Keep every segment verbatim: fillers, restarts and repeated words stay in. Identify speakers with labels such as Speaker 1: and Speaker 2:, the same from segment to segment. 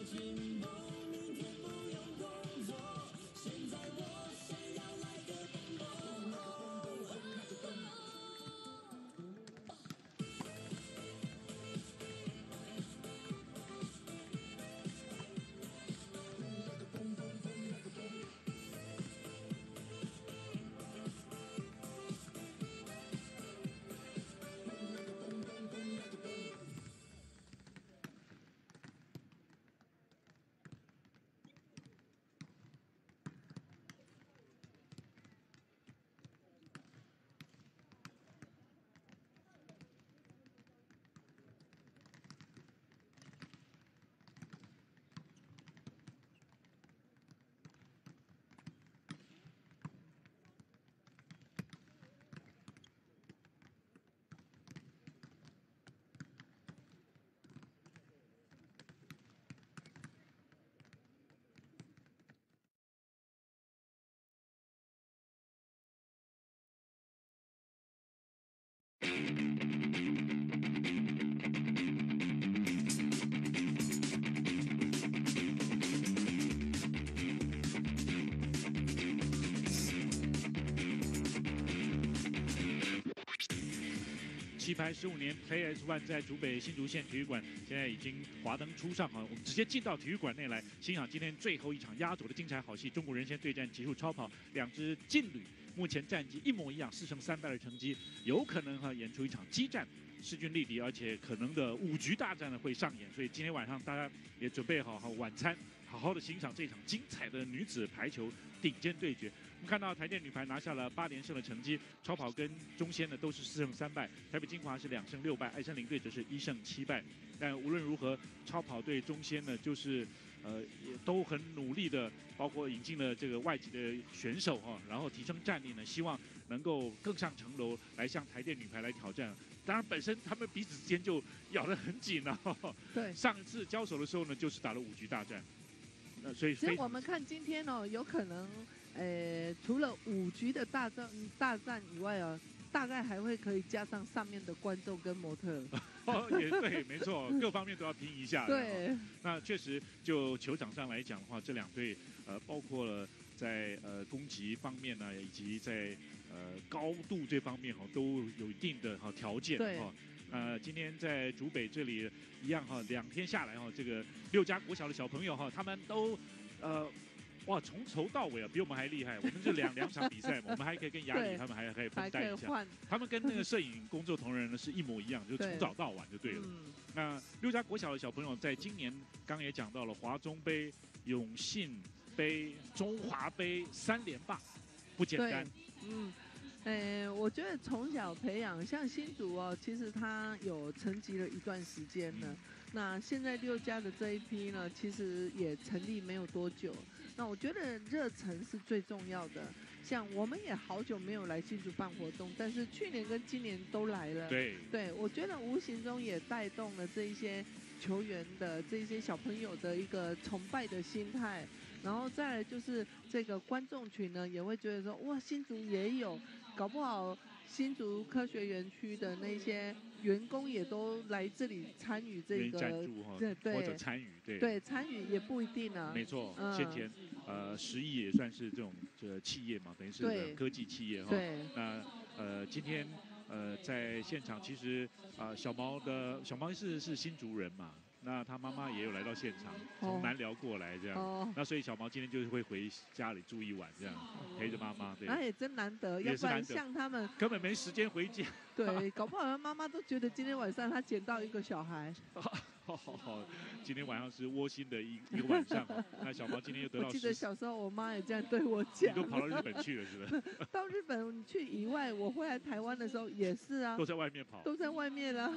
Speaker 1: 棋牌十五年 Play S One 在竹北新竹县体育馆，现在已经华灯初上哈，我们直接进到体育馆内来欣赏今天最后一场压轴的精彩好戏——中国人先对战极速超跑，两支劲旅目前战绩一模一样，四胜三败的成绩，有可能哈演出一场激战。 势均力敌，而且可能的五局大战呢会上演，所以今天晚上大家也准备好好晚餐，好好的欣赏这场精彩的女子排球顶尖对决。我们看到台电女排拿下了八连胜的成绩，超跑跟中仙呢都是四胜三败，台北精华是两胜六败，爱山林队则是一胜七败。但无论如何，超跑对中仙呢就是呃也都很努力的，包括引进了这个外籍的选手哈、哦，然后提升战力呢，希望能够更上层楼来向台电女排来挑战。 当然，本身他们彼此之间就咬得很紧了、哦。
Speaker 2: 对，
Speaker 1: 上一次交手的时候呢，就是打了五局大战。那所以，
Speaker 2: 所以我们看今天哦，有可能，呃，除了五局的大战大战以外哦，大概还会可以加上上面的观众跟模特。
Speaker 1: 哦，也对，没错，各方面都要拼一下。
Speaker 2: 对，
Speaker 1: 那确实，就球场上来讲的话，这两队呃，包括了在呃攻击方面呢，以及在 呃，高度这方面哈都有一定的哈条件哈。呃，今天在竹北这里一样哈，两天下来哈，这个六家国小的小朋友哈，他们都呃哇从头到尾啊比我们还厉害。我们是两两场比赛嘛，我们还可以跟雅里他们还可以分担一下。他们跟那个摄影工作同仁呢是一模一样，就从早到晚就对了。嗯、那六家国小的小朋友在今年刚也讲到了华中杯、永信杯、中华杯三连霸，不简单。
Speaker 2: 嗯，呃，我觉得从小培养，像新竹哦，其实他有沉寂了一段时间了。那现在六家的这一批呢，其实也成立没有多久。那我觉得热忱是最重要的。像我们也好久没有来新竹办活动，但是去年跟今年都来了。
Speaker 1: 对，
Speaker 2: 对，我觉得无形中也带动了这一些球员的这些小朋友的一个崇拜的心态。 然后再来就是这个观众群呢，也会觉得说，哇，新竹也有，搞不好新竹科学园区的那些员工也都来这里参与这个，
Speaker 1: 赞助哈，
Speaker 2: 对对，
Speaker 1: 或者参与，对
Speaker 2: 对，参与也不一定啊。
Speaker 1: 没错，
Speaker 2: 嗯、
Speaker 1: 先前呃十亿也算是这种这企业嘛，等于是科技企业哈。
Speaker 2: 对。
Speaker 1: 那呃今天呃在现场其实啊、呃、小毛的小毛是是新竹人嘛。 那他妈妈也有来到现场，从南寮过来这样。哦、那所以小毛今天就是会回家里住一晚，这样陪着妈妈。对，
Speaker 2: 那也真难得，要不然像他们
Speaker 1: 根本没时间回家。
Speaker 2: 对，搞不好他妈妈都觉得今天晚上他捡到一个小孩。
Speaker 1: 好好好，今天晚上是窝心的一一个晚上。那小毛今天又得到。我
Speaker 2: 记得小时候我妈也这样对我讲。
Speaker 1: 你都跑到日本去了是不是？
Speaker 2: 到日本去以外，我回来台湾的时候也是啊。
Speaker 1: 都在外面跑。
Speaker 2: 都在外面啊。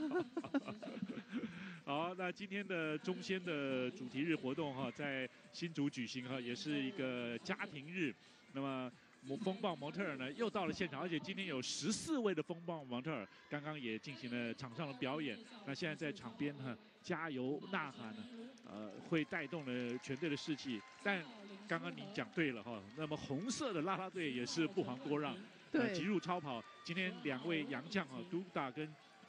Speaker 1: 好，那今天的中仙的主题日活动哈，在新竹举行哈，也是一个家庭日。那么风暴模特儿呢又到了现场，而且今天有十四位的风暴模特儿，刚刚也进行了场上的表演。那现在在场边哈加油呐喊呢，呃，会带动了全队的士气。但刚刚你讲对了哈，那么红色的啦啦队也是不遑多让。
Speaker 2: 对，
Speaker 1: 极速超跑今天两位洋将哈，杜达跟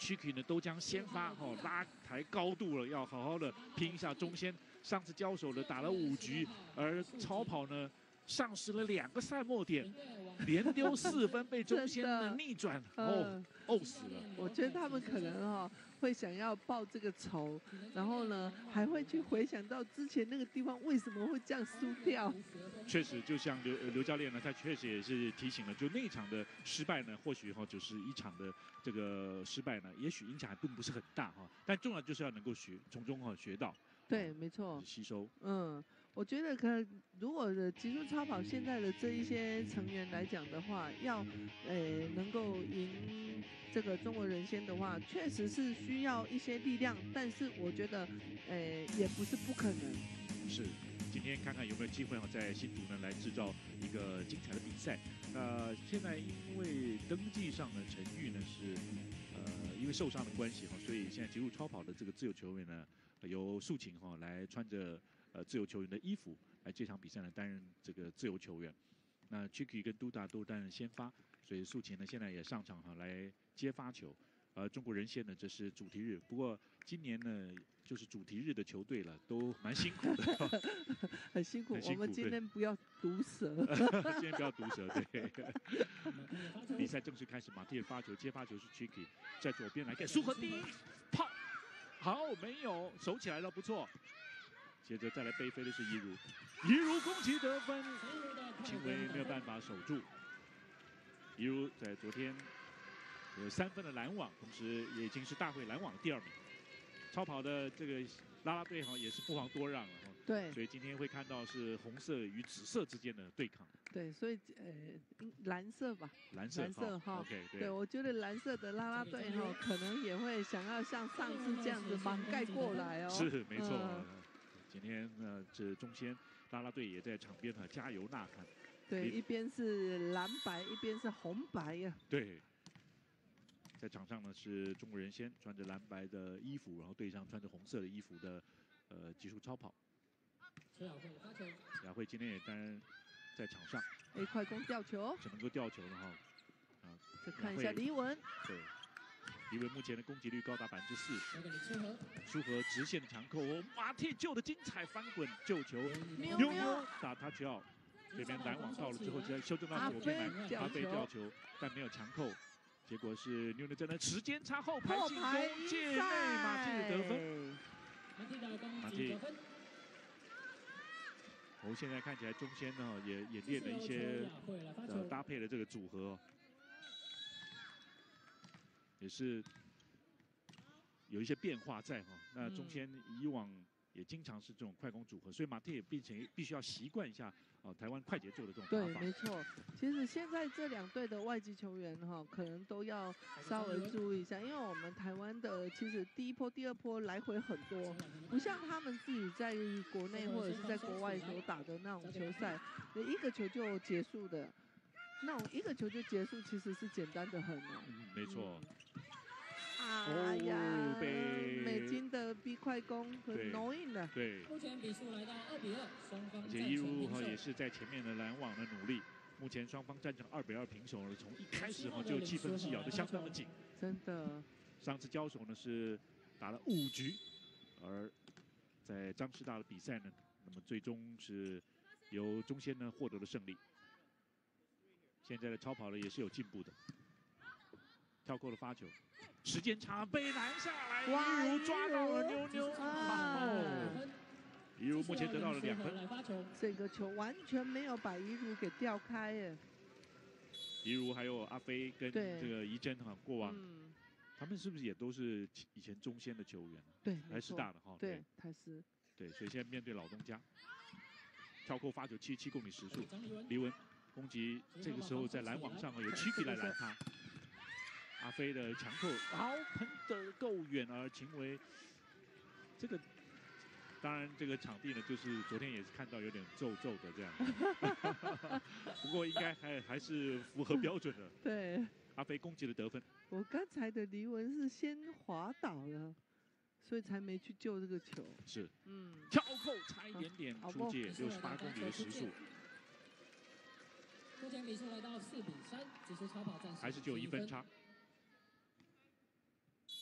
Speaker 1: Chicky 呢都将先发哦拉抬高度了，要好好的拼一下中线。上次交手的打了五局，而超跑呢丧失了两个赛末点，连丢四分被中线呢逆转，哦呕死了。
Speaker 2: 我觉得他们可能哦会想要报这个仇，然后呢还会去回想到之前那个地方为什么会这样输掉。
Speaker 1: 确实，就像刘刘教练呢，他确实也是提醒了，就那一场的失败呢，或许哈就是一场的这个失败呢，也许影响还并不是很大哈，但重要就是要能够学从中哈学到。
Speaker 2: 对，没错，
Speaker 1: 吸收。
Speaker 2: 嗯，我觉得可如果的极速超跑现在的这一些成员来讲的话，要呃能够赢这个中国人先的话，确实是需要一些力量，但是我觉得呃也不是不可能。
Speaker 1: 是。今天看看有没有机会哈，在新竹呢来制造一个精彩的比赛。那现在因为登记上呢，陈玉呢是呃因为受伤的关系哈，所以现在极速超跑的这个自由球员呢，由素琴哈来穿着呃自由球员的衣服来这场比赛呢担任这个自由球员。那 Chicky 跟 Duda 都担任先发，所以素琴呢现在也上场哈来接发球。呃，中国人线呢，这是主题日。不过今年呢，就是主题日的球队了，都蛮辛苦的，
Speaker 2: 很辛苦。
Speaker 1: 很辛苦
Speaker 2: 我们今天不要毒舌，
Speaker 1: 今天不要毒舌，对。比赛正式开始，马蒂尔发球，接发球是 Chicky， 在左边来给苏和第一炮，好，没有，守起来了，不错。接着再来背飞的是伊如，伊如攻击得分，秦威没有办法守住。伊如在昨天有三分的拦网，同时也已经是大会拦网第二名。超跑的这个啦啦队哈也是不遑多让了哈。
Speaker 2: 对。
Speaker 1: 所以今天会看到是红色与紫色之间的对抗。
Speaker 2: 对，所以呃蓝色吧。
Speaker 1: 蓝色。
Speaker 2: 蓝色哈。
Speaker 1: OK， 对。
Speaker 2: 对，我觉得蓝色的啦啦队哈可能也会想要像上次这样子忙盖过来哦。
Speaker 1: 是没错。嗯、今天呢，这中间啦啦队也在场边哈加油呐喊。
Speaker 2: 对，一边是蓝白，一边是红白呀。
Speaker 1: 对。在场上呢是中国人先穿着蓝白的衣服，然后对上穿着红色的衣服的呃极速超跑。陈雅慧发球。陈雅慧今天也当然在场上。
Speaker 2: 哎，快攻吊球。
Speaker 1: 只能够吊球了哈。啊，
Speaker 2: 再看一下黎文。
Speaker 1: 对。黎文目前的攻击率高达百分之四。舒和直线的长扣，哦，马蒂救的精彩翻滚救球，
Speaker 2: 妞妞
Speaker 1: 打他球。这边拦网到了之后，再修正到左边来，阿飞吊球，但没有强扣。结果是妞妞在那时间差后排进攻界内，马蒂得分。马蒂，我现在看起来中间呢也也练了一些呃搭配的这个组合，也是有一些变化在哈。那中间以往也经常是这种快攻组合，所以马蒂也变成必须要习惯一下。哦，台湾快节奏的这种打法。
Speaker 2: 对，没错。其实现在这两队的外籍球员哈，可能都要稍微注意一下，因为我们台湾的其实第一波、第二波来回很多，不像他们自己在国内或者是在国外所打的那种球赛，一个球就结束的，那种一个球就结束，其实是简单的很哦。
Speaker 1: 嗯，没错。
Speaker 2: 哎呀，美金的 B 快攻很浓印的。
Speaker 1: 对。目前比数来到二比二，双方。而且伊如哈也是在前面的拦网的努力。目前双方战成二比二平手了，从一开始哈就气氛是咬得相当的紧。
Speaker 2: 真的。
Speaker 1: 上次交手呢是打了五局，而在张师大的比赛呢，那么最终是由中仙呢获得了胜利。现在的超跑呢也是有进步的。跳扣的发球，时间差被拦下来，伊如抓到了妞妞，哦，伊如目前得到了两分。
Speaker 2: 这个球完全没有把伊如给吊开耶。
Speaker 1: 伊如还有阿飞跟这个怡珍哈，过往、嗯、他们是不是也都是以前中仙的球员？
Speaker 2: 对，
Speaker 1: 台师大的哈。
Speaker 2: 对，台师。
Speaker 1: 对，所以现在面对老东家，跳扣发球七十七公里时速，黎文攻击这个时候在拦网上有 Chicky 来拦他。阿飞的强扣，好喷得够远，而秦维这个，当然这个场地呢，就是昨天也是看到有点皱皱的这样，不过应该还还是符合标准的。
Speaker 2: 对，
Speaker 1: 阿飞攻击的得分。
Speaker 2: 我刚才的黎文是先滑倒了，所以才没去救这个球。
Speaker 1: 是，嗯，跳扣差一点点出界，六十八公里的时速。目前比数来到四比三，只是超跑战还是只有一分差。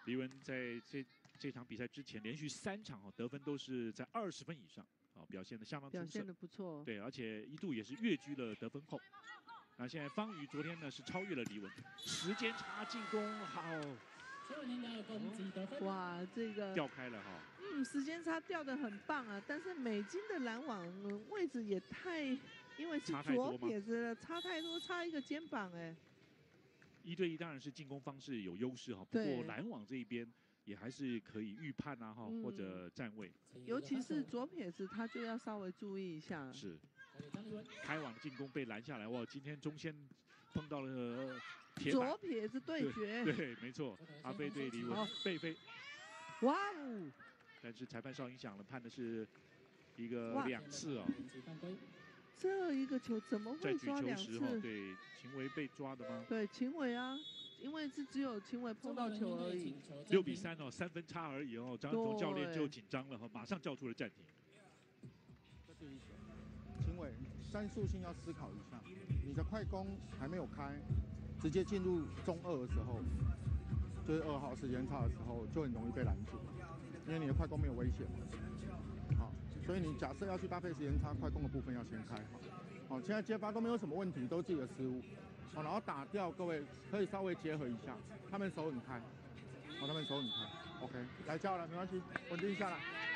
Speaker 1: 黎文在这这场比赛之前连续三场哦得分都是在二十分以上，啊，表现的相当出色，
Speaker 2: 表现的不错。
Speaker 1: 对，而且一度也是跃居了得分后。那现在方宇昨天呢是超越了黎文，时间差进攻好。
Speaker 2: 哇，这个
Speaker 1: 掉开了哈，
Speaker 2: 嗯，时间差掉的很棒啊，但是美金的拦网位置也太，因为是左撇子的，差太多，差一个肩膀哎。
Speaker 1: 一对一当然是进攻方式有优势哈，不过拦网这一边也还是可以预判啊哈，嗯、或者站位，
Speaker 2: 尤其是左撇子，他就要稍微注意一下。
Speaker 1: 是，开网进攻被拦下来，哇，今天中线碰到了。
Speaker 2: 左撇子对决，
Speaker 1: 对，对没错，阿飞对黎文，贝飞，
Speaker 2: 哇哦！
Speaker 1: 但是裁判哨音响了，判的是一个两次哦。
Speaker 2: 这一个球怎么会抓两次？
Speaker 1: 对，秦维被抓的吗？
Speaker 2: 对，秦维啊，因为是只有秦维碰到球而已。
Speaker 1: 六比三哦，三分差而已哦，张恩宗教练就紧张了哈，马上叫出了暂停。
Speaker 3: 这第一球，秦维战术性要思考一下，你的快攻还没有开。 直接进入中二的时候，就是二号时间差的时候，就很容易被拦住，因为你的快攻没有危险。好，所以你假设要去搭配时间差，快攻的部分要先开好。好，现在接发都没有什么问题，都是自己的失误。好，然后打掉，各位可以稍微结合一下，他们手很开，好，他们手很开。OK， 来叫了，没关系，稳定下来。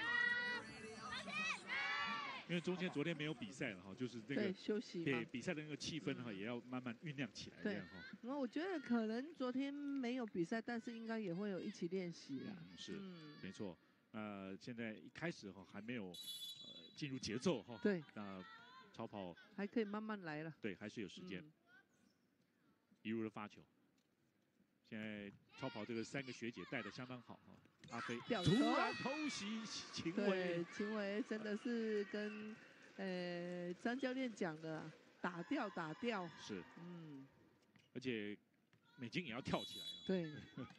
Speaker 1: 因为中间昨天没有比赛了哈，就是那个
Speaker 2: 休息
Speaker 1: 对比赛的那个气氛哈，也要慢慢酝酿起来这样哈。
Speaker 2: 那我觉得可能昨天没有比赛，但是应该也会有一起练习啦。
Speaker 1: 嗯，是，嗯、没错。呃，现在一开始哈还没有呃进入节奏哈。
Speaker 2: 对。
Speaker 1: 那超跑
Speaker 2: 还可以慢慢来了。
Speaker 1: 对，还是有时间。嗯、一路的发球，现在超跑这个三个学姐带的相当好哈。 阿飞突然偷袭秦维，
Speaker 2: 对，秦维真的是跟呃张教练讲的，打掉打掉。
Speaker 1: 是，嗯，而且美金也要跳起来了。
Speaker 2: 对，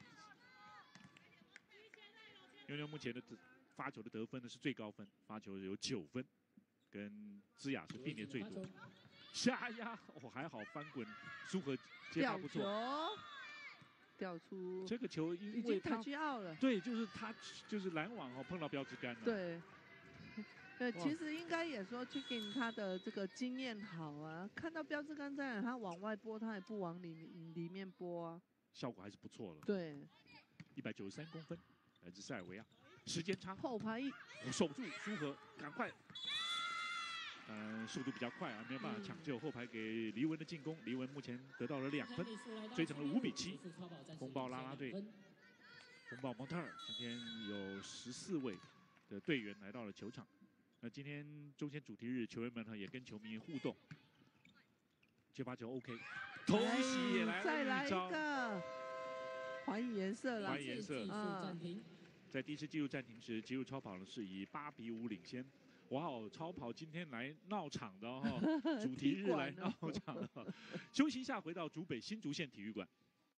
Speaker 1: 妞妞目前的发球的得分呢是最高分，发球有九分，跟芝雅是并列最多。下压哦还好翻滚，苏荷接发不错。
Speaker 2: 掉出
Speaker 1: 这个球，因为他
Speaker 2: 去奥了，
Speaker 1: 对，就是他就是拦网哦，碰到标志杆了。
Speaker 2: 对，对，其实应该也说 Chicken 他的这个经验好啊，看到标志杆在，他往外拨，他也不往里里面拨啊，
Speaker 1: 效果还是不错了。
Speaker 2: 对，
Speaker 1: 一百九十三公分，来自塞尔维亚，时间差，
Speaker 2: 后排一
Speaker 1: 守住苏荷，赶快。 呃，速度比较快啊，没有办法抢救后排给黎文的进攻。黎文目前得到了两分，追成了五比七。风暴啦啦队，风暴蒙特尔今天有十四位的队员来到了球场。那今天中间主题日，球员们呢也跟球迷互动。接发球 OK， 偷袭也来了，
Speaker 2: 再来一个，还以颜色了，
Speaker 1: 还以颜色。啊，在第一次技术暂停时，技术超跑呢是以八比五领先。 哇哦，超跑今天来闹场的哈、哦，主题日来闹场的。休息一下，回到竹北新竹县体育馆。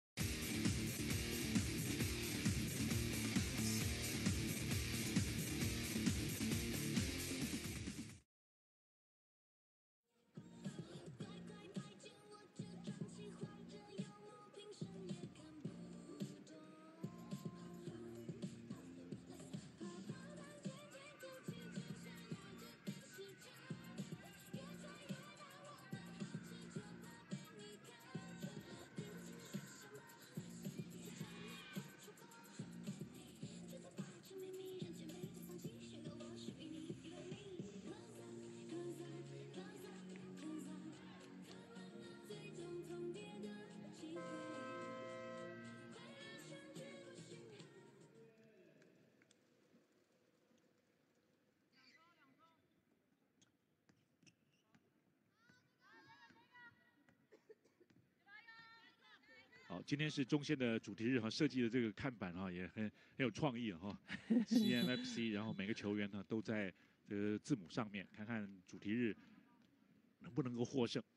Speaker 1: 好，今天是中线的主题日哈，设计的这个看板哈也很很有创意哈 ，C M F C， 然后每个球员呢都在这个字母上面，看看主题日能不能够获胜。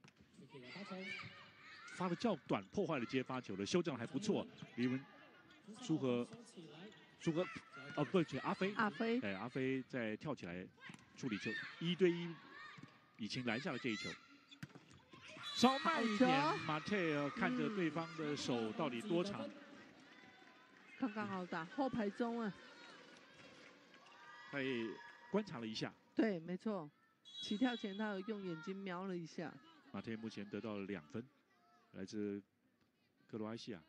Speaker 1: 发的较短，破坏了接发球的修正还不错。李文、苏和、苏和，哦不对，阿飞，
Speaker 2: 阿飞，
Speaker 1: 哎，阿飞在跳起来处理球，一对一已经拦下了这一球。 稍慢一点，马特尔看着对方的手到底多长。
Speaker 2: 刚刚好打后排中啊。
Speaker 1: 他也观察了一下。
Speaker 2: 对，没错。起跳前他有用眼睛瞄了一下。
Speaker 1: 马特目前得到了两分，来自克罗埃西亚。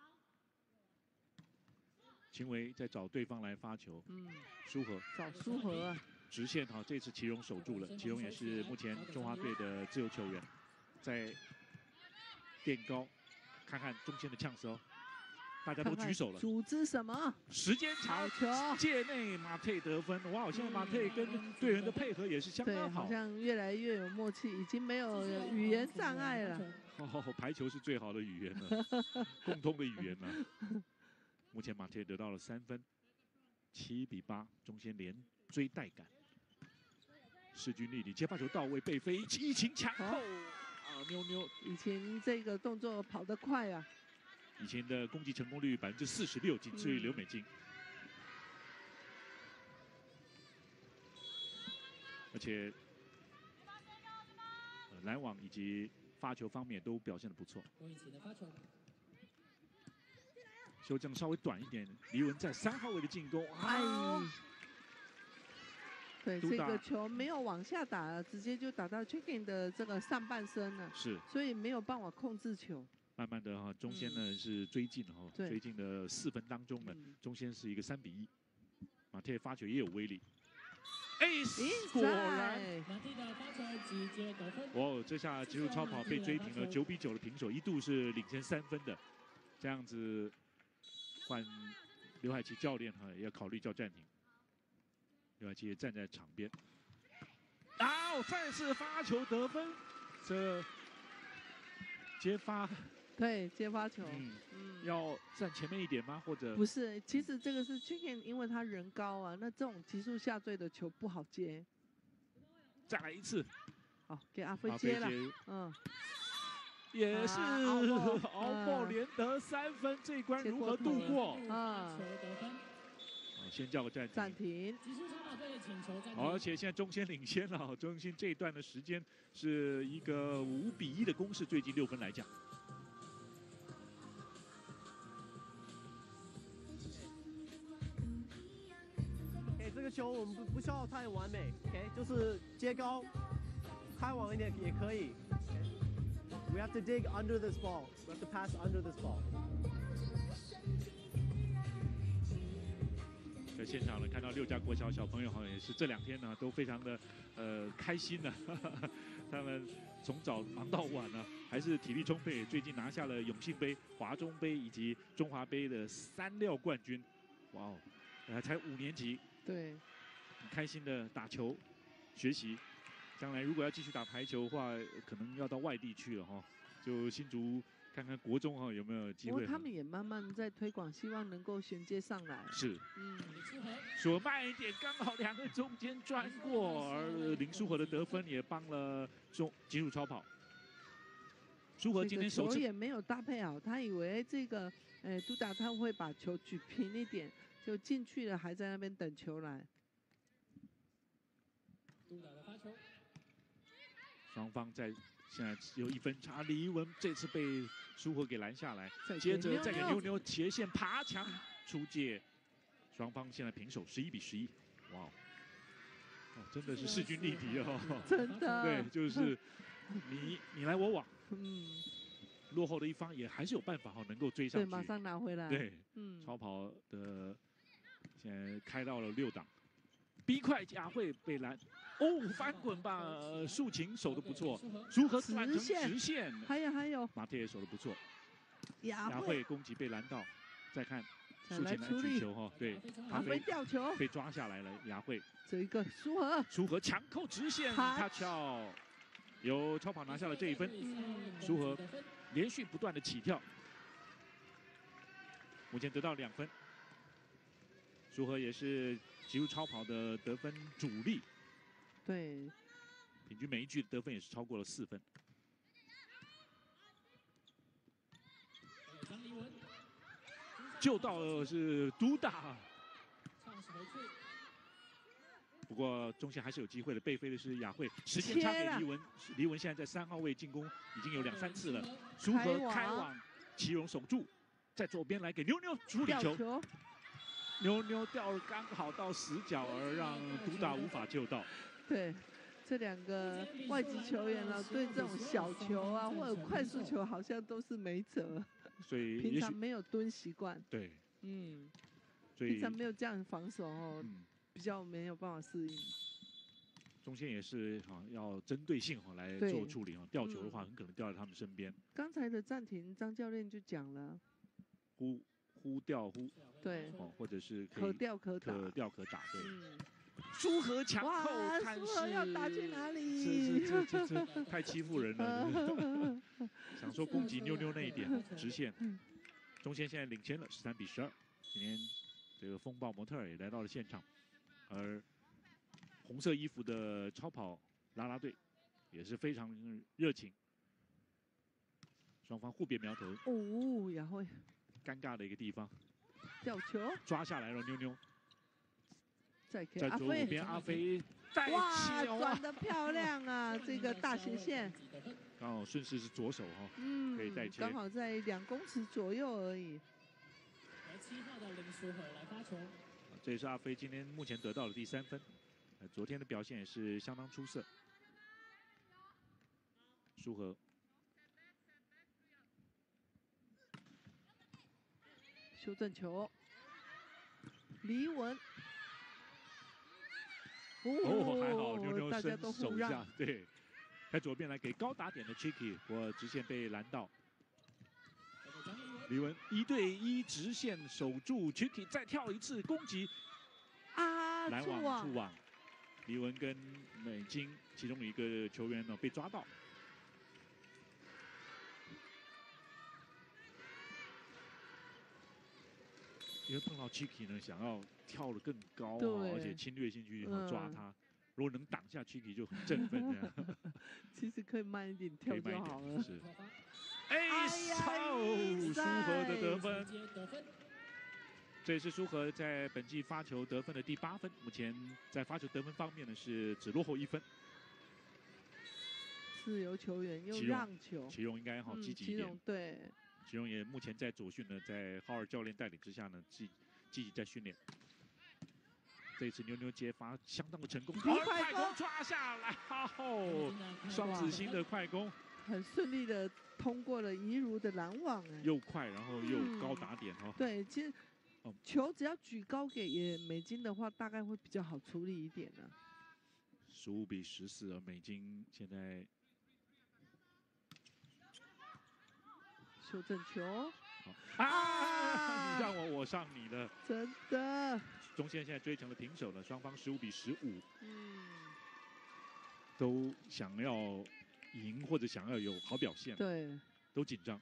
Speaker 1: 秦维在找对方来发球。
Speaker 2: 嗯。
Speaker 1: 舒和。
Speaker 2: 找舒和啊。
Speaker 1: 直线哈，这次祁荣守住了。祁荣也是目前中华队的自由球员，在垫高，看看中线的呛手，大家都举手了。
Speaker 2: 组织什么？
Speaker 1: 时间长，界内马特得分。哇，现在马特跟队员的配合也是相当好，
Speaker 2: 好像越来越有默契，已经没有语言障碍了。
Speaker 1: 哦，排球是最好的语言了，共通的语言了。目前马特得到了三分，七比八，中线连追带赶。势均力敌，接发球到位，贝飞激情抢扣，啊，妞妞。
Speaker 2: 以前这个动作跑得快啊。
Speaker 1: 以前的攻击成功率百分之四十六，仅次于刘美晶。而且，呃，拦网以及发球方面都表现得不错。修正稍微短一点，黎文在三号位的进攻，啊。
Speaker 2: 对，这个球没有往下打了，直接就打到 Chicken 的这个上半身了，
Speaker 1: 是，
Speaker 2: 所以没有办法控制球。
Speaker 1: 慢慢的哈，中线呢、嗯、是追进哈，追进的四分当中呢，
Speaker 2: 嗯、
Speaker 1: 中线是一个三比一，马特发球也有威力。哎，果然，
Speaker 4: 马特的发球直接得分。
Speaker 1: 哦，这下急速超跑被追平了九比九的平手，一度是领先三分的，这样子换刘海琪教练哈也要考虑叫暂停。刘海琪也站在场边，啊！再次发球得分，这接发，
Speaker 2: 对，接发球，
Speaker 1: 嗯嗯，要站前面一点吗？或者
Speaker 2: 不是？其实这个是 Chicken， 因为他人高啊，那这种急速下坠的球不好接。
Speaker 1: 再来一次，
Speaker 2: 好，给阿飞接了，嗯，
Speaker 1: 也是熬爆连得三分，这一关如何度过？
Speaker 2: 啊。
Speaker 1: 先叫个暂停。
Speaker 2: 暂停。
Speaker 1: 而且现在中线领先了，中线这一段的时间是一个五比一的攻势，最近六分来讲。
Speaker 5: 哎，这个球我们不不需要太完美 ，OK， 就是接高，开网一点也可以。We have to dig under this ball. We have to pass under this ball.
Speaker 1: 在现场呢，看到六家国小小朋友好像也是这两天呢都非常的呃开心呢，他们从早忙到晚呢，还是体力充沛。最近拿下了永信杯、华中杯以及中华杯的三料冠军，哇哦，还才五年级，
Speaker 2: 对，
Speaker 1: 很开心的打球学习。将来如果要继续打排球的话，可能要到外地去了哈，就新竹。看看国中哈有没有机会？
Speaker 2: 不过他们也慢慢在推广，希望能够衔接上来。
Speaker 1: 是，
Speaker 2: 嗯，
Speaker 1: 说慢一点，刚好两个中间转过，而林书和的得分也帮了中急速超跑。书和今天手
Speaker 2: 球也没有搭配好，他以为这个，呃，杜达他会把球举平一点，就进去了，还在那边等球来。
Speaker 4: 杜达的发球，
Speaker 1: 双方在。现在只有一分差，李一文这次被舒和给拦下来，接着再给妞妞斜线爬墙出界，双方现在平手，十一比十一，哇哦，哦，真的是势均力敌哦，
Speaker 2: 真的，
Speaker 1: 对，就是你你来我往，
Speaker 2: 嗯，
Speaker 1: 落后的一方也还是有办法哈，能够追上去，
Speaker 2: 对，马上拿回来，
Speaker 1: 对，嗯，超跑的现在开到了六档，逼快雅慧被拦。哦，翻滚吧！竖琴守得不错，如何转成直线？
Speaker 2: 还有还有，
Speaker 1: 马特也守得不错。
Speaker 2: 雅
Speaker 1: 慧攻击被拦到，再看竖琴来举球哈，对，
Speaker 2: 阿飞吊球
Speaker 1: 被抓下来了。雅慧
Speaker 2: 这一个舒和，
Speaker 1: 舒和强扣直线，他跳，由超跑拿下了这一分。舒和连续不断的起跳，目前得到两分。舒和也是急速超跑的得分主力。
Speaker 2: 对，
Speaker 1: 平均每一局的得分也是超过了四分。救到了是都大，不过中线还是有机会的。背飞的是雅慧，时间差给黎文，黎文现在在三号位进攻已经有两三次了。舒和开网，祁荣守住， 在左边来给妞妞处理球，
Speaker 2: 吊球，
Speaker 1: 妞妞掉了刚好到死角，而让独打无法救到。
Speaker 2: 对。这两个外籍球员呢，对这种小球啊或者快速球，好像都是没辙。
Speaker 1: 所以
Speaker 2: 平常没有蹲习惯。
Speaker 1: 对，
Speaker 2: 嗯，
Speaker 1: 所以
Speaker 2: 平常没有这样防守哦，
Speaker 1: 嗯，
Speaker 2: 比较没有办法适应。
Speaker 1: 中线也是哈、要针对性哈来做处理哈，吊球的话很可能掉在他们身边。
Speaker 2: 刚才的暂停，张教练就讲了，
Speaker 1: 忽忽吊忽，
Speaker 2: 对，
Speaker 1: 哦，或者是可
Speaker 2: 可
Speaker 1: 以
Speaker 2: 吊可打，
Speaker 1: 可吊可打，对。
Speaker 2: 嗯。
Speaker 1: 舒和强扣，
Speaker 2: 哇，
Speaker 1: 但
Speaker 2: 舒和
Speaker 1: 是
Speaker 2: 要打去哪里？
Speaker 1: 这这这这这太欺负人了。想说攻击妞妞那一点直线，中线现在领先了十三比十二。今天这个风暴模特儿也来到了现场，而红色衣服的超跑啦啦队也是非常热情，双方互别苗头。
Speaker 2: 哦，然后
Speaker 1: 尴尬的一个地方，
Speaker 2: 吊球
Speaker 1: 抓下来了妞妞。
Speaker 2: 再给
Speaker 1: 在
Speaker 2: 阿飞，
Speaker 1: 左边阿飞带
Speaker 2: 哇，
Speaker 1: 球
Speaker 2: 转的漂亮啊！这个大斜线，
Speaker 1: 刚好顺势是左手哈、
Speaker 2: 嗯，
Speaker 1: 可以带切，
Speaker 2: 刚好在两公尺左右而已。
Speaker 4: 来七号的林书豪来发球，
Speaker 1: 这也是阿飞今天目前得到的第三分，呃昨天的表现也是相当出色。舒和
Speaker 2: 修正球，黎文。
Speaker 1: 哦，还好妞妞
Speaker 2: 大家
Speaker 1: 伸
Speaker 2: 都互让
Speaker 1: 手一下，对，在左边来给高打点的 Chicky， 不过直线被拦到。李文一对一直线守住 Chicky， 再跳一次攻击，
Speaker 2: 啊，
Speaker 1: 拦网
Speaker 2: 触网
Speaker 1: 触网。李文跟美金其中一个球员呢被抓到。因为碰到 Chicky 呢，想要跳得更高啊，而且侵略性去抓他。嗯、如果能挡下 Chicky 就很振奋这样。
Speaker 2: 其实可以慢一点跳就好了。
Speaker 1: 是。哎，操！舒和的得分。这也是舒和在本季发球得分的第八分，目前在发球得分方面呢是只落后一分。
Speaker 2: 自由球员又让球，
Speaker 1: 祁荣应该好积极一点。
Speaker 2: 嗯、对。
Speaker 1: 祁荣也目前在左训呢，在浩尔教练带领之下呢，积积极在训练。这一次妞妞接发相当的成功，快攻抓下来，哦，双子星的快攻，
Speaker 2: 很顺利的通过了怡如的拦网，哎，
Speaker 1: 又快然后又高打点哈、哦
Speaker 2: 嗯。对，其实球只要举高给也美金的话，大概会比较好处理一点呢。
Speaker 1: 十五比十四，而美金现在。
Speaker 2: 修正球
Speaker 1: 啊！啊你让我，我上你的，
Speaker 2: 真的。
Speaker 1: 中线现在追成了平手了，双方十五比十五，
Speaker 2: 嗯，
Speaker 1: 都想要赢或者想要有好表现，
Speaker 2: 对，
Speaker 1: 都紧张。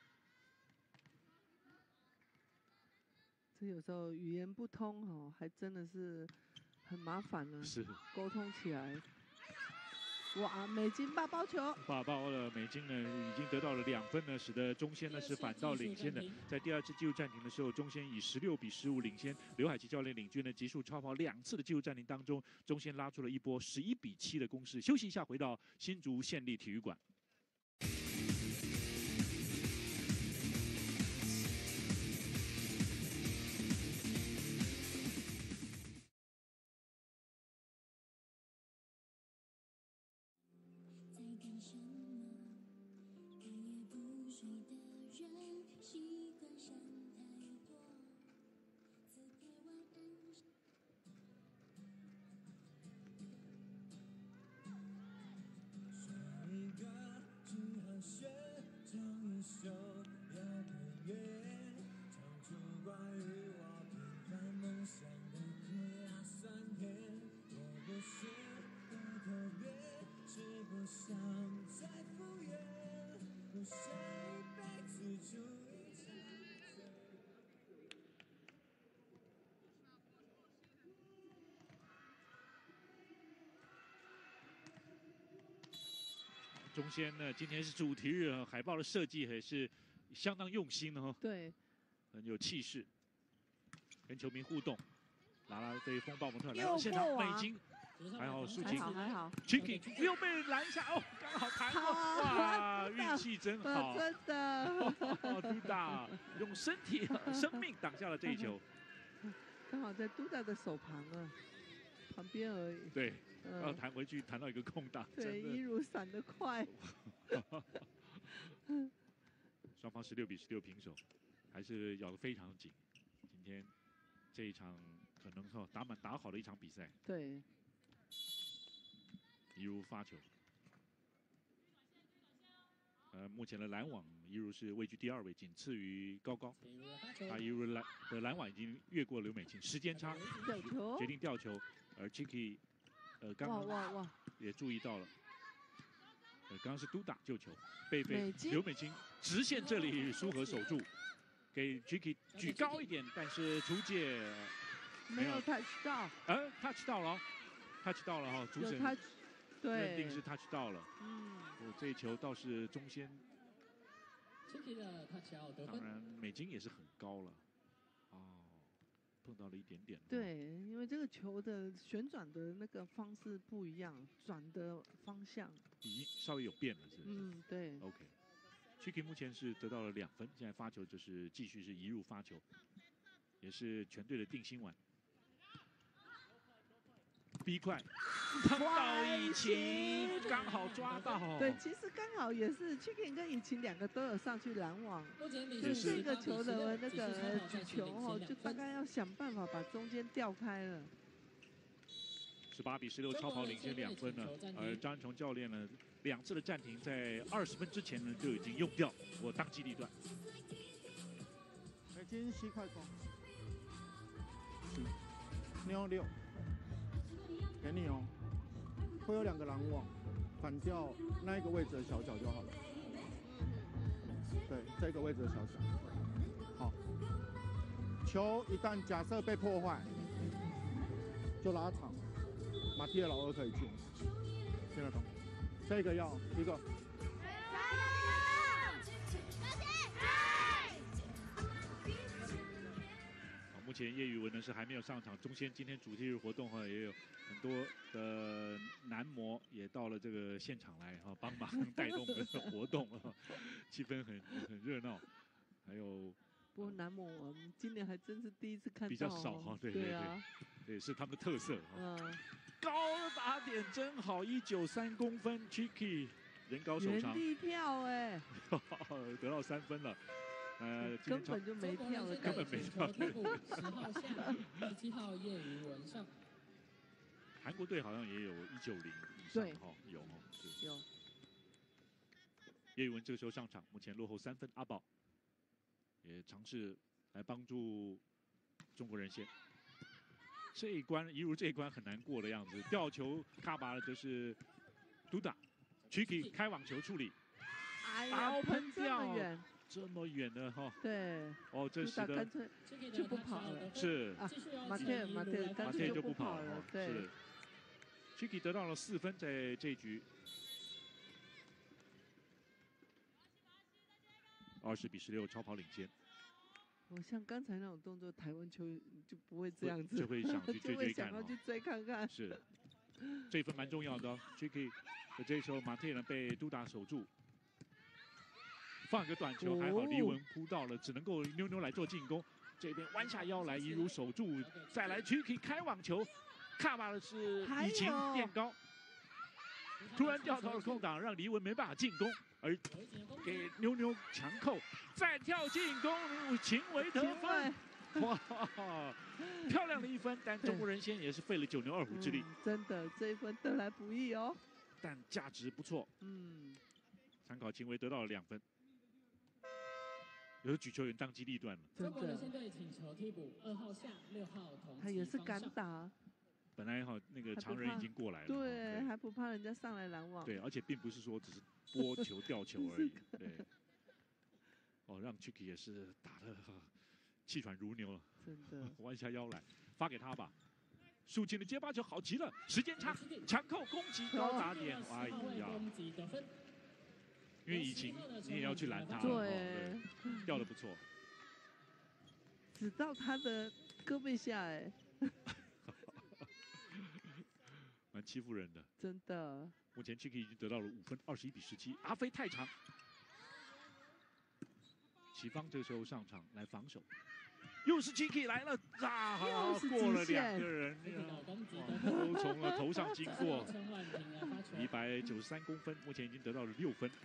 Speaker 2: 这有时候语言不通哦，还真的是很麻烦呢。
Speaker 1: 是，
Speaker 2: 沟通起来。哇，美金八包球，
Speaker 1: 八包了，美金呢已经得到了两分呢，使得中线呢是反倒领先的。在第二次技术暂停的时候，中线以十六比十五领先。刘海琪教练领军的极速超跑两次的技术暂停当中，中线拉出了一波十一比七的攻势。休息一下，回到新竹县立体育馆。中仙呢，今天是主题日，海报的设计也是相当用心的哈。
Speaker 2: 对，
Speaker 1: 很有气势，跟球迷互动。啦啦队风暴模特来到现场，美金还好苏
Speaker 2: 还
Speaker 1: 晴
Speaker 2: 好还好，
Speaker 1: ，Chicky 又被拦下，哦，刚好弹
Speaker 2: 好
Speaker 1: 过，
Speaker 2: 啊
Speaker 1: 哇，运气真好
Speaker 2: 呃，真的，
Speaker 1: 哦，杜达用身体、生命挡下了这一球。
Speaker 2: 刚好在杜达的手旁啊，旁边而已。
Speaker 1: 对，
Speaker 2: 嗯
Speaker 1: 要弹回去，弹到一个空档，
Speaker 2: 对，一
Speaker 1: 真的。
Speaker 2: 如闪得快。
Speaker 1: 双方十六比十六平手，还是咬得非常紧。今天这一场可能哈打满打好的一场比赛。
Speaker 2: 对，
Speaker 1: 一如发球，呃，目前的篮网一如是位居第二位，仅次于高高。他一如篮的篮网已经越过刘美琴，时间差，
Speaker 2: 吊球
Speaker 1: 决定吊球，而 Chicky 呃刚
Speaker 2: 哇
Speaker 1: 刚
Speaker 2: 哇哇，
Speaker 1: 也注意到了。呃，刚刚是督打救球，被被
Speaker 2: 美金
Speaker 1: 刘美琴直线这里舒和守住，给 Chicky 举高一点，但是出界，
Speaker 2: 没有 touch 到，
Speaker 1: 呃 touch 到了哦，touch 到了哈，主
Speaker 2: 有
Speaker 1: 审
Speaker 2: touch，对，
Speaker 1: 认定是 touch 到了。
Speaker 2: 嗯，
Speaker 1: 哦，这一球倒是中线，
Speaker 4: Chicky 的 touch out 得
Speaker 1: 当
Speaker 4: 分。
Speaker 1: 然美金也是很高了，哦，碰到了一点点。
Speaker 2: 对，因为这个球的旋转的那个方式不一样，转的方向，
Speaker 1: 已稍微有变了，是不是？
Speaker 2: 嗯，对，
Speaker 1: OK。Chicky 目前是得到了两分，现在发球就是继续是移入发球，也是全队的定心丸。B 快，碰到以晴，刚好抓到。
Speaker 2: 对，其实刚好也是 Chicken 跟尹晴两个都有上去拦网，
Speaker 4: 目前比
Speaker 2: 所
Speaker 4: 数
Speaker 2: 以这个球的那
Speaker 4: 18
Speaker 2: 个
Speaker 4: 比
Speaker 2: 举球哦，就大概要想办法把中间调开了。
Speaker 1: 十八比十六，超跑领先两分了。而张恩崇教练呢，两次的暂停在二十分之前呢就已经用掉，我当机立断。
Speaker 3: 美金西快攻，七妞六，给你哦，会有两个拦网，反掉那一个位置的小角就好了。对，这个位置的小角。好，球一旦假设被破坏，就拉长，马蒂的老二可以进，听得懂？这个要一个。
Speaker 1: 目前叶宇文呢是还没有上场，中线今天主题日活动哈也有很多的男模也到了这个现场来哈帮忙带动的活动啊，气氛很很热闹，还有
Speaker 2: 不过南某我们今年还真是第一次看到，
Speaker 1: 比较少哈，对对对，
Speaker 2: 啊，
Speaker 1: 对是他们的特色哈。
Speaker 2: 嗯，
Speaker 1: 高打点真好，一九三公分 ，Chicky 人高手长，
Speaker 2: 原地跳哎，
Speaker 1: 得到三分了。呃，
Speaker 2: 根本就没跳的
Speaker 1: 根本没跳。
Speaker 4: 十号下，十七号叶宇文上。
Speaker 1: 韩国队好像也有一九零以上哈，有哈，是
Speaker 2: 有。
Speaker 1: 叶宇文这个时候上场，目前落后三分，阿宝也尝试来帮助中国人先。这一关，一如这一关很难过的样子，吊球卡巴的就是杜达 ，Chicky 开网球处理，
Speaker 2: 哎呀，喷这么远。
Speaker 1: 这么远的哈，
Speaker 2: 对，
Speaker 1: 哦，这使得
Speaker 2: 干脆就不跑了，
Speaker 1: 是
Speaker 2: 马特马特干脆就不跑了，对。
Speaker 1: 是 Chicky 得到了四分，在这一局，二十比十六，超跑领先。
Speaker 2: 我像刚才那种动作，台湾球就不会这样子，
Speaker 1: 就会想去追追看，
Speaker 2: 想要去追看看。
Speaker 1: 是，这一分蛮重要的哦。Chicky 的这时候马特呢被杜达守住。放一个短球，还好黎文扑到了，只能够妞妞来做进攻。这边弯下腰来，一如守住，再来 Chicky 开网球，卡巴的是以晴垫高，突然掉到了空档，让黎文没办法进攻，而给妞妞强扣，再跳进攻，秦维得分，哇，漂亮的一分，但中国人先也是费了九牛二虎之力，
Speaker 2: 嗯、真的这一分得来不易哦，
Speaker 1: 但价值不错，
Speaker 2: 嗯，
Speaker 1: 参考秦维得到了两分。有举球员当机立断了，
Speaker 2: 真的。
Speaker 4: 现在请求替补二号下六号同
Speaker 2: 他也是敢打，
Speaker 1: 本来哈那个常人已经过来了，
Speaker 2: 对，对还不怕人家上来拦网，
Speaker 1: 对，而且并不是说只是拨球吊球而已，对。哦，让 Chicky 也是打得气喘如牛了，
Speaker 2: 真的，
Speaker 1: 弯下腰来发给他吧。抒情的接发球好极了，时间差，强扣攻击高打点，哎呀！因为以晴你也要去拦他，
Speaker 2: 对，
Speaker 1: 哦、对吊得不错，
Speaker 2: 只到他的胳膊下哎。
Speaker 1: 欺负人的。
Speaker 2: 真的。
Speaker 1: 目前 Chiki 已经得到了五分，二十一比十七。阿飞太长，齐方这个时候上场来防守，又是 Chiki 来了，啊，好过了两个人，都从了头上经过，一百九十三公分，目前已经得到了六分，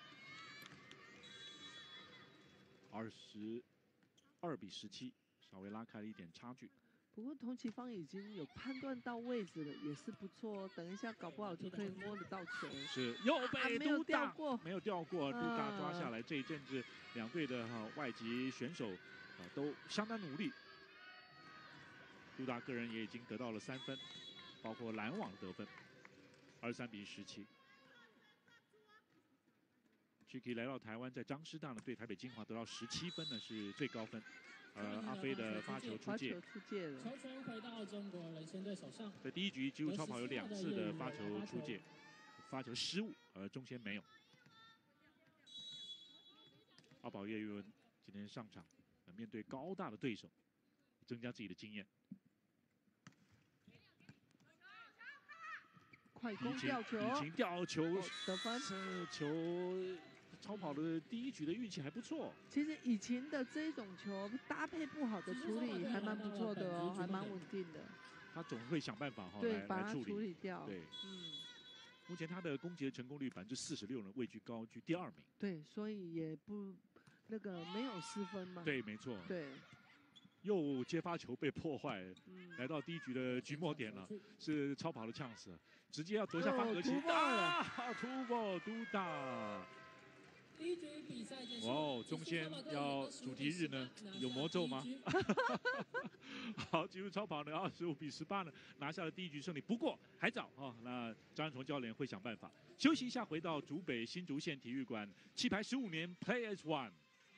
Speaker 1: 二十二比十七，稍微拉开了一点差距。
Speaker 2: 不过童奇芳已经有判断到位置了，也是不错哦。等一下搞不好就可以摸得到球。
Speaker 1: 是又被
Speaker 2: 没有
Speaker 1: 都大
Speaker 2: 掉过，
Speaker 1: 没有掉过，都大抓下来。这一阵子两队的哈外籍选手啊都相当努力。都大个人也已经得到了三分，包括拦网得分，二十三比十七。Chiki 来到台湾，在张师大呢对台北精华得到十七分呢是最高分。 呃，阿飞的发球出界，
Speaker 2: 出界了。
Speaker 4: 球权回到中国人先队手上。
Speaker 1: 在第一局，几乎超跑有两次的发球出界，发球失误，而中线没有。阿宝叶玉文今天上场，面对高大的对手，增加自己的经验。
Speaker 2: 快攻吊球，
Speaker 1: 雨晴吊球
Speaker 2: 得分，
Speaker 1: 这球。 超跑的第一局的运气还不错。
Speaker 2: 其实以前的这种球搭配不好的处理还蛮不错的哦，还蛮稳定的。
Speaker 1: 他总会想办法哈
Speaker 2: 对，
Speaker 1: 来
Speaker 2: 把它
Speaker 1: 来处理
Speaker 2: 处理掉。
Speaker 1: 对，
Speaker 2: 嗯。
Speaker 1: 目前他的攻击的成功率百分之四十六呢，位居高居第二名。
Speaker 2: 对，所以也不那个没有失分嘛。
Speaker 1: 对，没错。
Speaker 2: 对。
Speaker 1: 又接发球被破坏，
Speaker 2: 嗯、
Speaker 1: 来到第一局的局末点了，是超跑的呛死，直接要夺下方格旗，
Speaker 2: 啊，
Speaker 1: 突破都大。
Speaker 4: 第一局比赛结束。
Speaker 1: 哇哦，中间要主题日呢，有魔咒吗？好，技术超跑呢，二十五比十八呢，拿下了第一局胜利。不过还早啊，那张安崇教练会想办法。休息一下，回到竹北新竹县体育馆，弃牌十五年 Play as One。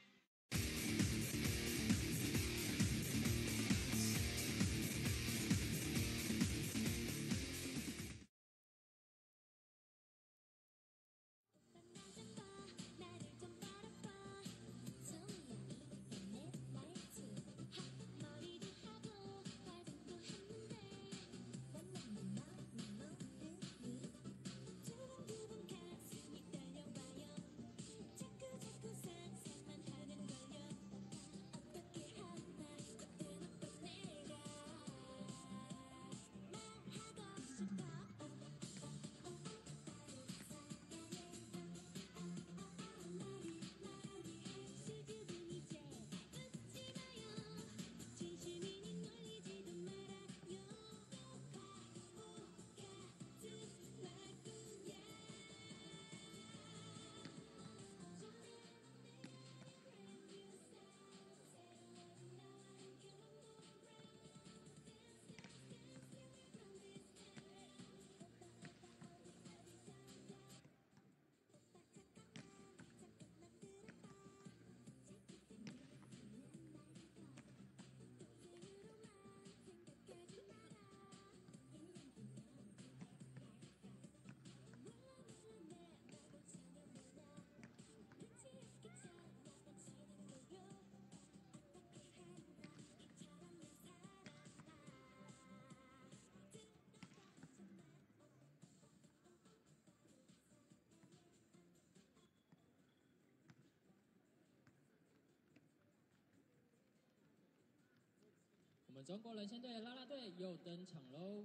Speaker 4: 我们中国人先队啦啦队又登场喽！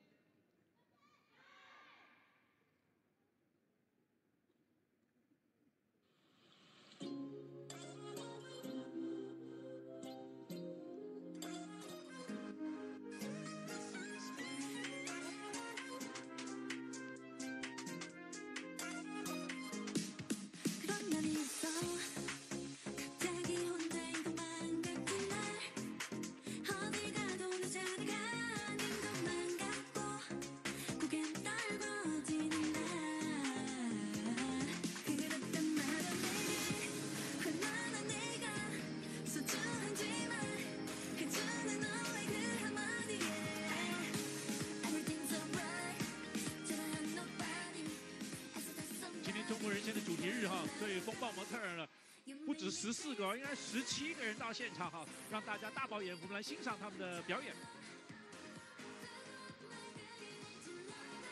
Speaker 4: 中国人先的主题日哈，所以风暴模特儿呢，不止十四个，应该十七个人到现场哈，让大家大饱眼福，来欣赏他们的表演。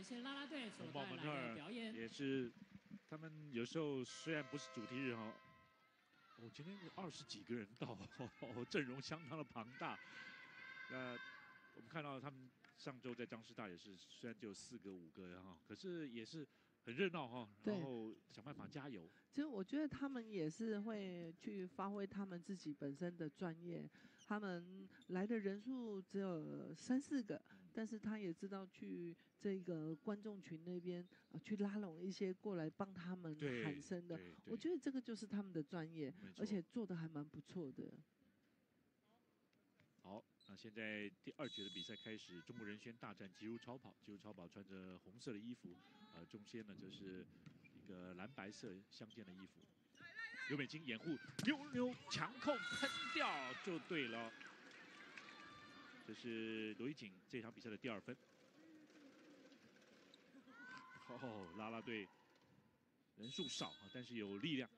Speaker 6: 线啦啦队所
Speaker 1: 红豹
Speaker 6: 带来
Speaker 1: 蒙特尔
Speaker 6: 的表演。
Speaker 1: 也是，他们有时候虽然不是主题日哈，哦，今天二十几个人到，哦，阵容相当的庞大。那我们看到他们上周在张师大也是，虽然只有四个五个哈，可是也是很热闹哈，然后想办法加油。
Speaker 2: 其实我觉得他们也是会去发挥他们自己本身的专业。他们来的人数只有三四个，但是他也知道去这个观众群那边啊，去拉拢一些过来帮他们喊声的。我觉得这个就是他们的专业，而且做的还蛮不错的。
Speaker 1: 好，那现在第二局的比赛开始，中国人轩大战急如超跑。急如超跑穿着红色的衣服，呃，中间呢就是一个蓝白色相间的衣服。刘美金掩护，溜溜强扣喷掉就对了。这是罗一锦这场比赛的第二分。哦，啦啦队人数少啊，但是有力量。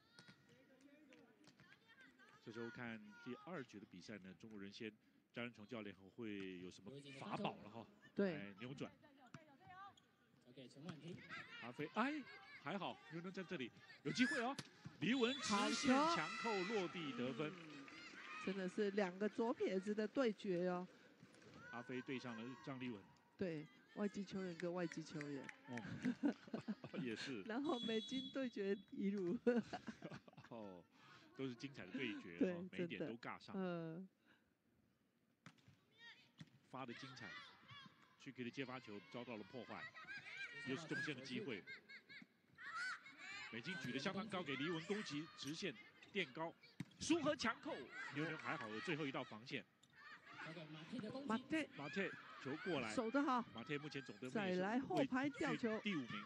Speaker 1: 这时候看第二局的比赛呢，中国人先张仁崇教练会有什么法宝了哈？
Speaker 2: 对，
Speaker 1: 来扭转。
Speaker 6: 交给陈婉婷。
Speaker 1: 阿飞，哎，还好，牛牛在这里有机会哦。黎文直线强扣落地得分，
Speaker 2: 嗯、真的是两个左撇子的对决哦。
Speaker 1: 阿飞对上了张黎文，
Speaker 2: 对，外籍球员跟外籍球员，
Speaker 1: 哦，也是。
Speaker 2: 然后美金对决一路，
Speaker 1: 哦，都是精彩的对决，
Speaker 2: 对，
Speaker 1: 哦、每一点都尬上。
Speaker 2: 嗯、
Speaker 1: 呃，发的精彩，去给的接发球遭到了破坏，又是中线的机会。美金举得相当高，给黎文攻击直线垫高，苏和强扣，牛牛还好的最后一道防线。
Speaker 2: 马特，
Speaker 1: 马特球过来，
Speaker 2: 守得好。
Speaker 1: 马特目前总得分
Speaker 2: 再来后排吊球，
Speaker 1: 第五名。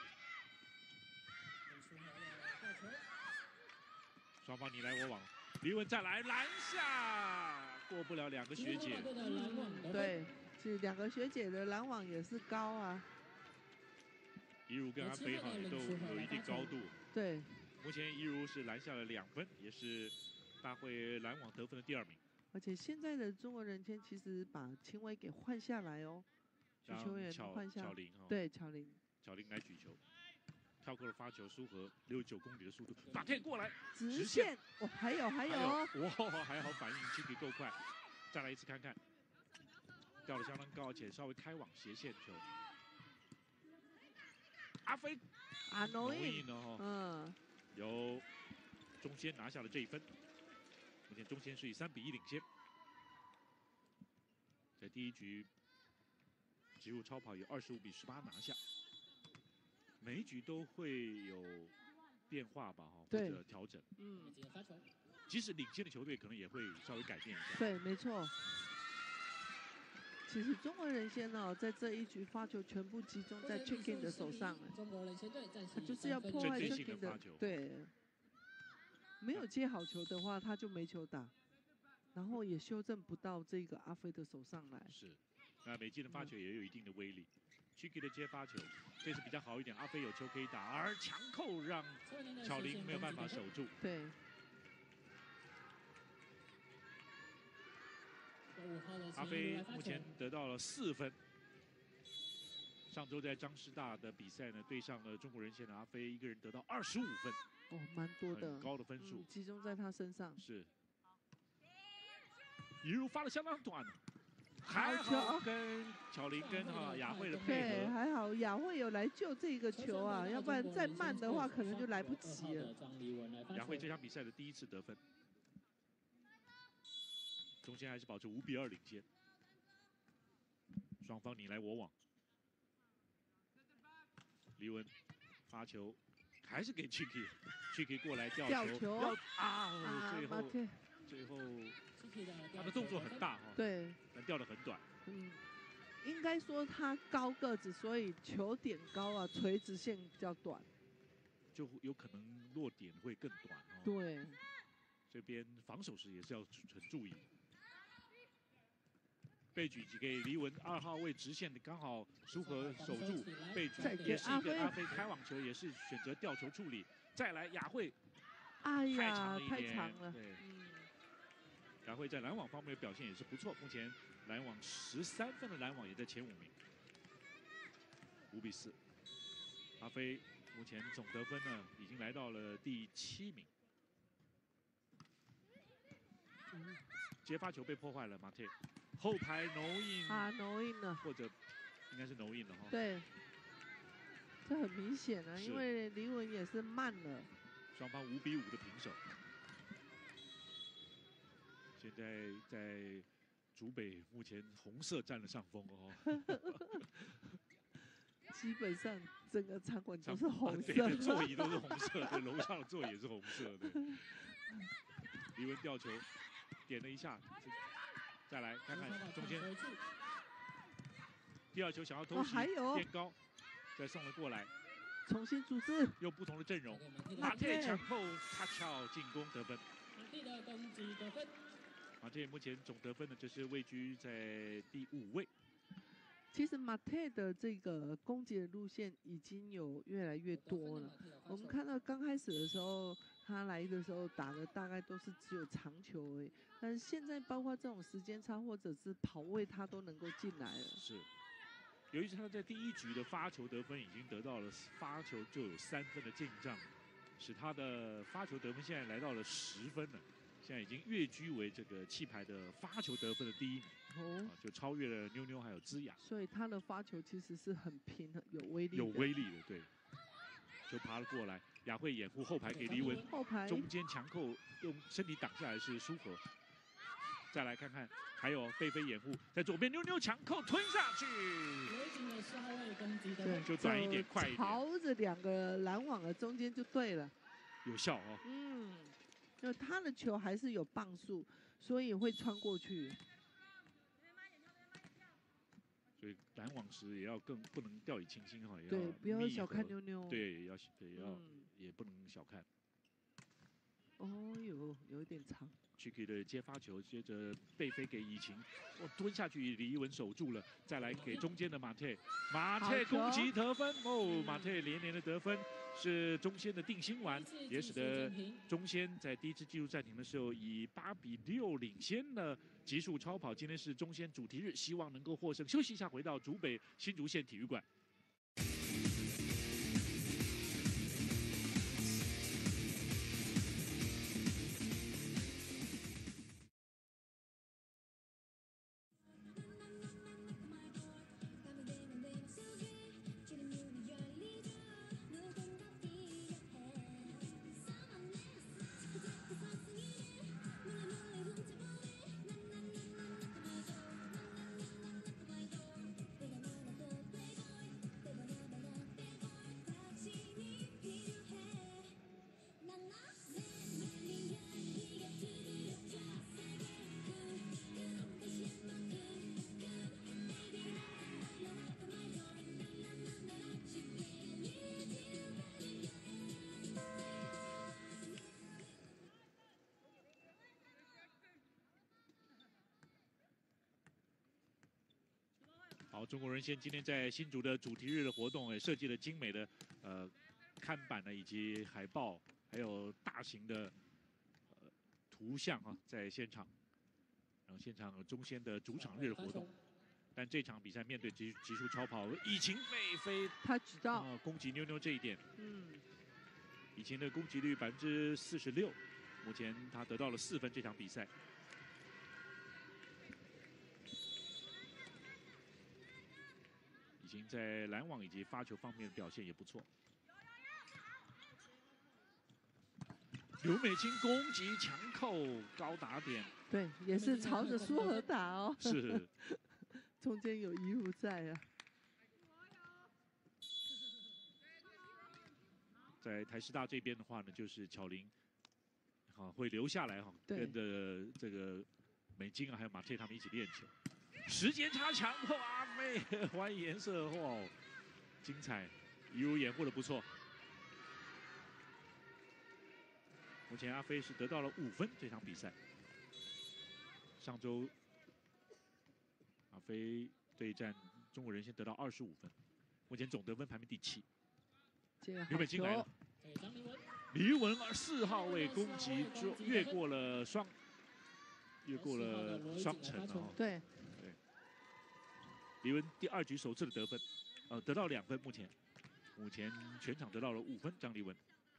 Speaker 1: 双方你来我往，黎文再来篮下，过不了两个学姐。
Speaker 2: 嗯、对，是两个学姐的拦网也是高啊。
Speaker 1: 一如跟阿飞哈都有一定高度。
Speaker 2: 对，
Speaker 1: 目前一如是拦下了两分，也是大会拦网得分的第二名。
Speaker 2: 而且现在的中国人先其实把轻微给换下来哦，举球员换下，
Speaker 1: 巧玲哈，
Speaker 2: 对，巧玲，
Speaker 1: 巧玲来举球，跳过了发球，苏和六十九公里的速度，马天过来
Speaker 2: 直线，哦，还有还有哦，
Speaker 1: 哇，还好反应轻比够快，再来一次看看，掉得相当高，而且稍微开往斜线球。阿飞，
Speaker 2: 阿诺伊
Speaker 1: 呢？哈，
Speaker 2: 嗯，
Speaker 1: 由中先拿下了这一分。目前中先是以三比一领先。在第一局，急入超跑以二十五比十八拿下。每一局都会有变化吧，哈，或者调整。
Speaker 2: 嗯，
Speaker 1: 即使领先的球队可能也会稍微改变一下。
Speaker 2: 对，没错。其实中国人先哦，在这一局发球全部集中在 Chicken 的手上了，
Speaker 6: 中国人先队暂时
Speaker 2: 他就是要破坏 Chicken 的，对，没有接好球的话，他就没球打，然后也修正不到这个阿飞的手上来。
Speaker 1: 是，那美金的发球也有一定的威力。Chicken 的接发球这次比较好一点，阿飞有球可以打，而强扣让巧玲没有办法守住。
Speaker 2: 对。
Speaker 1: 阿飞目前得到了四分。上周在张师大的比赛呢，对上了中国人先的阿飞，一个人得到二十五分，
Speaker 2: 哦，蛮多的，
Speaker 1: 很高的分数、
Speaker 2: 嗯，集中在他身上。
Speaker 1: 是。一路发的相当短，还好跟巧玲跟哈雅慧的配合，
Speaker 2: 对，还好雅慧有来救这个球啊，要不然再慢的话可能就来不及了。
Speaker 1: 雅慧这场比赛的第一次得分。中间还是保持五比二领先，双方你来我往。黎文发球还是给 Chicky，Chicky 过来吊球，
Speaker 2: 球
Speaker 1: 啊，最后最后他的动作很大哈，
Speaker 2: 对，
Speaker 1: 但掉得很短。
Speaker 2: 嗯，应该说他高个子，所以球点高啊，垂直线比较短，
Speaker 1: 就有可能落点会更短哦。
Speaker 2: 对，
Speaker 1: 这边防守时也是要很注意。被举给黎文二号位直线的刚好苏和守住，被举也是一个阿飞开网球，也是选择吊球处理。再来雅慧，
Speaker 2: 哎呀，
Speaker 1: 太
Speaker 2: 长了，
Speaker 1: 对，嗯，雅慧在拦网方面的表现也是不错，目前拦网十三分的拦网也在前五名。 五比四。阿飞目前总得分呢已经来到了第七名。接发球被破坏了，马特后排挪印
Speaker 2: 啊，挪印了，
Speaker 1: 或者应该是挪印了哈。
Speaker 2: 对，这很明显啊，
Speaker 1: 是
Speaker 2: 因为黎文也是慢了。
Speaker 1: 双方五比五的平手。现在在竹北目前红色占了上风哦。
Speaker 2: 基本上整个场馆都是红色，
Speaker 1: 对，座椅都是红色的，楼上的座椅也是红色的。黎文吊球，点了一下，再来看看中间，第二球想要偷袭，
Speaker 2: 哦还有
Speaker 1: 垫高，再送了过来，
Speaker 2: 重新组织，
Speaker 1: 又不同的阵容，马特强扣他跳进攻得分。
Speaker 6: 马特的攻击得分。
Speaker 1: 马特目前总得分呢，就是位居在第五位。
Speaker 2: 其实马特的这个攻击的路线已经有越来越多了。我们看到刚开始的时候，他来的时候打的大概都是只有长球而已，但是现在包括这种时间差或者是跑位，他都能够进来了。
Speaker 1: 是，由于他在第一局的发球得分已经得到了发球就有三分的进账，使他的发球得分现在来到了十分了。现在已经跃居为这个气牌的发球得分的第一名，哦，啊、就超越了妞妞还有芝雅。
Speaker 2: 所以他的发球其实是很平衡、有威力的。
Speaker 1: 有威力的，对。球爬了过来，雅慧掩护后排给黎文，
Speaker 2: 后排
Speaker 1: 中间强扣用身体挡下来是舒和。再来看看，还有贝菲掩护，在左边妞妞强扣吞下去。
Speaker 6: 雷霆的四号位攻击得
Speaker 2: 对，
Speaker 6: 分。
Speaker 1: 就短一点，快一点，
Speaker 2: 朝着两个拦网的中间就对了。
Speaker 1: 有效哦。
Speaker 2: 嗯。就他的球还是有磅数，所以会穿过去。
Speaker 1: 所以拦网时也要更不能掉以轻心哈，也要
Speaker 2: 对，不要小看
Speaker 1: 妞。
Speaker 2: 妞妞。
Speaker 1: 对，也要也要、
Speaker 2: 嗯、
Speaker 1: 也不能小看。
Speaker 2: 哦呦，有一点长。
Speaker 1: Chicky 的接发球，接着背飞给以晴，哦蹲下去，李一文守住了，再来给中间的马特，马特攻击得分哦，马特连连的得分。是中仙的定心丸，也使得中仙在第一次技术暂停的时候以八比六领先了极速超跑。今天是中仙主题日，希望能够获胜。休息一下，回到竹北新竹县体育馆。好，中国人先今天在新竹的主题日的活动，也设计了精美的呃看板呢，以及海报，还有大型的呃图像啊，在现场。然后现场有中仙的主场日的活动，但这场比赛面对极极速超跑，以晴飞飞
Speaker 2: 他举到、
Speaker 1: 呃、攻击妞妞这一点，
Speaker 2: 嗯，
Speaker 1: 以晴的攻击率百分之四十六，目前他得到了四分这场比赛。已经在拦网以及发球方面的表现也不错。刘美清攻击强扣高打点，
Speaker 2: 对，也是朝着苏荷打哦。
Speaker 1: 是，
Speaker 2: 中间有遗物在啊。
Speaker 1: 在台师大这边的话呢，就是巧玲，好会留下来哈，跟着这个美金啊还有马特他们一起练球。时间差强迫阿飞还颜色哇，精彩，一路掩护的不错。目前阿飞是得到了五分这场比赛。上周阿飞对战中国人先得到二十五分，目前总得分排名第七。刘美金来了，黎文四号位攻击就越过了双，越过了双城哦。
Speaker 2: 对。
Speaker 1: 黎文第二局首次的得分， 呃，得到两分，目前目前全场得到了五分，张黎文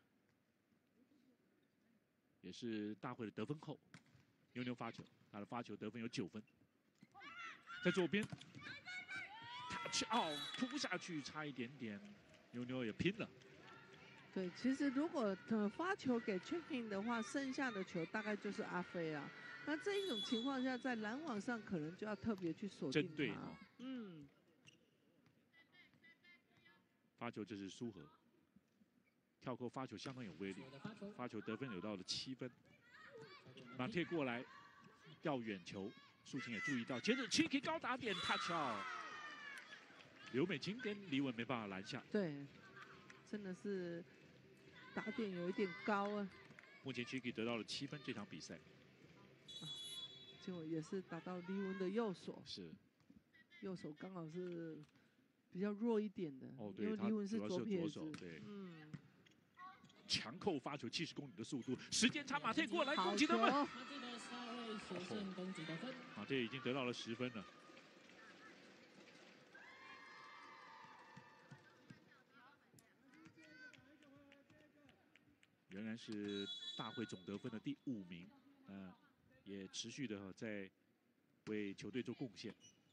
Speaker 1: 也是大会的得分后，牛牛发球，他的发球得分有九分，在左边。 touch out 扑下去，差一点点，牛牛也拼了。
Speaker 2: 对，其实如果呃发球给 Checking 的话，剩下的球大概就是阿飞啊。那这一种情况下，在拦网上可能就要特别去锁定
Speaker 1: 针对
Speaker 2: 他。嗯，
Speaker 1: 发球这是苏荷，跳扣发球相当有威力，发球得分有到了七分。马贴过来吊远球，素琴也注意到，接着 Chicky 高打点 touch out。 刘美琴跟李稳没办法拦下，
Speaker 2: 对，真的是打点有一点高啊。
Speaker 1: 目前 Chicky 得到了七分这场比赛，
Speaker 2: 啊，结果也是打到李文的右手，
Speaker 1: 是
Speaker 2: 右手刚好是比较弱一点的，
Speaker 1: 哦，对，
Speaker 2: 因为李文
Speaker 1: 主要是
Speaker 2: 撇子，
Speaker 1: 左手，对，
Speaker 2: 嗯，
Speaker 1: 强扣发球七十公里的速度，时间差，马贴过来
Speaker 2: 好
Speaker 1: 攻击得分，
Speaker 6: 马蒂的稍微实现攻击得分，
Speaker 1: 马贴已经得到了十分了。 仍然是大会总得分的第五名，呃，也持续的在为球队做贡献。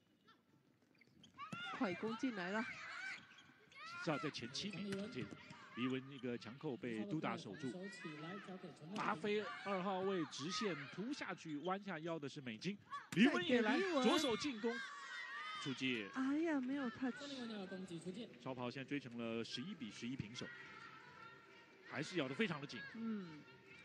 Speaker 2: 快攻进来了，
Speaker 1: 至少在前七名，这黎文一个强扣被都达守住。马飞二号位直线扑下去，弯下腰的是美金，黎文也来左手进攻，出界。
Speaker 2: 哎呀，没有 touch。
Speaker 1: 超跑现在追成了十一比十一平手。 还是咬得非常的紧。
Speaker 2: 嗯，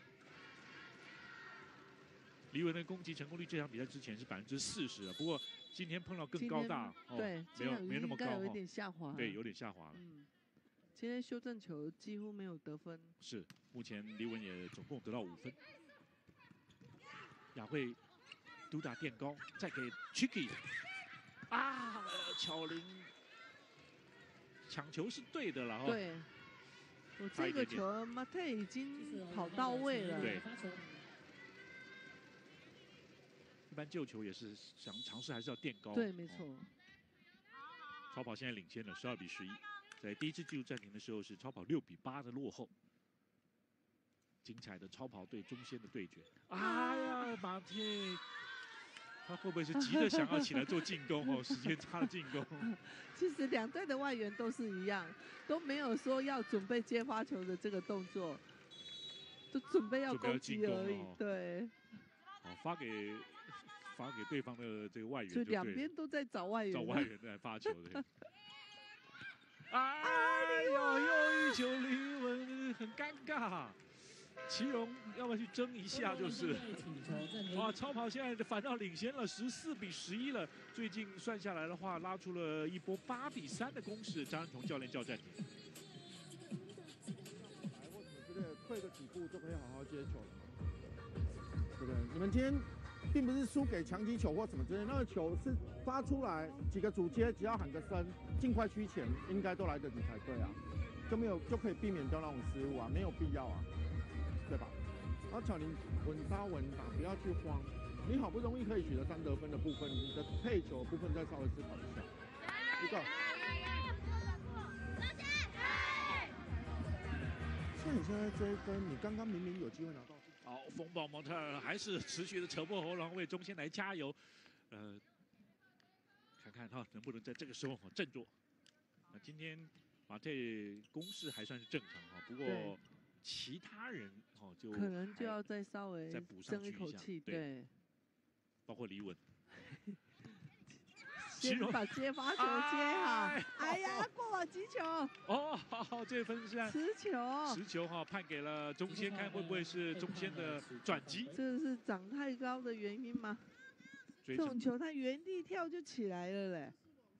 Speaker 1: 黎文的攻击成功率这场比赛之前是百分之四十啊，不过今天碰到更高大，
Speaker 2: 哦、对，
Speaker 1: 没有没有那么高，
Speaker 2: 有一点下滑，
Speaker 1: 对，有点下滑了。
Speaker 2: 嗯，今天修正球几乎没有得分。
Speaker 1: 是，目前黎文也总共得到五分。雅慧都打垫高，再给 Chicky， 啊，巧玲抢球是对的了哈。
Speaker 2: 对。 我这个球，马特已经跑到位了。
Speaker 1: 对。一般救球也是想尝试还是要垫高。
Speaker 2: 对，没错。
Speaker 1: 超跑现在领先了十二比十一，在第一次技术暂停的时候是超跑六比八的落后。精彩的超跑对中线的对决。哎呀，马特，他会不会是急着想要起来做进攻哦？时间差的进攻。
Speaker 2: 其实两队的外援都是一样，都没有说要准备接发球的这个动作，都准备要攻击而已。哦、对。
Speaker 1: 好，发给发给对方的这个外援，
Speaker 2: 就两边都在找外援，
Speaker 1: 找外援来发球的。哎呦，又一球李文很尴尬。 祁荣要不要去争一下？就是哇，超跑现在反倒领先了十四比十一了。最近算下来的话，拉出了一波八比三的攻势。张恩崇教练叫暂停。
Speaker 3: 来或什么之类的，退个几步就可以好好接球了，对不对？你们今天并不是输给强击球或什么之类，那个球是发出来，几个主接只要喊个声，尽快趋前，应该都来得及才对啊，就没有就可以避免掉那种失误啊，没有必要啊。 对吧？然后巧玲稳扎稳打，不要去慌。你好不容易可以取得三得分的部分，你的配球的部分再稍微思考一下。一个。像你现在追分，你刚刚明明有机会拿到。
Speaker 1: 好，风暴模特还是持续的扯破喉咙，为中线来加油。呃，看看哈能不能在这个时候振作。那今天马特攻势还算是正常哈，不过。 其他人哦，就
Speaker 2: 可能就要再稍微
Speaker 1: 再补上
Speaker 2: 一口气，
Speaker 1: 对，
Speaker 2: 对
Speaker 1: 包括李稳，
Speaker 2: 先把接发球接好。哎呀，过网击球！
Speaker 1: 哦，好，这分是
Speaker 2: 持球，
Speaker 1: 持球哈，判给了中线，看会不会是中线的转机？
Speaker 2: 这是长太高的原因吗？这种球他原地跳就起来了嘞。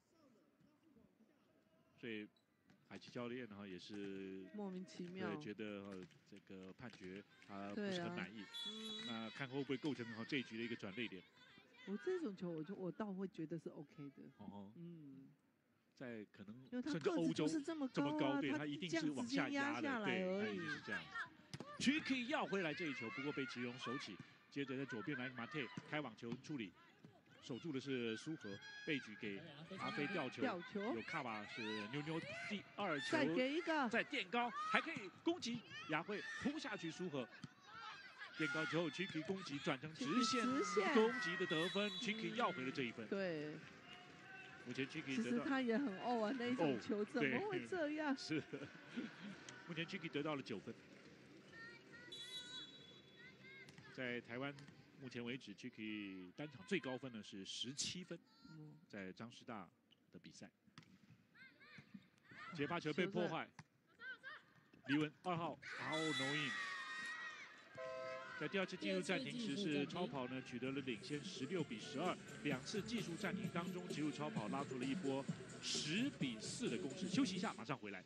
Speaker 1: 所以。 海奇教练哈也是
Speaker 2: 莫名其妙，
Speaker 1: 对，觉得呃这个判决他不是很满意。啊嗯、那看会不会构成哈这一局的一个转捩点。
Speaker 2: 我这种球，我就我倒会觉得是 OK 的。
Speaker 1: 哦，
Speaker 2: 嗯，
Speaker 1: 在可能
Speaker 2: 因为他
Speaker 1: 甚至欧洲
Speaker 2: 这么
Speaker 1: 高、啊，
Speaker 2: 高
Speaker 1: 对他一定是往下压的，对，他一定是这样。Chicky 要回来这一球，不过被祁荣守起，接着在左边来马特开网球处理。 守住的是苏和，背举给阿飞吊球，
Speaker 2: 吊球
Speaker 1: 有卡瓦是妞妞第二球，
Speaker 2: 再给一个，
Speaker 1: 再垫高，还可以攻击，雅慧扑下去，苏和垫高之后 ，Chiki 攻击转成直线
Speaker 2: 直线
Speaker 1: 攻击的得分 ，Chiki 要回了这一分。
Speaker 2: 对，
Speaker 1: 目前 Chiki
Speaker 2: 其实
Speaker 1: 得到
Speaker 2: 他也很哦啊，那一种球怎么会这样？
Speaker 1: 是，目前 Chiki 得到了九分，在台湾。目前为止 ，Chiki 单场最高分呢是十七分，在张师大的比赛。接发球被破坏，李文二号 out no in。在第二次技术暂停时，是超跑呢取得了领先十六比十二。两次技术暂停当中，极速超跑拉出了一波十比四的攻势。休息一下，马上回来。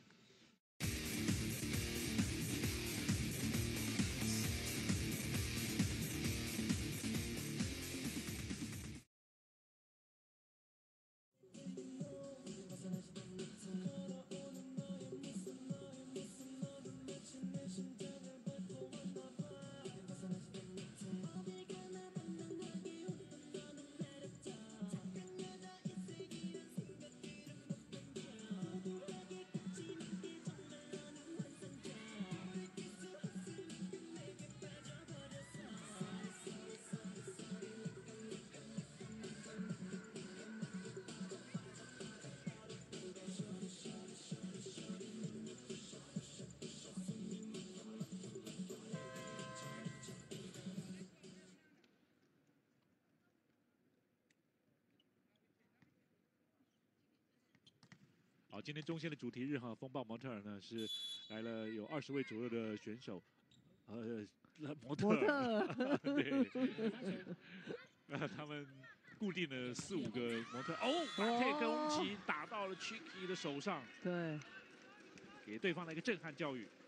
Speaker 1: 好，今天中线的主题日哈，风暴模特儿呢是来了有二十位左右的选手，呃，模特儿，对，呃，他们固定了四五个模特，哦，马特攻击打到了 Chiki 的手上，
Speaker 2: 对，
Speaker 1: 给对方来一个震撼教育。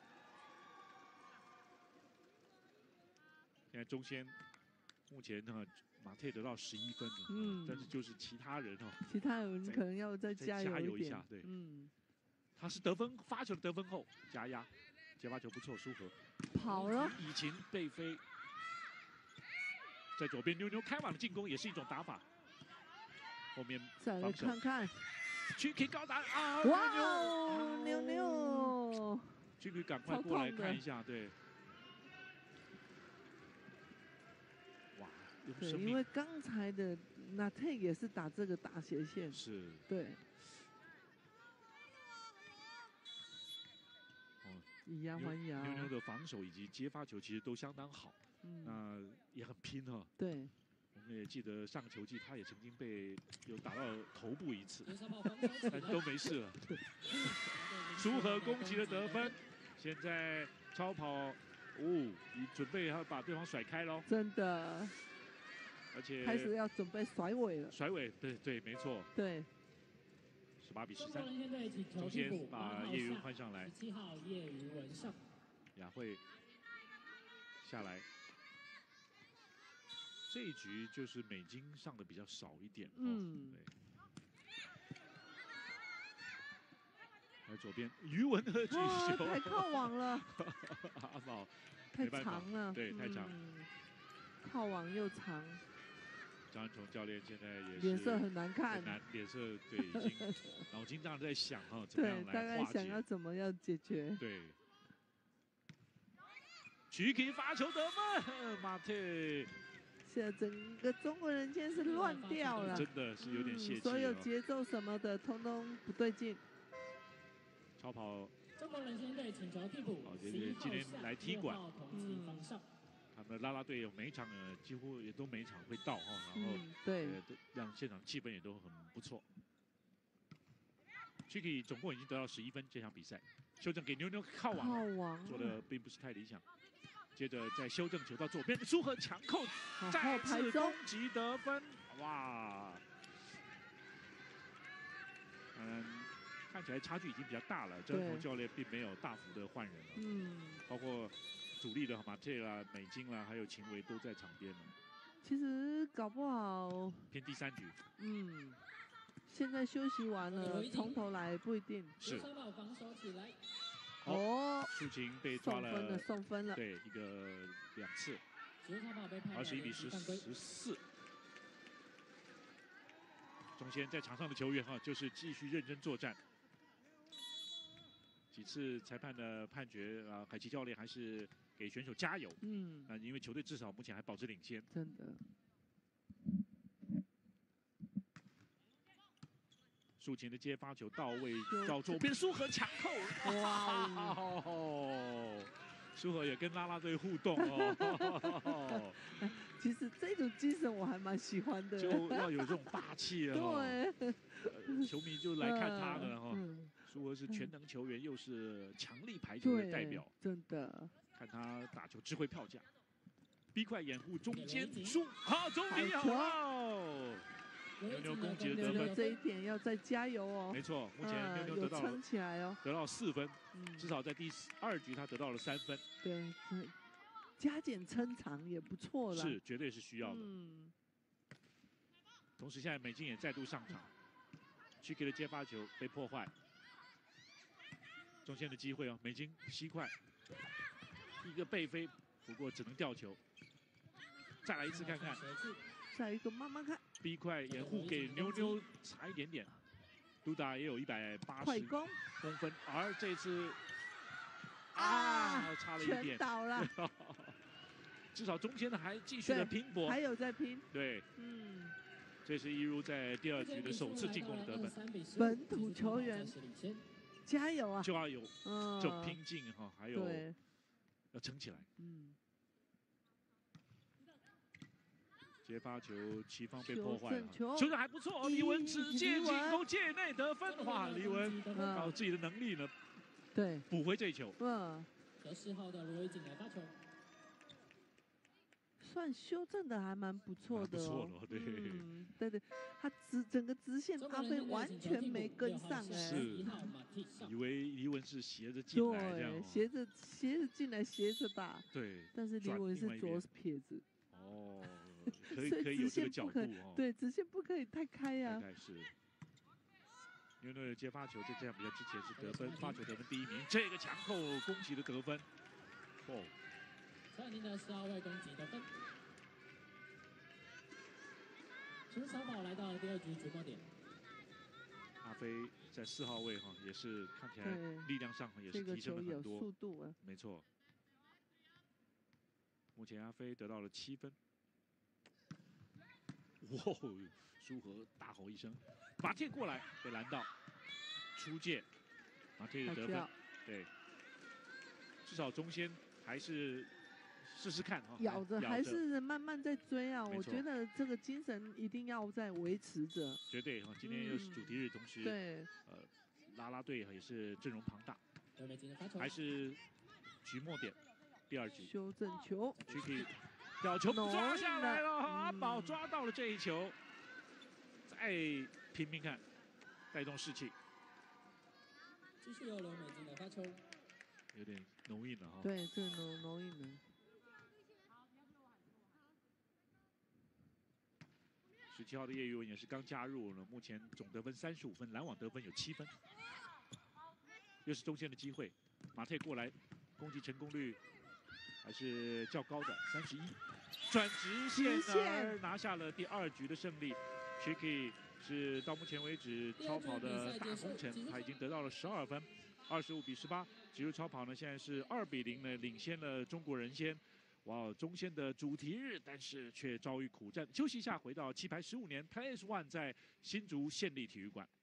Speaker 1: 现在中线目前呢。马特得到十一分了，嗯，但是就是其他人哦，
Speaker 2: 其他人可能要再加油
Speaker 1: 加油
Speaker 2: 一
Speaker 1: 下，对，
Speaker 2: 嗯，
Speaker 1: 他是得分发球的得分后加压，接发球不错，苏和
Speaker 2: 跑了，
Speaker 1: 以琴背飞，在左边妞妞开网的进攻也是一种打法，后面
Speaker 2: 再来看看
Speaker 1: ，Chiki 高达啊，
Speaker 2: 哇哦，妞妞
Speaker 1: ，Chiki 赶快过来看一下，对。
Speaker 2: 对，因为刚才的那特也是打这个大斜线，
Speaker 1: 是，
Speaker 2: 对，
Speaker 1: 哦，
Speaker 2: 以牙还牙。
Speaker 1: 妞妞的防守以及接发球其实都相当好，嗯，那也很拼哈。
Speaker 2: 对，
Speaker 1: 我们也记得上个球季他也曾经被有打到头部一次，但都没事了。苏和攻击的得分，现在超跑哦，你准备要把对方甩开喽，
Speaker 2: 真的。
Speaker 1: 而且
Speaker 2: 开始要准备甩尾了。
Speaker 1: 甩尾，对对，没错。
Speaker 2: 对。
Speaker 1: 十八比十三。中间把叶云换上来。
Speaker 6: 十七号叶云文上。
Speaker 1: 雅慧下来。这一局就是美金上的比较少一点。嗯。对。来左边，于文和举球。
Speaker 2: 太靠网了。
Speaker 1: 阿宝。
Speaker 2: 太长了。
Speaker 1: 对，太长。
Speaker 2: 靠网又长。
Speaker 1: 张安崇教练现在也是
Speaker 2: 脸色很难看，
Speaker 1: 很难，脸色对已经脑筋当然在想哈，怎么样来化解？
Speaker 2: 大概想要怎么样解决？
Speaker 1: 对。Chiki 发球得分，马特。
Speaker 2: 现在整个中国人间是乱掉了，
Speaker 1: 真的是有点泄气、哦嗯。
Speaker 2: 所有节奏什么的，通通不对劲。
Speaker 1: 超跑。
Speaker 6: 中国人先队请求替补。
Speaker 1: 好，今天今天来踢馆。
Speaker 6: 嗯。
Speaker 1: 他们啦啦队有每一场呃几乎也都每一场会到哈，然后、
Speaker 2: 嗯、对、
Speaker 1: 呃，让现场气氛也都很不错。Chiki 总共已经得到十一分，这场比赛修正给妞妞靠网，
Speaker 2: 靠网
Speaker 1: 做的并不是太理想。接着再修正球到左边，苏和强扣，再次攻击得分，哇！嗯，看起来差距已经比较大了，张宏教练并没有大幅的换人了，嗯，包括。主力的马特啦、美金啦，还有秦维都在场边了。
Speaker 2: 其实搞不好
Speaker 1: 偏第三局。
Speaker 2: 嗯，现在休息完了，从头来不一定。
Speaker 1: 是。
Speaker 2: 哦，
Speaker 1: 苏晴被抓了，
Speaker 2: 送分了，送分了。
Speaker 1: 对，一个两次。二十一比十十四。 中线在场上的球员哈，就是继续认真作战。几次裁判的判决啊，海奇教练还是给选手加油。
Speaker 2: 嗯，
Speaker 1: 啊，因为球队至少目前还保持领先。
Speaker 2: 真的。
Speaker 1: 苏琴的接发球到位，到左边，苏和抢扣，哇哦！苏和也跟啦啦队互动哦。
Speaker 2: 其实这种精神我还蛮喜欢的，
Speaker 1: 就要有这种霸气啊！
Speaker 2: 对、
Speaker 1: 呃，球迷就来看他的哈。
Speaker 2: 嗯、
Speaker 1: 苏和是全能球员，又是强力排球的代表，
Speaker 2: 真的。
Speaker 1: 看他打球智慧票价，逼快掩护中间输，好，终于好了。妞妞攻击的得分，
Speaker 2: 这一点要再加油哦。
Speaker 1: 没错，目前妞妞得到
Speaker 2: 撑起来哦，
Speaker 1: 得到四分，
Speaker 2: 嗯、
Speaker 1: 至少在第二局他得到了三分。
Speaker 2: 对，加减撑场也不错了，
Speaker 1: 是绝对是需要的。
Speaker 2: 嗯。
Speaker 1: 同时，现在美金也再度上场 ，Chicky 的接发球被破坏，中线的机会哦，美金吸快，一个背飞，不过只能吊球。再来一次看看。
Speaker 2: 再一个慢慢看，
Speaker 1: 逼快掩护给妞妞差一点点，杜达也有一百八十公分，而这次啊差了一点，
Speaker 2: 全倒了。
Speaker 1: 至少中间的还继续的拼搏，
Speaker 2: 还有在拼。
Speaker 1: 对，嗯，这是一如在第二局的首次进攻的得分。
Speaker 2: 本土球员加油啊！
Speaker 1: 就要有这种拼劲哈，还有要撑起来。嗯。接发球，齐方被破坏了，球的还不错，黎文直接进攻界内得分，哇！黎文靠自己的能力呢，
Speaker 2: 对，
Speaker 1: 补回这一球。
Speaker 2: 嗯，
Speaker 6: 得四号的罗威进来发球，
Speaker 2: 算修正的还蛮不错的哦。
Speaker 1: 不错的，对，
Speaker 2: 嗯，对对，他直整个直线阿飞完全没跟上哎，
Speaker 1: 是，以为黎文是斜着进来这样，
Speaker 2: 斜着斜着进来斜着打，
Speaker 1: 对，
Speaker 2: 但是黎文是左撇子。
Speaker 1: 哦。可以可以有这个角度哦，
Speaker 2: 对，直线不可以太开呀、啊。
Speaker 1: 是。妞妞的接发球在这样比较之前是得分，发球得分第一名，这个强扣攻击的得分，哦。
Speaker 6: 蔡宁的四号位攻击得分。陈小宝来到第二局瞩目点。
Speaker 1: 阿飞在四号位哈，也是看起来力量上也是提升了很多，
Speaker 2: 速度啊，
Speaker 1: 没错。目前阿飞得到了七分。哇！苏和大吼一声，马天过来被拦到，出界，马天的得分，对，至少中线还是试试看哈，
Speaker 2: 咬着还是慢慢在追啊。我觉得这个精神一定要在维持着。
Speaker 1: 绝对哈，今天又是主题日，同时
Speaker 2: 对，
Speaker 1: 呃，啦啦队也是阵容庞大，还是局末点，第二局
Speaker 2: 修正球
Speaker 1: ，Chicky。吊球抓下来了，阿宝抓到了这一球，再拼拼看，带动士气。
Speaker 6: 继续由刘美金来发球，
Speaker 1: 有点浓印了哈。
Speaker 2: 对，这浓浓印了。
Speaker 1: 十七号的叶玉文也是刚加入了，目前总得分三十五分，拦网得分有七分。又是中线的机会，马泰过来，攻击成功率还是较高的三十一。转直线而拿下了第二局的胜利 ，Chicky 是到目前为止超跑的大功臣，他已经得到了十二分，二十五比十八。直入超跑呢，现在是二比零呢，领先了中国人先。哇，中线的主题日，但是却遭遇苦战。休息一下，回到七排十五年 P S One 在新竹县立体育馆。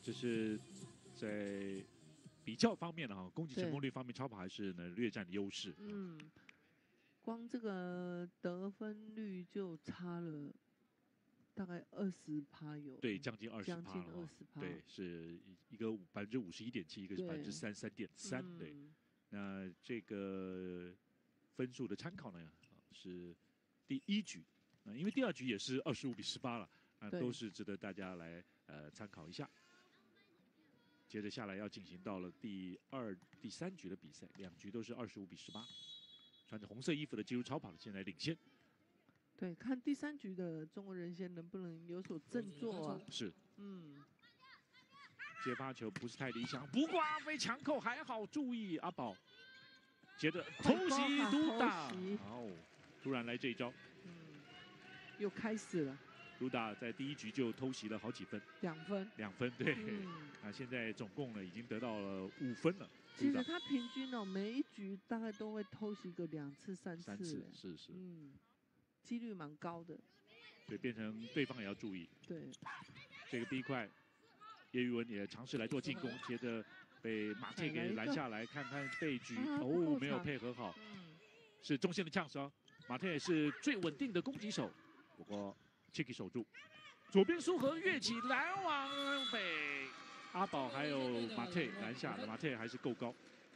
Speaker 1: 这是在比较方面的哈，攻击成功率方面，超跑还是呢略占优势。
Speaker 2: 嗯，光这个得分率就差了大概二十趴有。
Speaker 1: 对，将近二十趴，
Speaker 2: 将近二十趴。
Speaker 1: 对，是一个百分之五十一点七，一个是百分之三三点三。对，那这个分数的参考呢是第一局，啊，因为第二局也是二十五比十八了，啊，都是值得大家来呃参考一下。接着下来要进行到了第二、第三局的比赛，两局都是二十五比十八。穿着红色衣服的技术超跑的现在领先。
Speaker 2: 对，看第三局的中国人先能不能有所振作啊？
Speaker 1: 是，
Speaker 2: 嗯，
Speaker 1: 接发球不是太理想，不过阿飞强扣还好，注意阿宝。接着偷袭都大，哦，突然来这一招，
Speaker 2: 嗯，又开始了。
Speaker 1: 都大在第一局就偷袭了好几分，
Speaker 2: 两分，
Speaker 1: 两分，对。
Speaker 2: 嗯，
Speaker 1: 那现在总共呢已经得到了五分了。
Speaker 2: 其实他平均哦，每一局大概都会偷袭个两次、三次，
Speaker 1: 三次，是是，
Speaker 2: 嗯，几率蛮高的。
Speaker 1: 所以变成对方也要注意。
Speaker 2: 对，
Speaker 1: 这个 B 块，叶玉文也尝试来做进攻，接着被马铁给拦下来，看看背局，哦，没有配合好，
Speaker 2: 嗯，
Speaker 1: 是中线的呛杀。马铁是最稳定的攻击手，不过 Chicky 守住，左边苏和跃起拦网被阿宝还有马铁拦下了，马铁还是够高。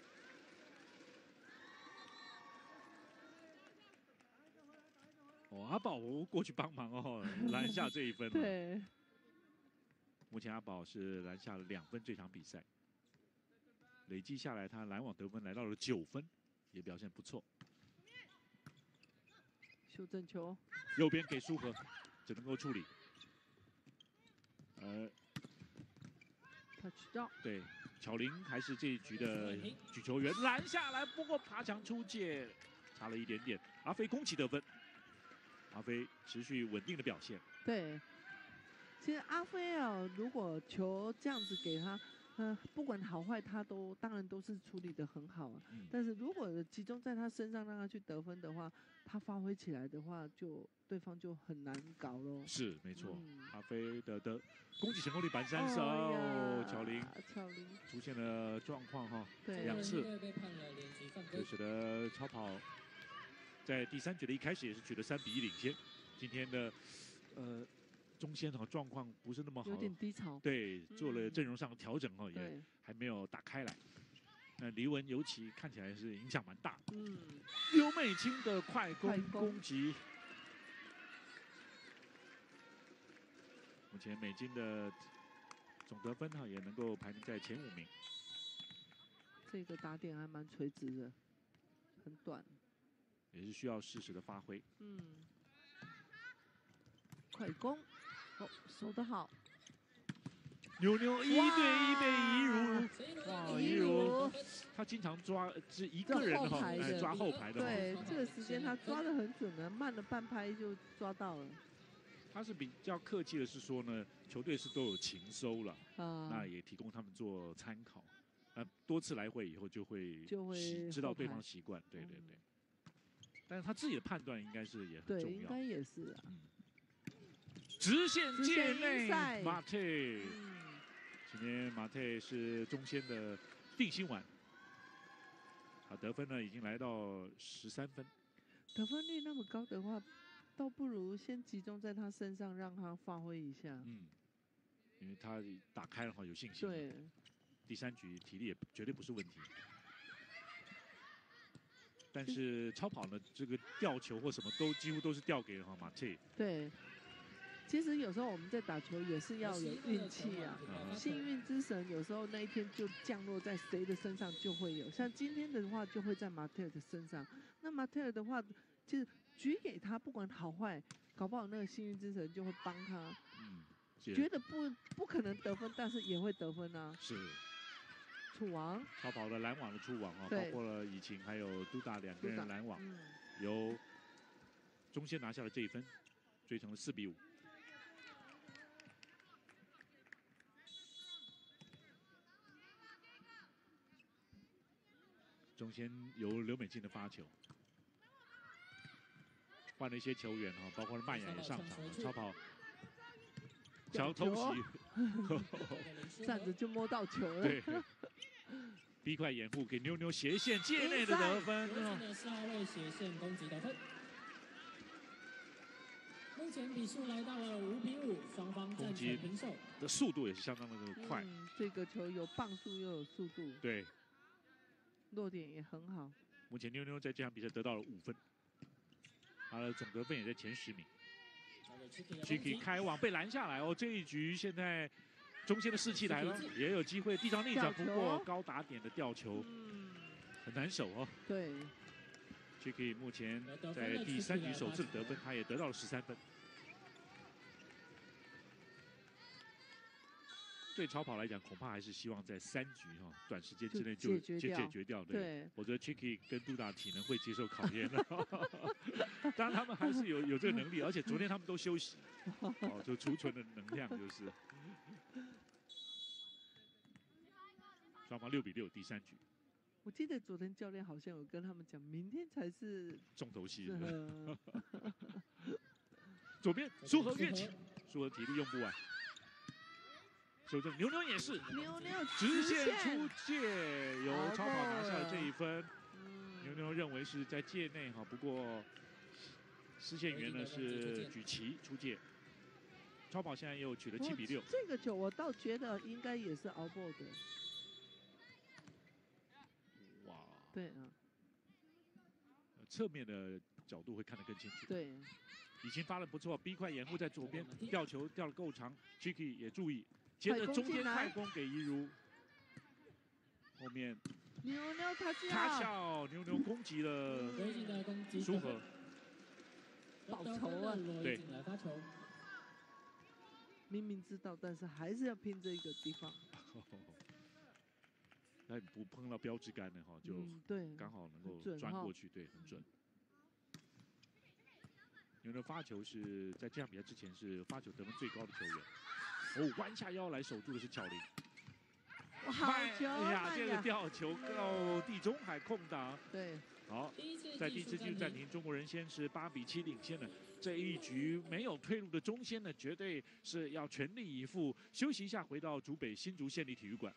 Speaker 1: 哦，阿宝过去帮忙哦，拦下这一分。
Speaker 2: 对，
Speaker 1: 目前阿宝是拦下了两分，这场比赛累计下来，他拦网得分来到了九分，也表现不错。
Speaker 2: 修正球，
Speaker 1: 右边给苏和，只能够处理。呃
Speaker 2: touch 到，
Speaker 1: 对，巧玲还是这一局的举球员，拦下来，不过爬墙出界，差了一点点。阿飞攻起得分，阿飞持续稳定的表现。
Speaker 2: 对，其实阿飞啊，如果球这样子给他，呃，不管好坏，他都当然都是处理得很好啊。
Speaker 1: 嗯、
Speaker 2: 但是如果集中在他身上让他去得分的话，他发挥起来的话，就对方就很难搞喽。
Speaker 1: 是没错，
Speaker 2: 嗯、
Speaker 1: 阿飞的的攻击成功率百分之三十哦，巧玲，
Speaker 2: 巧玲
Speaker 1: 出现了状况哈，
Speaker 2: 对，
Speaker 1: 两次，这使得超跑在第三局的一开始也是取得三比一领先。今天的呃。中线哈状况不是那么好，
Speaker 2: 有点低潮。
Speaker 1: 对，做了阵容上的调整哈，
Speaker 2: 嗯、
Speaker 1: 也还没有打开来。那黎文尤其看起来是影响蛮大。
Speaker 2: 嗯，
Speaker 1: 刘美清的快攻攻击，目前美金的总得分哈也能够排名在前五名。
Speaker 2: 这个打点还蛮垂直的，很短，
Speaker 1: 也是需要适时的发挥。
Speaker 2: 嗯，快攻。哦，守得好，
Speaker 1: 妞妞一对一被怡如，哇，怡如，他经常抓是一个人哈，哎，抓后排的。
Speaker 2: 对，这个时间他抓得很准的，慢了半拍就抓到了。
Speaker 1: 他是比较客气的，是说呢，球队是都有情收了，啊，那也提供他们做参考。呃，多次来回以后就会
Speaker 2: 就会
Speaker 1: 知道对方习惯，对对对。但是他自己的判断应该是也很重要，
Speaker 2: 对，应该也是啊。
Speaker 1: 嗯。直线界内，马特，今天马特是中线的定心丸，好得分呢已经来到十三分，
Speaker 2: 得分率那么高的话，倒不如先集中在他身上，让他发挥一下。
Speaker 1: 嗯，因为他打开的话有信心。
Speaker 2: 对，
Speaker 1: 第三局体力也绝对不是问题。但是超跑呢，这个吊球或什么都几乎都是吊给了马特。
Speaker 2: 对。其实有时候我们在打球也是要有运气啊，幸运之神有时候那一天就降落在谁的身上就会有，像今天的话就会在马特尔的身上。那马特尔的话，其实举给他不管好坏，搞不好那个幸运之神就会帮他。
Speaker 1: 嗯，
Speaker 2: 觉得不不可能得分，但是也会得分啊。
Speaker 1: 是。
Speaker 2: 触网。
Speaker 1: 超跑的拦网的触网啊，包括了以晴还有杜大两个人拦网，嗯、由中线拿下了这一分，追成了四比五。中间由刘美静的发球，换了一些球员哈，包括了曼雅也上场了。超跑小偷袭，
Speaker 2: 站着就摸到球了。
Speaker 1: 对。B 快掩护给妞妞斜线界内的得分。
Speaker 6: 四号位斜线攻击得分。目前比数来到了五比五，双方战成平手。
Speaker 1: 的速度也是相当的快。
Speaker 2: 嗯，这个球有磅数又有速度。
Speaker 1: 对。
Speaker 2: 落点也很好。
Speaker 1: 目前妞妞在这场比赛得到了五分，他的总得分也在前十名。Chicky 开网被拦下来哦，这一局现在中线的士气来了，也有机会地上逆转，不过高打点的吊球，很难守哦。
Speaker 2: 对
Speaker 1: ，Chicky 目前在第三局首次的得分，他也得到了十三分。对超跑来讲，恐怕还是希望在三局哈、哦，短时间之内就解解决掉。对，我觉得 Chicky 跟杜达体能会接受考验的。当然，他们还是有有这个能力，而且昨天他们都休息，哦，就储存的能量就是。双方六比六，第三局。
Speaker 2: 我记得昨天教练好像有跟他们讲，明天才是
Speaker 1: 重头戏。左边苏和跃起，苏和体力用不完。修正，牛牛也是，
Speaker 2: 牛牛
Speaker 1: 直线出界，由超跑拿下了这一分。牛牛认为是在界内哈，不过司线员呢是举旗出界。超跑现在又取了七比六。
Speaker 2: 这个球我倒觉得应该也是熬过的。
Speaker 1: 哇，
Speaker 2: 对啊，
Speaker 1: 侧面的角度会看得更清楚。
Speaker 2: 对，
Speaker 1: 已经发的不错 ，B 快掩护在左边，吊球吊得够长 ，Chicky 也注意。接着中间快攻给怡如，后面
Speaker 2: 牛牛他
Speaker 1: 他跳牛牛攻击了苏和，
Speaker 2: 报仇啊！
Speaker 1: 对，
Speaker 2: 明明知道，但是还是要拼这个地方。
Speaker 1: 那不碰到标志杆的哈，就
Speaker 2: 对，
Speaker 1: 刚好能够钻过去，对，很准。牛牛发球是在这场比赛之前是发球得分最高的球员。哦，弯下腰来守住的是巧玲。
Speaker 2: 好球！
Speaker 1: 哎呀，这个吊球到地中海空档。
Speaker 2: 对。
Speaker 1: 好，在第一次技术暂停，中国人先是八比七领先了。这一局没有退路的中先呢，绝对是要全力以赴。休息一下，回到竹北新竹县立体育馆。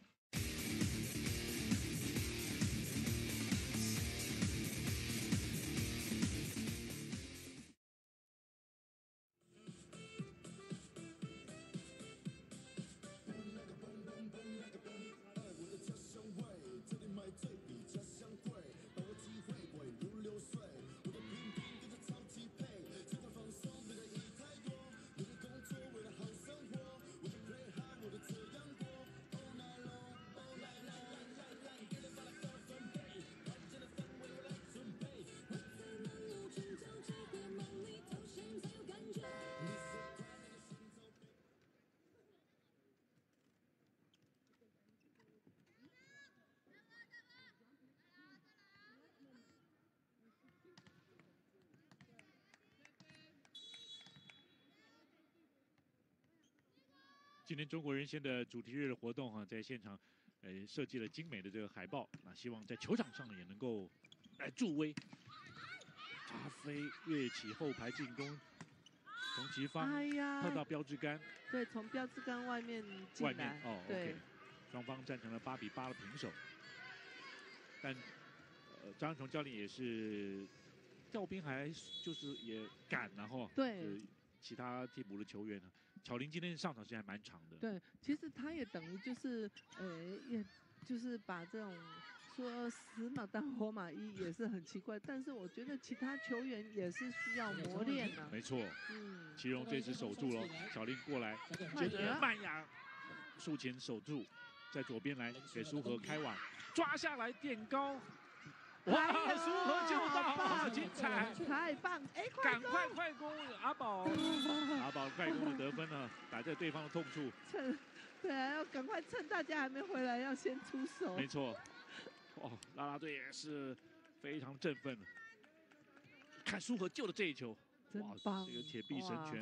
Speaker 1: 今天中国人先的主题日的活动哈、啊，在现场，呃，设计了精美的这个海报，那希望在球场上也能够来助威。查飞跃起后排进攻，从其方碰到标志杆，
Speaker 2: 对，从标志杆外面进来，
Speaker 1: 外面哦 ，OK， 双方战成了八比八的平手。但呃，张恩崇教练也是调兵还就是也赶然后
Speaker 2: 对、
Speaker 1: 呃、其他替补的球员呢。巧玲今天上场时间还蛮长的。
Speaker 2: 对，其实他也等于就是，呃，也就是把这种说死马当活马医也是很奇怪，但是我觉得其他球员也是需要磨练的、啊。
Speaker 1: 没错，
Speaker 2: 嗯，
Speaker 1: 祁荣这次守住了，巧玲过来，接着曼雅术前守住，在左边来给苏和开网，抓下来垫高。哇！苏和救到，精彩，
Speaker 2: 太棒！哎，
Speaker 1: 赶快快攻阿宝，阿宝快攻的得分呢，打在对方的痛处。
Speaker 2: 趁，对啊，要赶快趁大家还没回来，要先出手。
Speaker 1: 没错，哦，啦啦队也是非常振奋。看苏和救的这一球，
Speaker 2: 真棒！
Speaker 1: 这个铁臂神拳，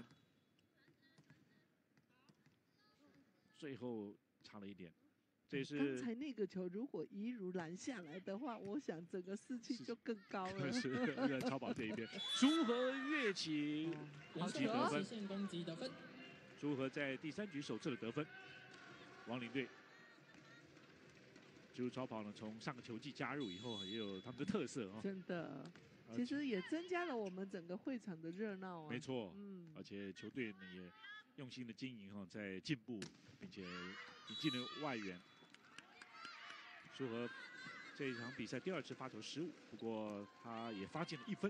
Speaker 1: 最后差了一点。这是
Speaker 2: 刚才那个球，如果一如拦下来的话，我想整个士气就更高了。
Speaker 1: 是在超跑这一边，苏和跃起，好几得分。 朱和在第三局首次的得分，王领队。就是超跑呢，从上个球季加入以后，也有他们的特色哦。
Speaker 2: 真的，其实也增加了我们整个会场的热闹啊。
Speaker 1: 没错，
Speaker 2: 嗯，
Speaker 1: 而且球队呢也用心的经营哈，在进步，并且引进了外援。舒和这一场比赛第二次发球失误，不过他也发进了一分。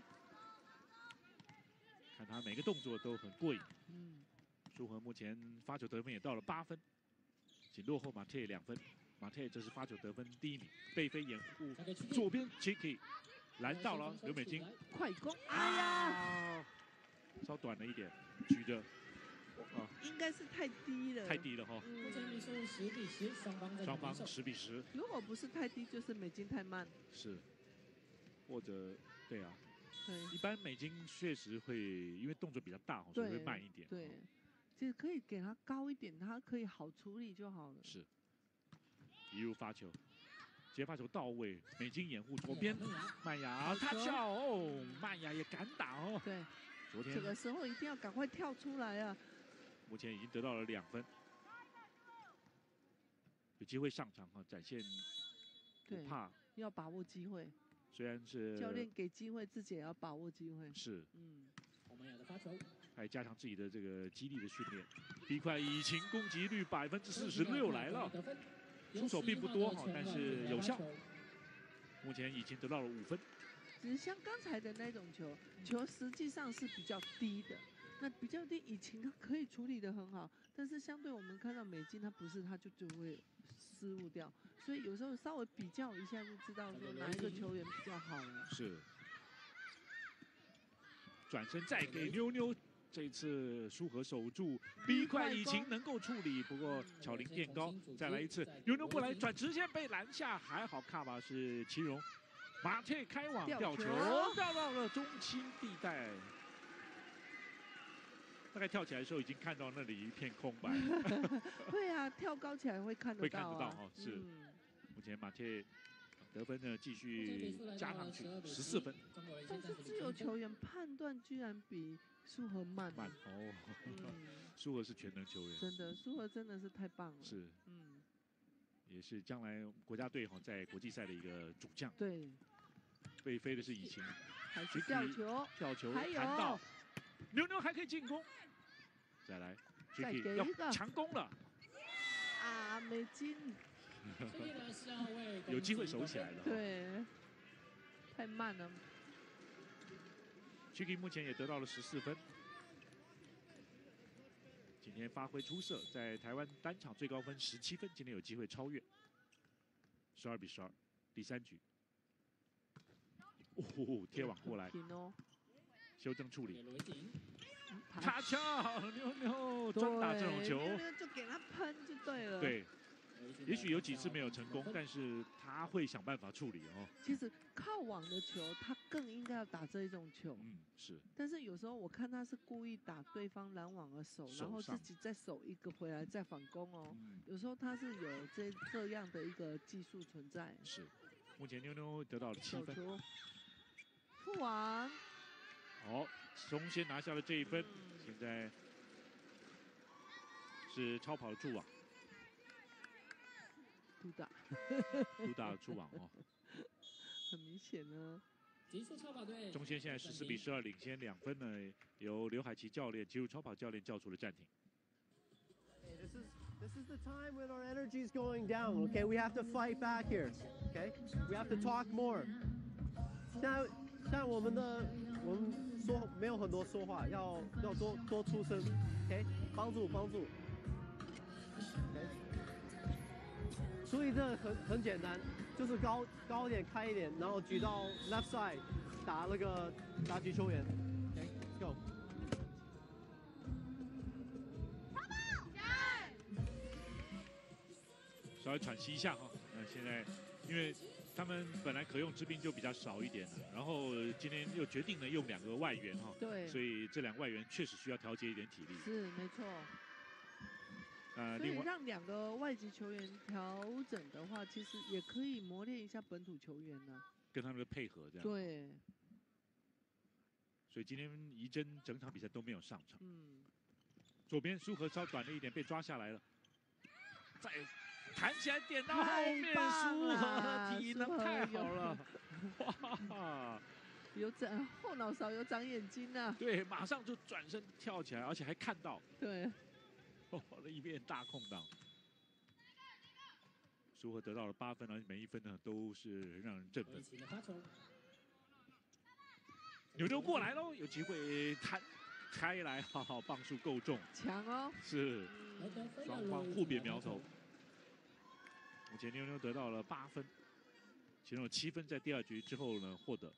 Speaker 1: 看他每个动作都很过瘾。
Speaker 2: 嗯，
Speaker 1: 舒和目前发球得分也到了八分，仅落后马特两分。马特这是发球得分第一名，背飞掩护左边 Chicky 拦到了刘美金，
Speaker 2: 快攻！哎呀，
Speaker 1: 稍短了一点，举着，啊，
Speaker 2: 应该是太低了，
Speaker 1: 太低了哈。
Speaker 6: 目前比数十比十，双方在
Speaker 1: 双方十比十。
Speaker 2: 如果不是太低，就是美金太慢。
Speaker 1: 是，或者对啊，
Speaker 2: 对，
Speaker 1: 一般美金确实会因为动作比较大，所以会慢一点。
Speaker 2: 对，其实可以给他高一点，他可以好处理就好了。
Speaker 1: 是。一路发球，接发球到位，美金掩护左边，麦芽他跳哦，麦芽也敢打哦。
Speaker 2: 对，
Speaker 1: 昨天
Speaker 2: 这个时候一定要赶快跳出来啊！
Speaker 1: 目前已经得到了两分，有机会上场哈，展现不怕，
Speaker 2: 要把握机会。
Speaker 1: 虽然是
Speaker 2: 教练给机会，自己也要把握机会。
Speaker 1: 是，
Speaker 2: 嗯，
Speaker 6: 红麦芽的发球，
Speaker 1: 还加强自己的这个激励的训练。B快以晴攻击率百分之四十六来了。出手并不多哈，但是有效。目前已经得到了五分。
Speaker 2: 只是像刚才的那种球，球实际上是比较低的，那比较低，以前可以处理得很好，但是相对我们看到美金，它不是，它就就会失误掉。所以有时候稍微比较一下，就知道说哪一个球员比较好了。
Speaker 1: 是。转身再给妞妞。这一次舒和守住 B 快以晴能够处理，不过巧玲垫高，再来一次，妞妞过来转直线被拦下，还好卡吧是齐荣，马特开网吊球掉到了中心地带，大概跳起来的时候已经看到那里一片空白。
Speaker 2: 会啊，跳高起来会看得到、啊，
Speaker 1: 会看得到哈，是。嗯、目前马特得分呢继续加上去十四分，
Speaker 2: 但是自由球员判断居然比舒和慢
Speaker 1: 慢哦，舒和是全能球员，
Speaker 2: 真的，舒和真的是太棒了，
Speaker 1: 是，
Speaker 2: 嗯，
Speaker 1: 也是将来国家队哈在国际赛的一个主将，
Speaker 2: 对，
Speaker 1: 被飞的是以晴，
Speaker 2: 还是吊球，
Speaker 1: 吊球
Speaker 2: 还有
Speaker 1: 弹到，妞妞还可以进攻，再来，
Speaker 2: 再给一个
Speaker 1: 强攻了，
Speaker 2: 啊，美金，
Speaker 1: 有机会守起来了，
Speaker 2: 对，太慢了。
Speaker 1: Chicky 目前也得到了十四分，今天发挥出色，在台湾单场最高分十七分，今天有机会超越，十二比十二，第三局，哦，贴网过来，修正处理，他跳妞妞专打这种球，
Speaker 2: 妞妞就给他喷就对了，
Speaker 1: 对。也许有几次没有成功，但是他会想办法处理哦。
Speaker 2: 其实靠网的球，他更应该要打这一种球。
Speaker 1: 嗯，是。
Speaker 2: 但是有时候我看他是故意打对方拦网的手，然后自己再守一个回来再反攻哦。嗯、有时候他是有这这样的一个技术存在。
Speaker 1: 是。目前妞妞得到了七分。
Speaker 2: 副网。
Speaker 1: 好，松先拿下了这一分，嗯、现在是超跑的助网。
Speaker 2: 杜大，
Speaker 1: 杜大出网哦，
Speaker 2: 很明显呢。
Speaker 1: 中线现在十四比十二领先两分呢，由刘海琪教练、吉鲁超跑教练叫出了暂停。
Speaker 5: This is this is the time when our energy is going down. Okay, we have to fight back here. Okay, we have to talk more. 现在现在我们的我们说没有很多说话，要要多多出声。OK， 帮助帮助。OK。所以这很很简单，就是高高一点开一点，然后举到 left side 打那个打击球员。OK, let's go。
Speaker 1: 稍微喘息一下哈，那现在因为他们本来可用之兵就比较少一点了，然后今天又决定了用两个外援哈，
Speaker 2: 对，
Speaker 1: 所以这两个外援确实需要调节一点体力。
Speaker 2: 是没错。
Speaker 1: 呃，
Speaker 2: 所以让两个外籍球员调整的话，其实也可以磨练一下本土球员呢、啊，
Speaker 1: 跟他们的配合这样。
Speaker 2: 对。
Speaker 1: 所以今天怡珍整场比赛都没有上场。
Speaker 2: 嗯。
Speaker 1: 左边苏和稍短了一点，被抓下来了，再弹起来点到后面，苏和体能太好了，哇！
Speaker 2: 有长后脑勺有长眼睛啊！
Speaker 1: 对，马上就转身跳起来，而且还看到，
Speaker 2: 对，
Speaker 1: 哦，一面大空档。苏和得到了八分，而且每一分呢都是让人振奋。扭扭过来喽，有机会弹开来，好好棒数够重，
Speaker 2: 强哦！
Speaker 1: 是，双方互别苗头。目前妞妞得到了八分，其中有七分在第二局之后呢获得。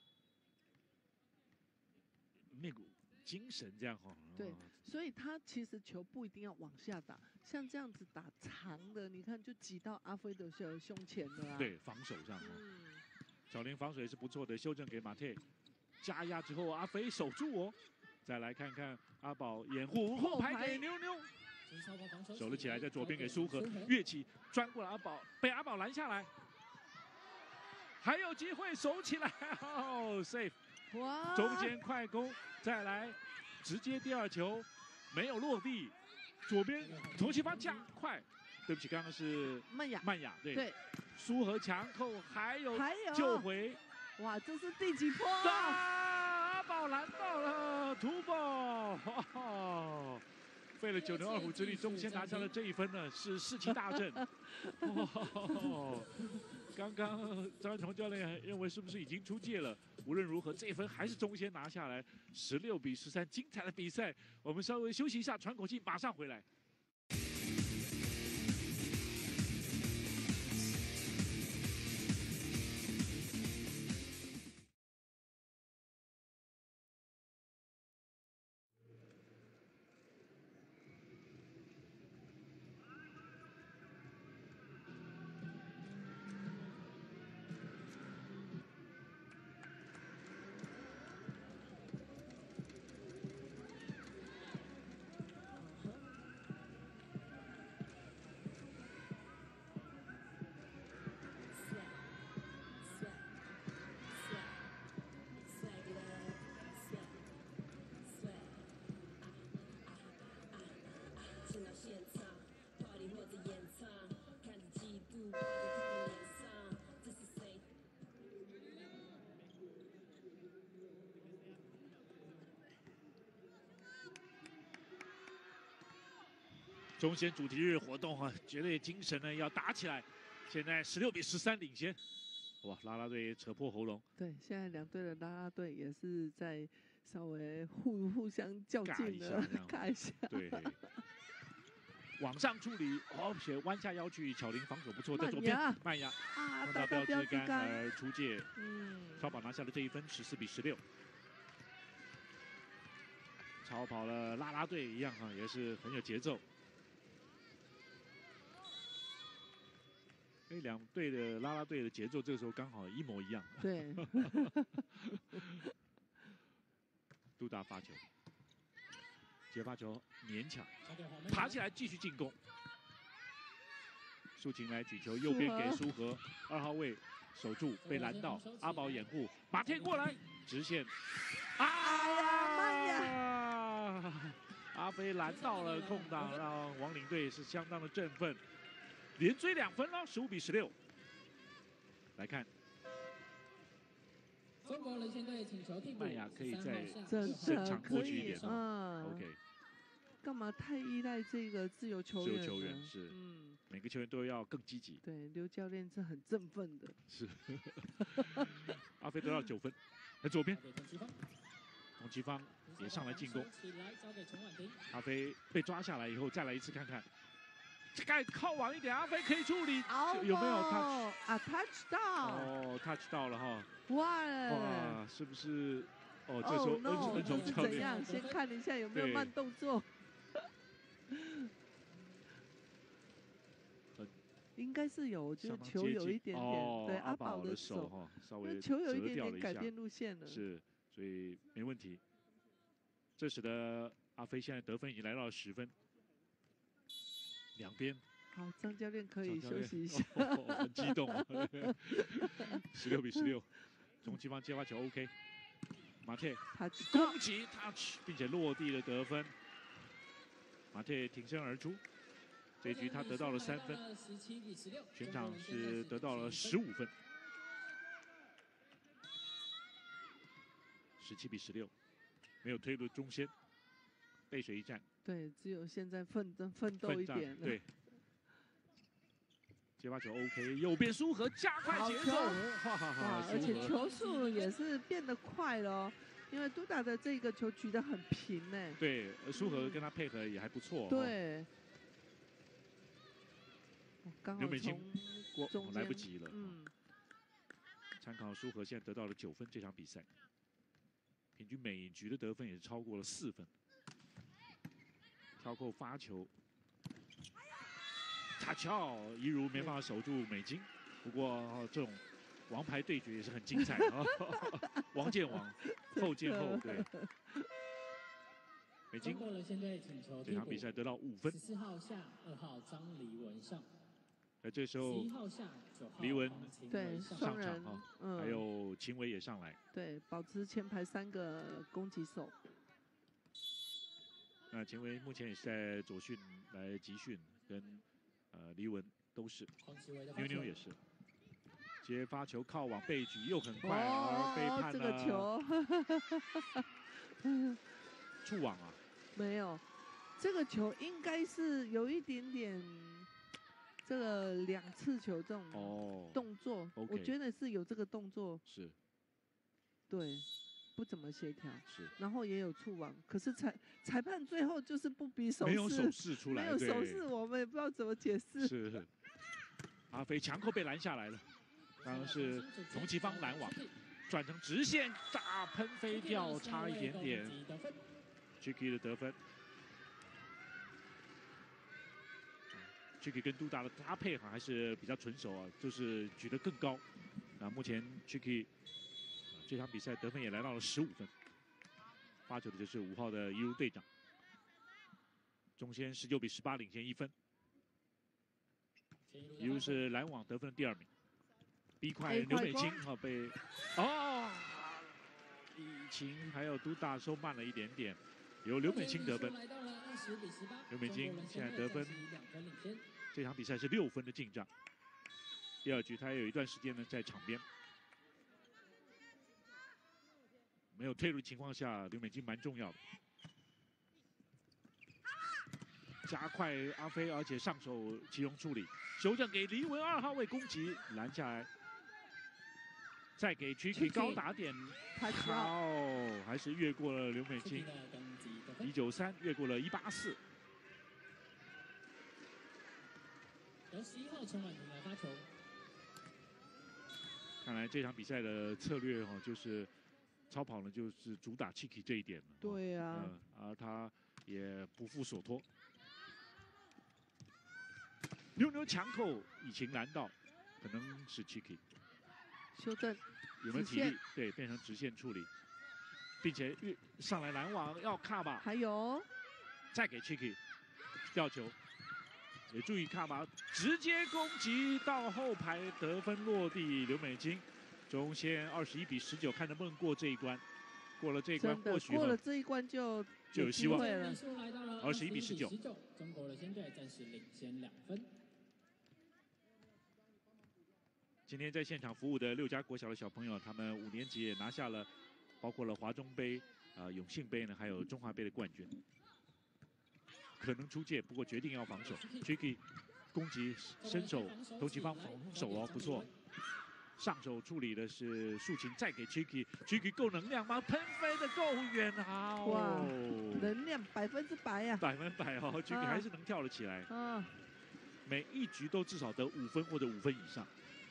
Speaker 1: 那股精神这样哈。
Speaker 2: 对，所以他其实球不一定要往下打，像这样子打长的，你看就挤到阿飞的胸前了啊。
Speaker 1: 对，防守上哦。嗯。小林防守也是不错的，修正给马特，加压之后阿飞守住哦。再来看看阿宝掩护后排给妞妞，守了起来，在左边给苏和，跃起钻过来阿宝，被阿宝拦下来，还有机会守起来，哦 ，safe。
Speaker 2: 哇！
Speaker 1: 中间快攻，再来直接第二球，没有落地，左边同西方加快，对不起，刚刚是
Speaker 2: 曼雅，
Speaker 1: 曼雅对
Speaker 2: 对，
Speaker 1: 苏和强扣，还有
Speaker 2: 还有
Speaker 1: 救回，
Speaker 2: 哇，这是第几波
Speaker 1: 啊？阿宝拦到了土宝，哇！费了九牛二虎之力，终先拿下了这一分呢，是士气大振。哇！刚刚张安崇教练认为是不是已经出界了？无论如何，这一分还是中先拿下来，十六比十三，精彩的比赛。我们稍微休息一下，喘口气，马上回来。中仙主题日活动啊，绝对精神呢要打起来。现在十六比十三领先，哇，啦啦队扯破喉咙。
Speaker 2: 对，现在两队的啦啦队也是在稍微互互相较劲的，看一下。
Speaker 1: 对，往上处理，而且弯下腰去，巧玲防守不错，在左边曼雅
Speaker 2: 啊，
Speaker 1: 碰到标志杆而出界，嗯，超跑拿下了这一分，十四比十六。超跑了啦啦队一样哈，也是很有节奏。哎，两队的啦啦队的节奏这个时候刚好一模一样。
Speaker 2: 对。
Speaker 1: 杜达发球，接发球勉强爬起来继续进攻。苏晴来举球，右边给苏和，二号位守住被拦到，阿宝掩护，马天过来直线，啊！阿飞拦到了空档，让王领队是相当的振奋。连追两分了，十五比十六。来看，
Speaker 6: 中国人先队请求替补。
Speaker 1: 曼雅可以再
Speaker 2: 正
Speaker 1: 常过去一点
Speaker 2: 啊。
Speaker 1: OK。
Speaker 2: 干嘛太依赖这个自由球员？
Speaker 1: 自由球员是，嗯，每个球员都要更积极。
Speaker 2: 对，刘教练是很振奋的。
Speaker 1: 是。阿飞得到九分，在左边。洪其芳也上来进攻。阿飞被抓下来以后，再来一次看看。盖靠网一点，阿飞可以处理，有没有 touch
Speaker 2: 啊 ？touch 到
Speaker 1: 哦 ，touch 到了哈！
Speaker 2: 哇
Speaker 1: 哇，是不是？哦，这时候恩恩崇教练
Speaker 2: 怎样？先看一下有没有慢动作。应该是有，就是球有一点点，对阿宝的手
Speaker 1: 哈，稍微
Speaker 2: 球有一点点改变路线了，
Speaker 1: 是，所以没问题。这使得阿飞现在得分已经来到了十分。两边，
Speaker 2: 好，张教练可以休息一下，
Speaker 1: 哦哦、很激动、啊。十六比十六，中期方接发球 OK， 马切攻击 touch， 并且落地的得分。 马特挺身而出，这一局他得到了三分，全场是得到了十五分，十七比十六，没有推入中线，背水一战。
Speaker 2: 对，只有现在奋争奋斗一点了。
Speaker 1: 对。接发球 OK， 右边苏和加快节奏，哈哈哈！
Speaker 2: 而且球速也是变得快了、哦，因为杜达的这个球举得很平呢。
Speaker 1: 对，苏和跟他配合也还不错。
Speaker 2: 对。刚好
Speaker 1: 刘美清过
Speaker 2: 中
Speaker 1: 来不及了。
Speaker 2: 嗯。
Speaker 1: 参考苏和现在得到了九分，这场比赛平均每局的得分也是超过了四分。跳扣发球。塔乔一如没办法守住美金，不过、哦、这种王牌对决也是很精彩啊！王见王，后见后，对。美金这场比赛得到五分。十
Speaker 6: 四号下，二号张黎文上。
Speaker 1: 在这时候，黎文
Speaker 2: 对
Speaker 1: 上场啊，
Speaker 2: 嗯，
Speaker 1: 还有秦伟也上来。
Speaker 2: 对，保持前排三个攻击手。
Speaker 1: 那秦伟目前也是在左训来集训，跟。呃，黎文都是，妞妞也是，接发球靠网背举又很快，
Speaker 2: 哦、
Speaker 1: 而被判了
Speaker 2: 这个球
Speaker 1: 触网啊？
Speaker 2: 没有，这个球应该是有一点点这个两次球这种动作，哦
Speaker 1: okay、
Speaker 2: 我觉得是有这个动作，
Speaker 1: 是，
Speaker 2: 对。不怎么协调，
Speaker 1: 是，
Speaker 2: 然后也有触网，可是裁裁判最后就是不比手势，
Speaker 1: 没有手势出来，
Speaker 2: 没有手势，我们也不知道怎么解释。
Speaker 1: 是，阿飞强扣被拦下来了，当然是冯其芳拦网，转成直线大喷飞掉，差一点点 ，Chicky 的得分 ，Chicky 跟杜达的搭配好像还是比较纯熟啊，就是举得更高。那目前 Chicky。这场比赛得分也来到了十五分，发球的就是五号的伊如队长，中线十九比十八领先一分。伊如是拦网得分的第二名，逼快刘美清啊被哦，以晴还有杜大收慢了一点点，由刘美清得分。刘美清现在得分，这场比赛是六分的进账。第二局他也有一段时间呢在场边。没有退入情况下，刘美金蛮重要的。加快阿飞，而且上手齐荣处理，修正给黎文二号位攻击拦下来，再给 Chicky 高打点，好，还是越过了刘美金，一九三越过了一八四。
Speaker 6: 由十一号陈婉婷来发球。
Speaker 1: 看来这场比赛的策略哈，就是超跑呢，就是主打 Chicky 这一点了。
Speaker 2: 对呀、啊
Speaker 1: 嗯，而他也不负所托。妞妞强扣，以晴拦到，可能是 Chicky。
Speaker 2: 修正。
Speaker 1: 有没有体力？对，变成直线处理，并且越上来拦网要卡吧。
Speaker 2: 还有，
Speaker 1: 再给 Chicky 吊球，也注意卡吧，直接攻击到后排得分落地。刘美金中线二十一比十九，看能不能过这一关。过了这一关，或许
Speaker 2: 过了这一关就
Speaker 1: 就有希望
Speaker 2: 了。
Speaker 1: 二十一比十九，
Speaker 6: 中国的先队暂时领先两分。
Speaker 1: 今天在现场服务的六家国小的小朋友，他们五年级也拿下了，包括了华中杯、啊、呃、永信杯呢，还有中华杯的冠军。可能出界，不过决定要防守。Chicky 攻击伸手，投旗方防守哦，不错。上手处理的是竖琴，再给 Chicky，Chicky 够能量吗？喷飞的够远啊！
Speaker 2: 哇，能量百分之百呀！
Speaker 1: 百分百哦 ，Chicky 还是能跳得起来。
Speaker 2: 啊，
Speaker 1: 每一局都至少得五分或者五分以上。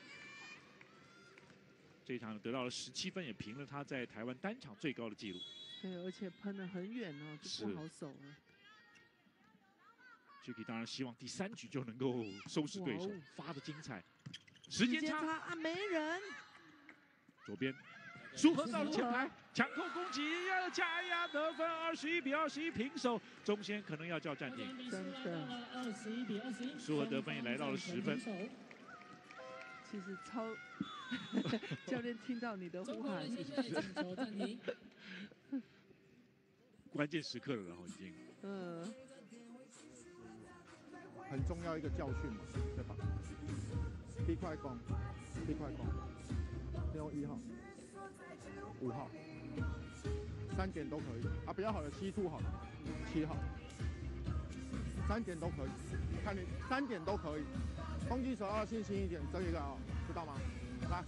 Speaker 1: 这一场得到了十七分，也平了他在台湾单场最高的纪录。
Speaker 2: 对，而且喷得很远哦，就不好守了。
Speaker 1: Chicky 当然希望第三局就能够收拾对手，发的精彩。时间差
Speaker 2: 啊，没人。
Speaker 1: 左边，苏和到了前排，强扣攻击，要加压得分，二十一比二十一平手，中线可能要叫暂停。
Speaker 2: 真的，
Speaker 6: 二十一比二十一，
Speaker 1: 苏和得分也来到了十分。
Speaker 2: 其实超教练听到你的呼喊，
Speaker 1: 关键时刻了，然后已经。
Speaker 2: 嗯。
Speaker 3: 很重要一个教训嘛，对吧？B 快攻，B 快攻，先用一号、五号，三点都可以啊，比较好的七兔好了，七号，三点都可以，看你三点都可以，攻击手要信心一点，这一个啊、哦，知道吗？来。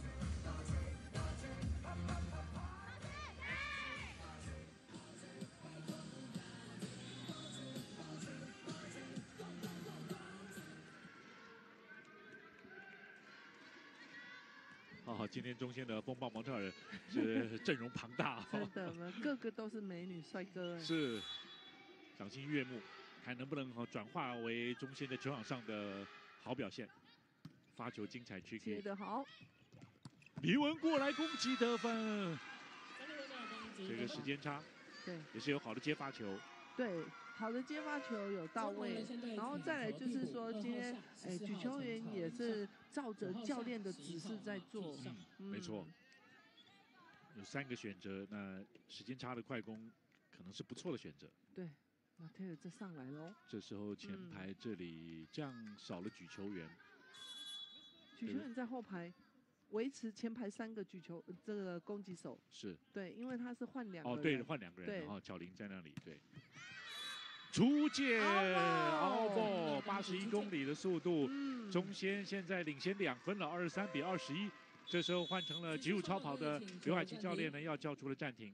Speaker 1: 哦，今天中线的风暴模特儿是阵容庞大、
Speaker 2: 哦，真的，个个都是美女帅哥，
Speaker 1: 是赏心悦目，看能不能哈转化为中线的球场上的好表现。发球精彩区
Speaker 2: 接得好，
Speaker 1: 李文过来攻击得分，这个时间差，
Speaker 2: 对，
Speaker 1: 也是有好的接发球，
Speaker 2: 对。好的接发球有到位，然后再来就是说，今天哎，举球员也是照着教练的指示在做，
Speaker 1: 嗯，嗯没错，有三个选择，那时间差的快攻可能是不错的选择。
Speaker 2: 对，马特尔这上来喽，
Speaker 1: 这时候前排这里这样少了举球员，
Speaker 2: 举球员在后排。维持前排三个举球，这个攻击手
Speaker 1: 是
Speaker 2: 对，因为他是换两个人
Speaker 1: 哦，对，换两个人，
Speaker 2: 对
Speaker 1: 然后巧玲在那里，对。出界，奥波八十一公里的速度，
Speaker 2: 嗯、
Speaker 1: 中先现在领先两分了，二十三比二十一。这时候换成了极速超跑的刘海清教练呢，要叫出了暂停。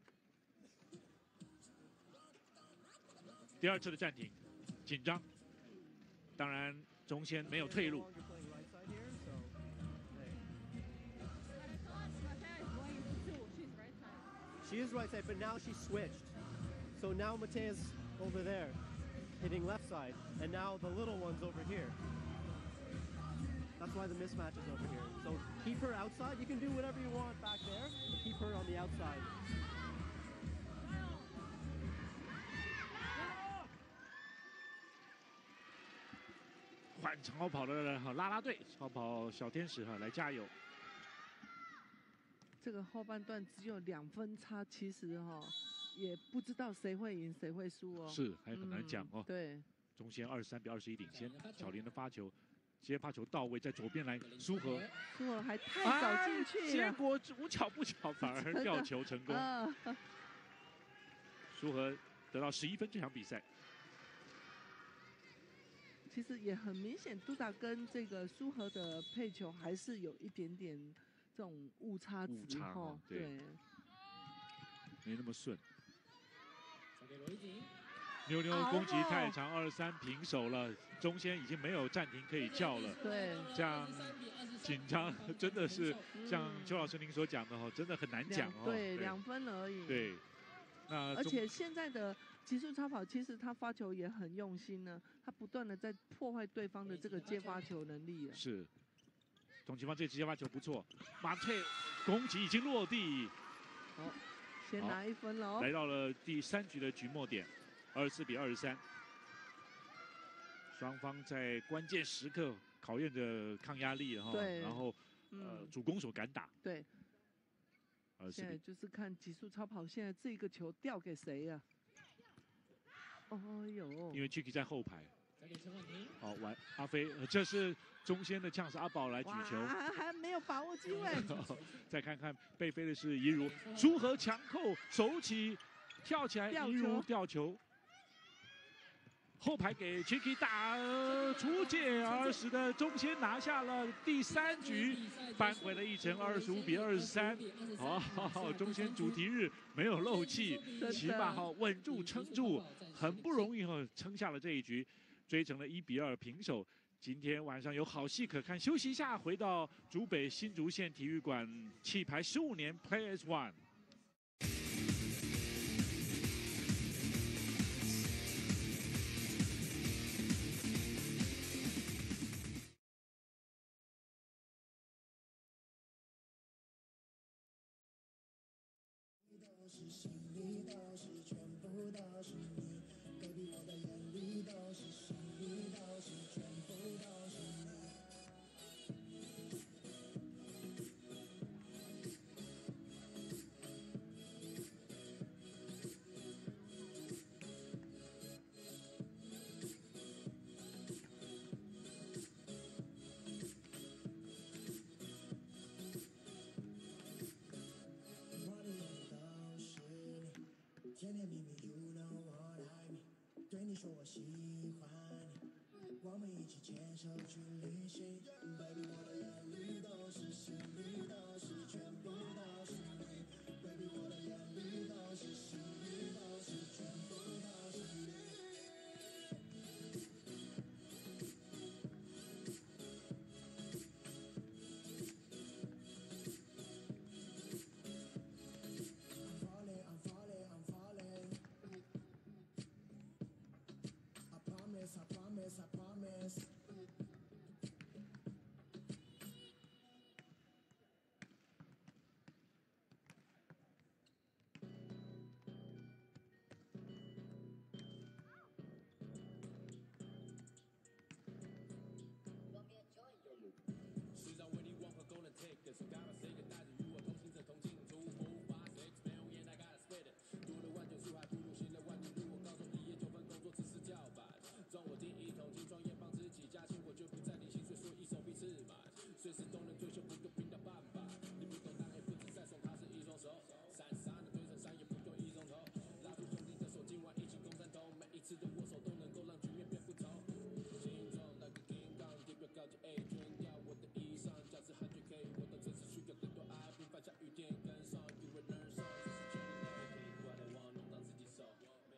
Speaker 1: 第二次的暂停，紧张。当然，中先没有退路。
Speaker 5: She is right side, but now she switched. So now Matea's over there, hitting left side, and now the little one's over here. That's why the mismatch is over here. So keep her outside. You can do whatever you want back there, but keep her on the outside.
Speaker 1: 换超跑的啦啦队，超跑小天使哈来加油。
Speaker 2: 这个后半段只有两分差，其实哈、哦、也不知道谁会赢谁会输哦。
Speaker 1: 是，还很难讲哦。
Speaker 2: 嗯、对，
Speaker 1: 中线二十三比二十一领先，巧玲的发球，接发球到位，在左边来苏荷，
Speaker 2: 苏荷还太早进去了，
Speaker 1: 结果无巧不巧反而吊球成功。
Speaker 2: 啊、
Speaker 1: 苏荷得到十一分这场比赛。
Speaker 2: 其实也很明显，杜达跟这个苏荷的配球还是有一点点这种误差值
Speaker 1: 哈，对，没那么顺。妞妞攻击太长，二十三平手了，中间已经没有暂停可以叫了。
Speaker 2: 对，
Speaker 1: 这样紧张真的是像邱老师您所讲的哈，真的很难讲哦。
Speaker 2: 对，两分而已。
Speaker 1: 对，那
Speaker 2: 而且现在的极速超跑，其实他发球也很用心呢，他不断的在破坏对方的这个接发球能力。
Speaker 1: 是，董启芳这支接发球不错，马退攻击已经落地。
Speaker 2: 好，先拿一分了哦。
Speaker 1: 来到了第三局的局末点，二十四比二十三。双方在关键时刻考验着抗压力哈，然后呃、嗯、主攻手敢打。
Speaker 2: 对。现在就是看极速超跑，现在这个球掉给谁呀、啊？哦呦！
Speaker 1: 因为 Chicky 在后排。好玩，阿飞，这是中间的呛死阿宝来举球，
Speaker 2: 还没有把握机会。
Speaker 1: 再看看被飞的是怡如，苏荷强扣手起，跳起来，怡如吊球。后排给 Chicky 打出界，而使得中先拿下了第三局，扳回了一城，二十五比二十三。好，中先主题日没有漏气，起码好稳住撑住，很不容易哈撑下了这一局，追成了一比二平手。今天晚上有好戏可看，休息一下，回到竹北新竹县体育馆，弃牌十五年 Play as One。
Speaker 7: 甜甜蜜蜜 you know what I mean， 对你说我喜欢你，我们一起牵手去旅行 ，baby 我的眼里都是，心里都是，全部都是你 ，baby 我的眼里都是，心里都是，全部都是你。I promise, I promise.
Speaker 8: 时常为你往何 gonna take it？ So gotta say it， 带着与我同行者同进出。五八 six million I gotta spit it。读了万卷书，还不如写了万卷书。我高中毕业九份工作只是叫板，赚我第一桶金，创业帮自己加薪，我就不再领薪水，所以一手臂刺满，随时都能退休，不用拼到半把。你不懂，但也不止在手，他是一双手，闪闪的对上山，也不用一种头，拉住兄弟的手，今晚一起攻山头，每一次的握手都能够让局面变不同。心中那个 King Kong， 地表高级 A 军要我的衣裳，价值汉军 K， 我的城市需要更多爱，平凡下雨天跟上 ，You will learn some， 这是全力累，过来往弄脏自己手。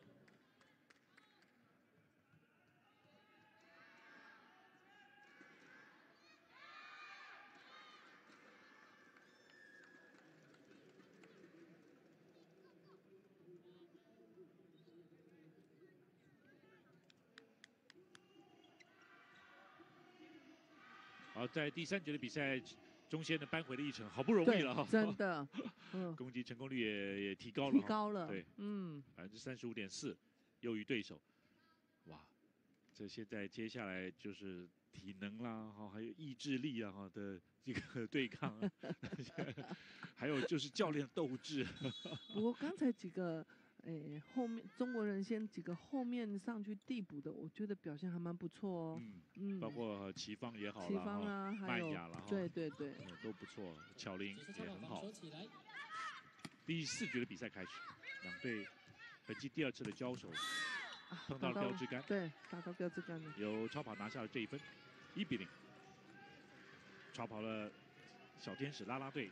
Speaker 1: 好，在第三局的比赛，中线的扳回了一城，好不容易了哈，
Speaker 2: 真的，嗯，
Speaker 1: 攻击成功率也也提高了，
Speaker 2: 提高了，
Speaker 1: 对，
Speaker 2: 嗯，
Speaker 1: 百分之三十五点四，优于对手，哇，这现在接下来就是体能啦，哈，还有意志力啊，哈的这个对抗，还有就是教练斗志。
Speaker 2: 不过刚才几个。哎，后面中国人先几个后面上去递补的，我觉得表现还蛮不错哦。
Speaker 1: 嗯
Speaker 2: 嗯，
Speaker 1: 包括齐芳也好啦，
Speaker 2: 齐芳啊，还有
Speaker 1: 曼雅啦，
Speaker 2: 对对对，
Speaker 1: 都不错。巧玲也很好。
Speaker 6: 第
Speaker 1: 四局的比赛开始，两队本季第二次的交手，碰到了标志杆，
Speaker 2: 对，打到标志杆了。
Speaker 1: 由超跑拿下了这一分，一比零。超跑了小天使啦啦队。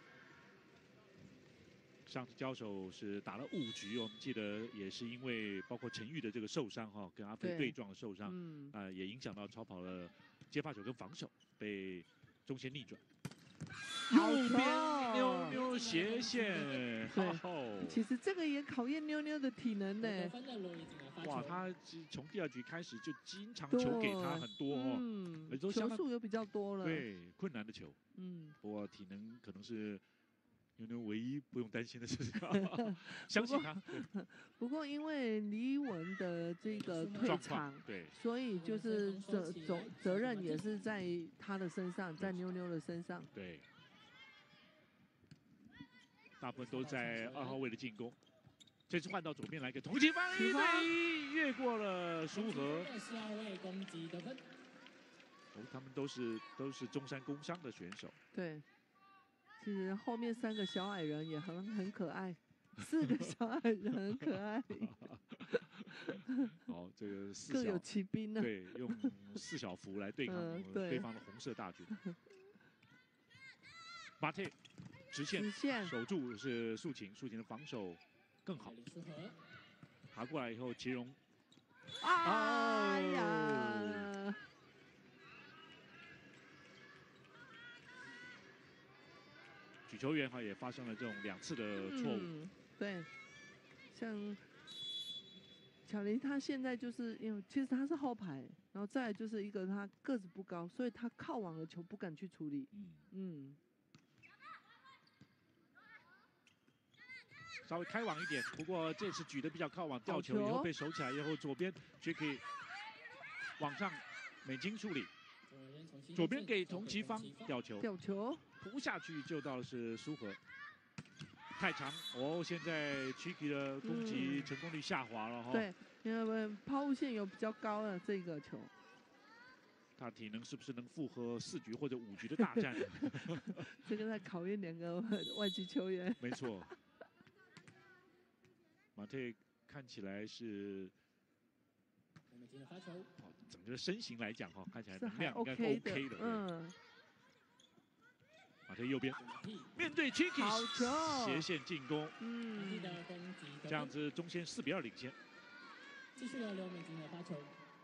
Speaker 1: 上次交手是打了五局，我们记得也是因为包括陈玉的这个受伤哈，跟阿飞对撞的受伤，嗯，啊、呃、也影响到超跑的接发球跟防守，被中线逆转。右边妞妞斜线，
Speaker 2: 对，其实这个也考验妞妞的体能呢。
Speaker 1: 哇，他从第二局开始就经常球给他很多哦，
Speaker 2: 嗯，球数又比较多了，
Speaker 1: 对，困难的球，
Speaker 2: 嗯，
Speaker 1: 不过体能可能是。妞妞唯一不用担心的事情，相信他。
Speaker 2: 不过因为李文的这个退场，
Speaker 1: 对，
Speaker 2: 所以就是责责责任也是在他的身上，在妞妞的身上。
Speaker 1: 对，大部分都在二号位的进攻。这次换到左边来给童启芳，一对一越过了苏和。
Speaker 6: 四号位攻击得分。
Speaker 1: 哦，他们都是都是中山工商的选手。
Speaker 2: 对。其实后面三个小矮人也很很可爱，四个小矮人很可爱。
Speaker 1: 哦，这个四
Speaker 2: 各有其兵呢。
Speaker 1: 对，用四小福来对抗对方的红色大军。巴特直线
Speaker 2: 直线
Speaker 1: 守住是素琴，素琴的防守更好。爬过来以后，祁荣，
Speaker 2: 哎呀！
Speaker 1: 举球员哈也发生了这种两次的错误、
Speaker 2: 嗯，对，像巧玲她现在就是因为其实她是后排，然后再来就是一个她个子不高，所以她靠网的球不敢去处理。嗯嗯，
Speaker 1: 稍微开网一点，不过这次举的比较靠网，吊球以后被守起来以后，左边 Jacky 往上美金处理，左边给童启芳吊球，
Speaker 2: 吊球。
Speaker 1: 扑下去救到的是苏和，太长哦！现在 Chicky 的攻击成功率下滑了哈、嗯。
Speaker 2: 对，因为抛物线有比较高的这个球，
Speaker 1: 他体能是不是能负荷四局或者五局的大战？
Speaker 2: 这个在考验两个外籍球员。
Speaker 1: 没错， 马特看起来是，
Speaker 6: 我们今天发球，
Speaker 1: 哦，整个身形来讲哈、哦，看起来
Speaker 2: 是还
Speaker 1: 能量应该
Speaker 2: OK 的
Speaker 1: OK 的。
Speaker 2: 嗯，
Speaker 1: 马特右边面对 Chicky
Speaker 2: 好球
Speaker 1: 斜线进攻，
Speaker 2: 嗯，
Speaker 6: 的攻击得分
Speaker 1: 这样子中线四比二领先。
Speaker 6: 继续由刘美金的发球。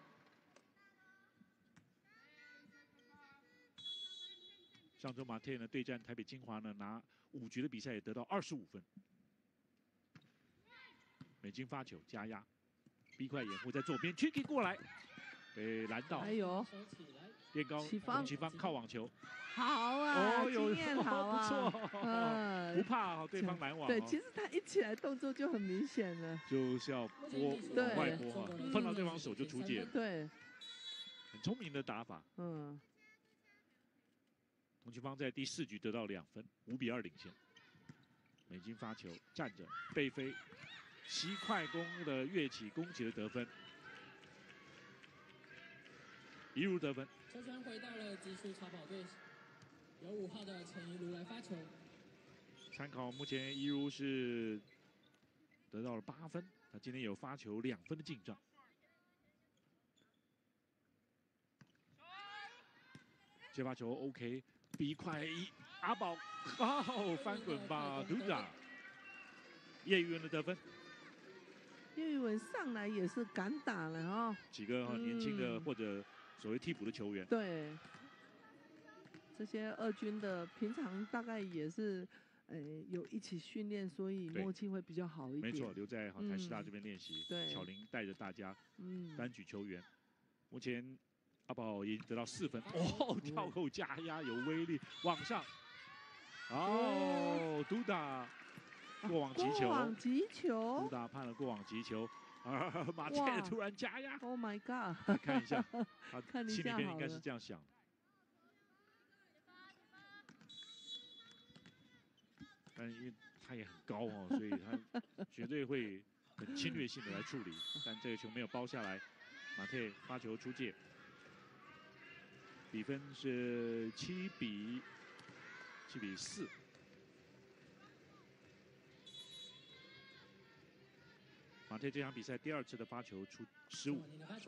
Speaker 1: 上周马特呢对战台北金华呢拿五局的比赛也得到二十五分。美金发球加压，逼快掩护在左边 ，Chicky 过来被拦到，
Speaker 2: 还有
Speaker 6: 收起来，
Speaker 1: 变高，
Speaker 2: 齐方
Speaker 1: 洪齐方靠网球，
Speaker 2: 好啊，
Speaker 1: 哦有
Speaker 2: 经验好啊，
Speaker 1: 不错，
Speaker 2: 嗯
Speaker 1: 不怕对方拦网、哦。
Speaker 2: 对，其实他一起来动作就很明显了。
Speaker 1: 就是要拨
Speaker 2: 对
Speaker 1: 往外拨哈，
Speaker 2: 嗯
Speaker 1: 碰到对方手就出界，
Speaker 2: 对，
Speaker 1: 很聪明的打法。
Speaker 2: 嗯，
Speaker 1: 洪齐方在第四局得到两分，五比二领先。美金发球站着背飞，西快攻的跃起攻起的得分，一如得分。
Speaker 6: 球权回到了技术超跑队，由五号的陈怡如来发球。
Speaker 1: 参考目前一如是得到了八分，他今天有发球两分的进账。接发球 OK， 逼快一阿宝，哦，翻滚吧，独打。叶玉文的得分，
Speaker 2: 叶玉文上来也是敢打了哦。
Speaker 1: 几个
Speaker 2: 嗯
Speaker 1: 年轻的或者所谓替补的球员，
Speaker 2: 对，这些二军的平常大概也是，呃，有一起训练，所以
Speaker 1: 对
Speaker 2: 默契会比较好一点。
Speaker 1: 没错，留在好台师大这边练习。
Speaker 2: 对
Speaker 1: 巧玲带着大家
Speaker 2: 嗯，
Speaker 1: 单举球员，目前阿宝已经得到四分，哦，跳扣加压有威力，往上，哦，独打过往击球，
Speaker 2: 过往击
Speaker 1: 独
Speaker 2: 球
Speaker 1: 打判了过往击球，啊，马
Speaker 2: 哇
Speaker 1: 切突然加压，
Speaker 2: ，Oh my God！
Speaker 1: 看一下，他
Speaker 2: 看一
Speaker 1: 心里
Speaker 2: 下好了
Speaker 1: 面应该是这样想的。但因为他也很高哦，所以他绝对会很侵略性的来处理。但这个球没有包下来，马特发球出界，比分是七比七比四。马特这场比赛第二次的发球出失误，
Speaker 6: 你的发球，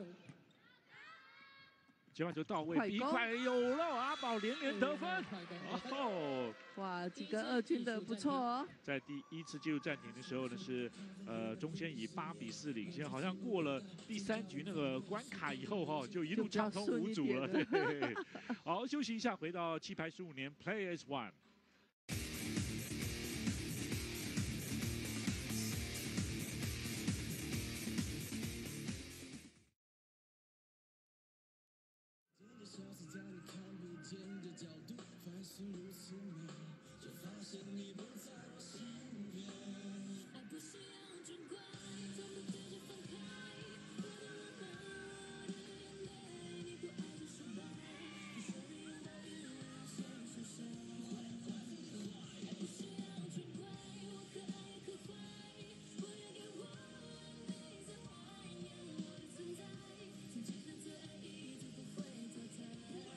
Speaker 1: 接发球到位，
Speaker 2: 快攻
Speaker 1: 比快有了，阿宝连连得分。
Speaker 6: 快攻得分
Speaker 1: 哦，
Speaker 2: 哇，几个二军的不错哦。
Speaker 1: 在第一次进入暂停的时候呢，是呃中先以八比四领先，好像过了第三局那个关卡以后哈、哦，就一路畅通无阻了。
Speaker 2: 就比较
Speaker 1: 对，好，休息一下，回到七排十五年 Play as One。
Speaker 7: 消失在你看不见的角度，凡事如此美，却发现你不在我身边。爱不是要尽快，从不直接分开。我的冷漠，我的眼泪，你不爱就失败。你说的拥抱与我先说声爱不是要尽快，我可爱也可坏。不要给我你在怀念我的存在，曾经的最爱已经不会淘汰。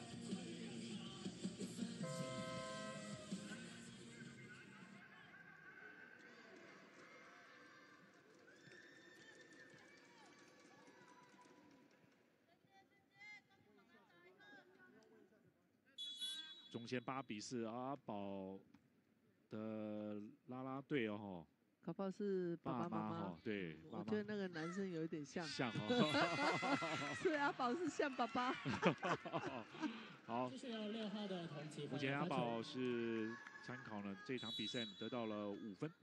Speaker 1: 中线八比四，阿宝的啦啦队哦，
Speaker 2: 搞不好是爸爸妈妈
Speaker 1: 哦，。对，
Speaker 2: 我
Speaker 1: 妈妈
Speaker 2: 觉得那个男生有一点像，
Speaker 1: 像哦。
Speaker 2: 所以阿宝是像爸爸。
Speaker 1: 好，
Speaker 6: 继续由六号的同期
Speaker 1: 目前阿宝是参考呢这场比赛得到了五分，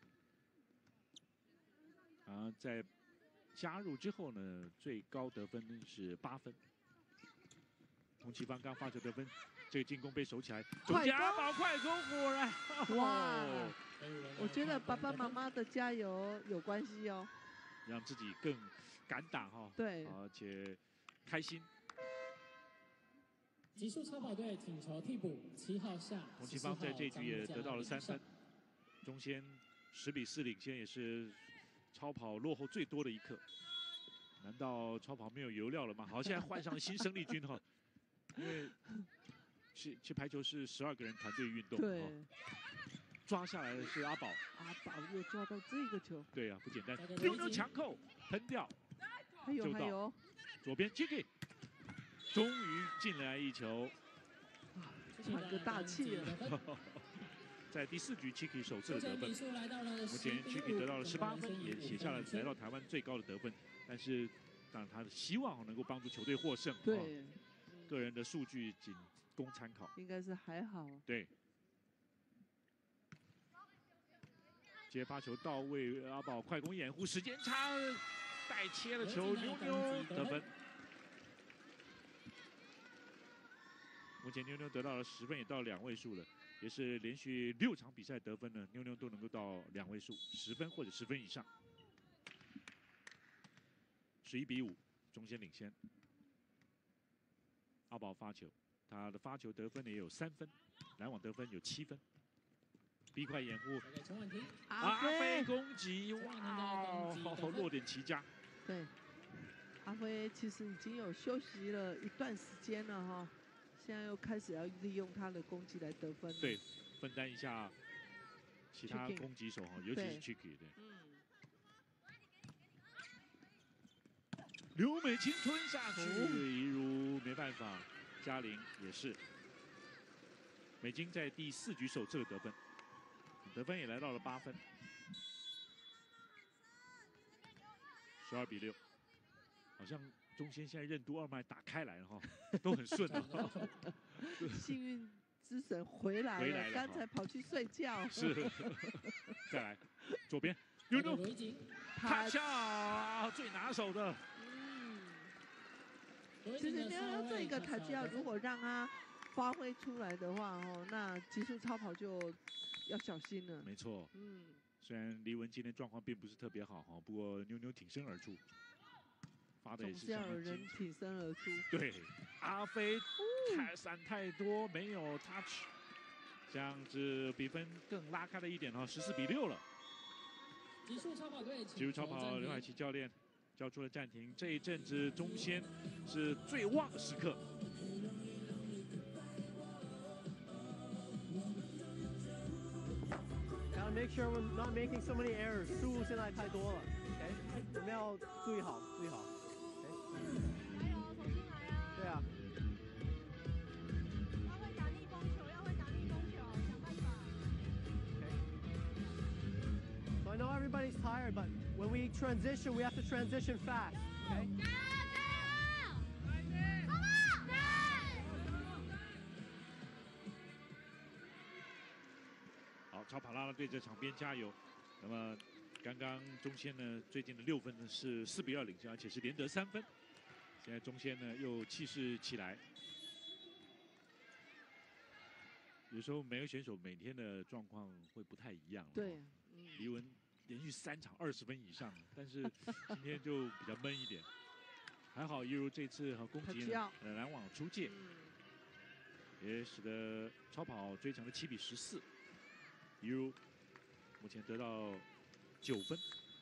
Speaker 1: 啊，在加入之后呢，最高得分是八分。洪齐芳刚发球得分，这个进攻被守起来，中间阿宝快攻，果然
Speaker 2: 哇
Speaker 1: 哦，
Speaker 2: 我觉得爸爸妈妈的加油有关系哦。
Speaker 1: 让自己更敢打哈，
Speaker 2: 对
Speaker 1: 而且开心。
Speaker 6: 极速超跑队请求替补七号下，
Speaker 1: 洪齐芳在这一局也得到了三分，中先十比四领先，也是超跑落后最多的一刻。难道超跑没有油料了吗？好，现在换上新生力军哈，因为其其实排球是十二个人团队运动，
Speaker 2: 对
Speaker 1: 哦， 抓下来的是阿宝，
Speaker 2: 阿宝又抓到这个球，
Speaker 1: 对啊，不简单，溜溜强扣喷掉，
Speaker 2: 还有还有，
Speaker 1: 左边 Chiki， 终于进来一球，
Speaker 2: 喘个大气了。
Speaker 1: 在第四局 Chiki 首次的得分，目前 Chiki 得到了十八分，也写下了来到台湾最高的得分，但是当然他的希望能够帮助球队获胜，
Speaker 2: 对，
Speaker 1: 哦、个人的数据仅供参考，
Speaker 2: 应该是还好，
Speaker 1: 对。接发球到位，阿宝快攻掩护，时间差，带切了球，妞妞得分。目前妞妞得到了十分，也到两位数了，也是连续六场比赛得分呢，妞妞都能够到两位数，十分或者十分以上。十一比五，中线领先。阿宝发球，他的发球得分呢也有三分，拦网得分有七分。逼快掩护，阿飞攻击，哇，落点齐家。
Speaker 2: 对，阿飞其实已经有休息了一段时间了哈，现在又开始要利用他的攻击来得分。
Speaker 1: 对，分担一下其他攻击手哈，尤其是 Chiki 对。嗯。刘美琴吞下去，一如没办法，嘉玲也是。美金在第四局首次的得分。得分也来到了八分，十二比六，好像中线现在任督二脉打开来了哈，都很顺了。
Speaker 2: 幸运之神回来了，回来了，刚才跑去睡觉。
Speaker 1: 是，再来，左边妞妞，他恰最拿手的。
Speaker 2: 嗯，其实妞妞这个塔恰如果让他发挥出来的话哦，那极速超跑就要小心了。
Speaker 1: 没错，
Speaker 2: 嗯，
Speaker 1: 虽然黎文今天状况并不是特别好哈，不过妞妞挺身而出，发的也是
Speaker 2: 总是要有人挺身而出。
Speaker 1: 对，阿飞太闪太多，没有 touch， 这样子比分更拉开了一点哈，十四比六了。
Speaker 6: 极速超跑队，
Speaker 1: 极速超跑刘海琪教练叫出了暂停，这一阵子中线是最旺的时刻。
Speaker 5: Make sure we're not making so many errors. 失误现在太多了 ，OK？ 我们要注意好，注意好 ，OK？
Speaker 9: 还有重新来啊！
Speaker 5: 对啊。
Speaker 9: 要会打逆风球，要会打逆风球，想办法。
Speaker 5: Okay. So I know everybody's tired, but when we transition, we have to transition fast. Okay?
Speaker 1: 超跑啦啦队在场边加油。那么，刚刚中线呢，最近的六分呢是四比二领先，而且是连得三分。现在中线呢又气势起来。有时候每个选手每天的状况会不太一样。
Speaker 2: 对，
Speaker 1: 嗯。黎文连续三场二十分以上，但是今天就比较闷一点。还好，一如这次和攻击呃拦网出界，也使得超跑追成了七比十四。一如目前得到九分，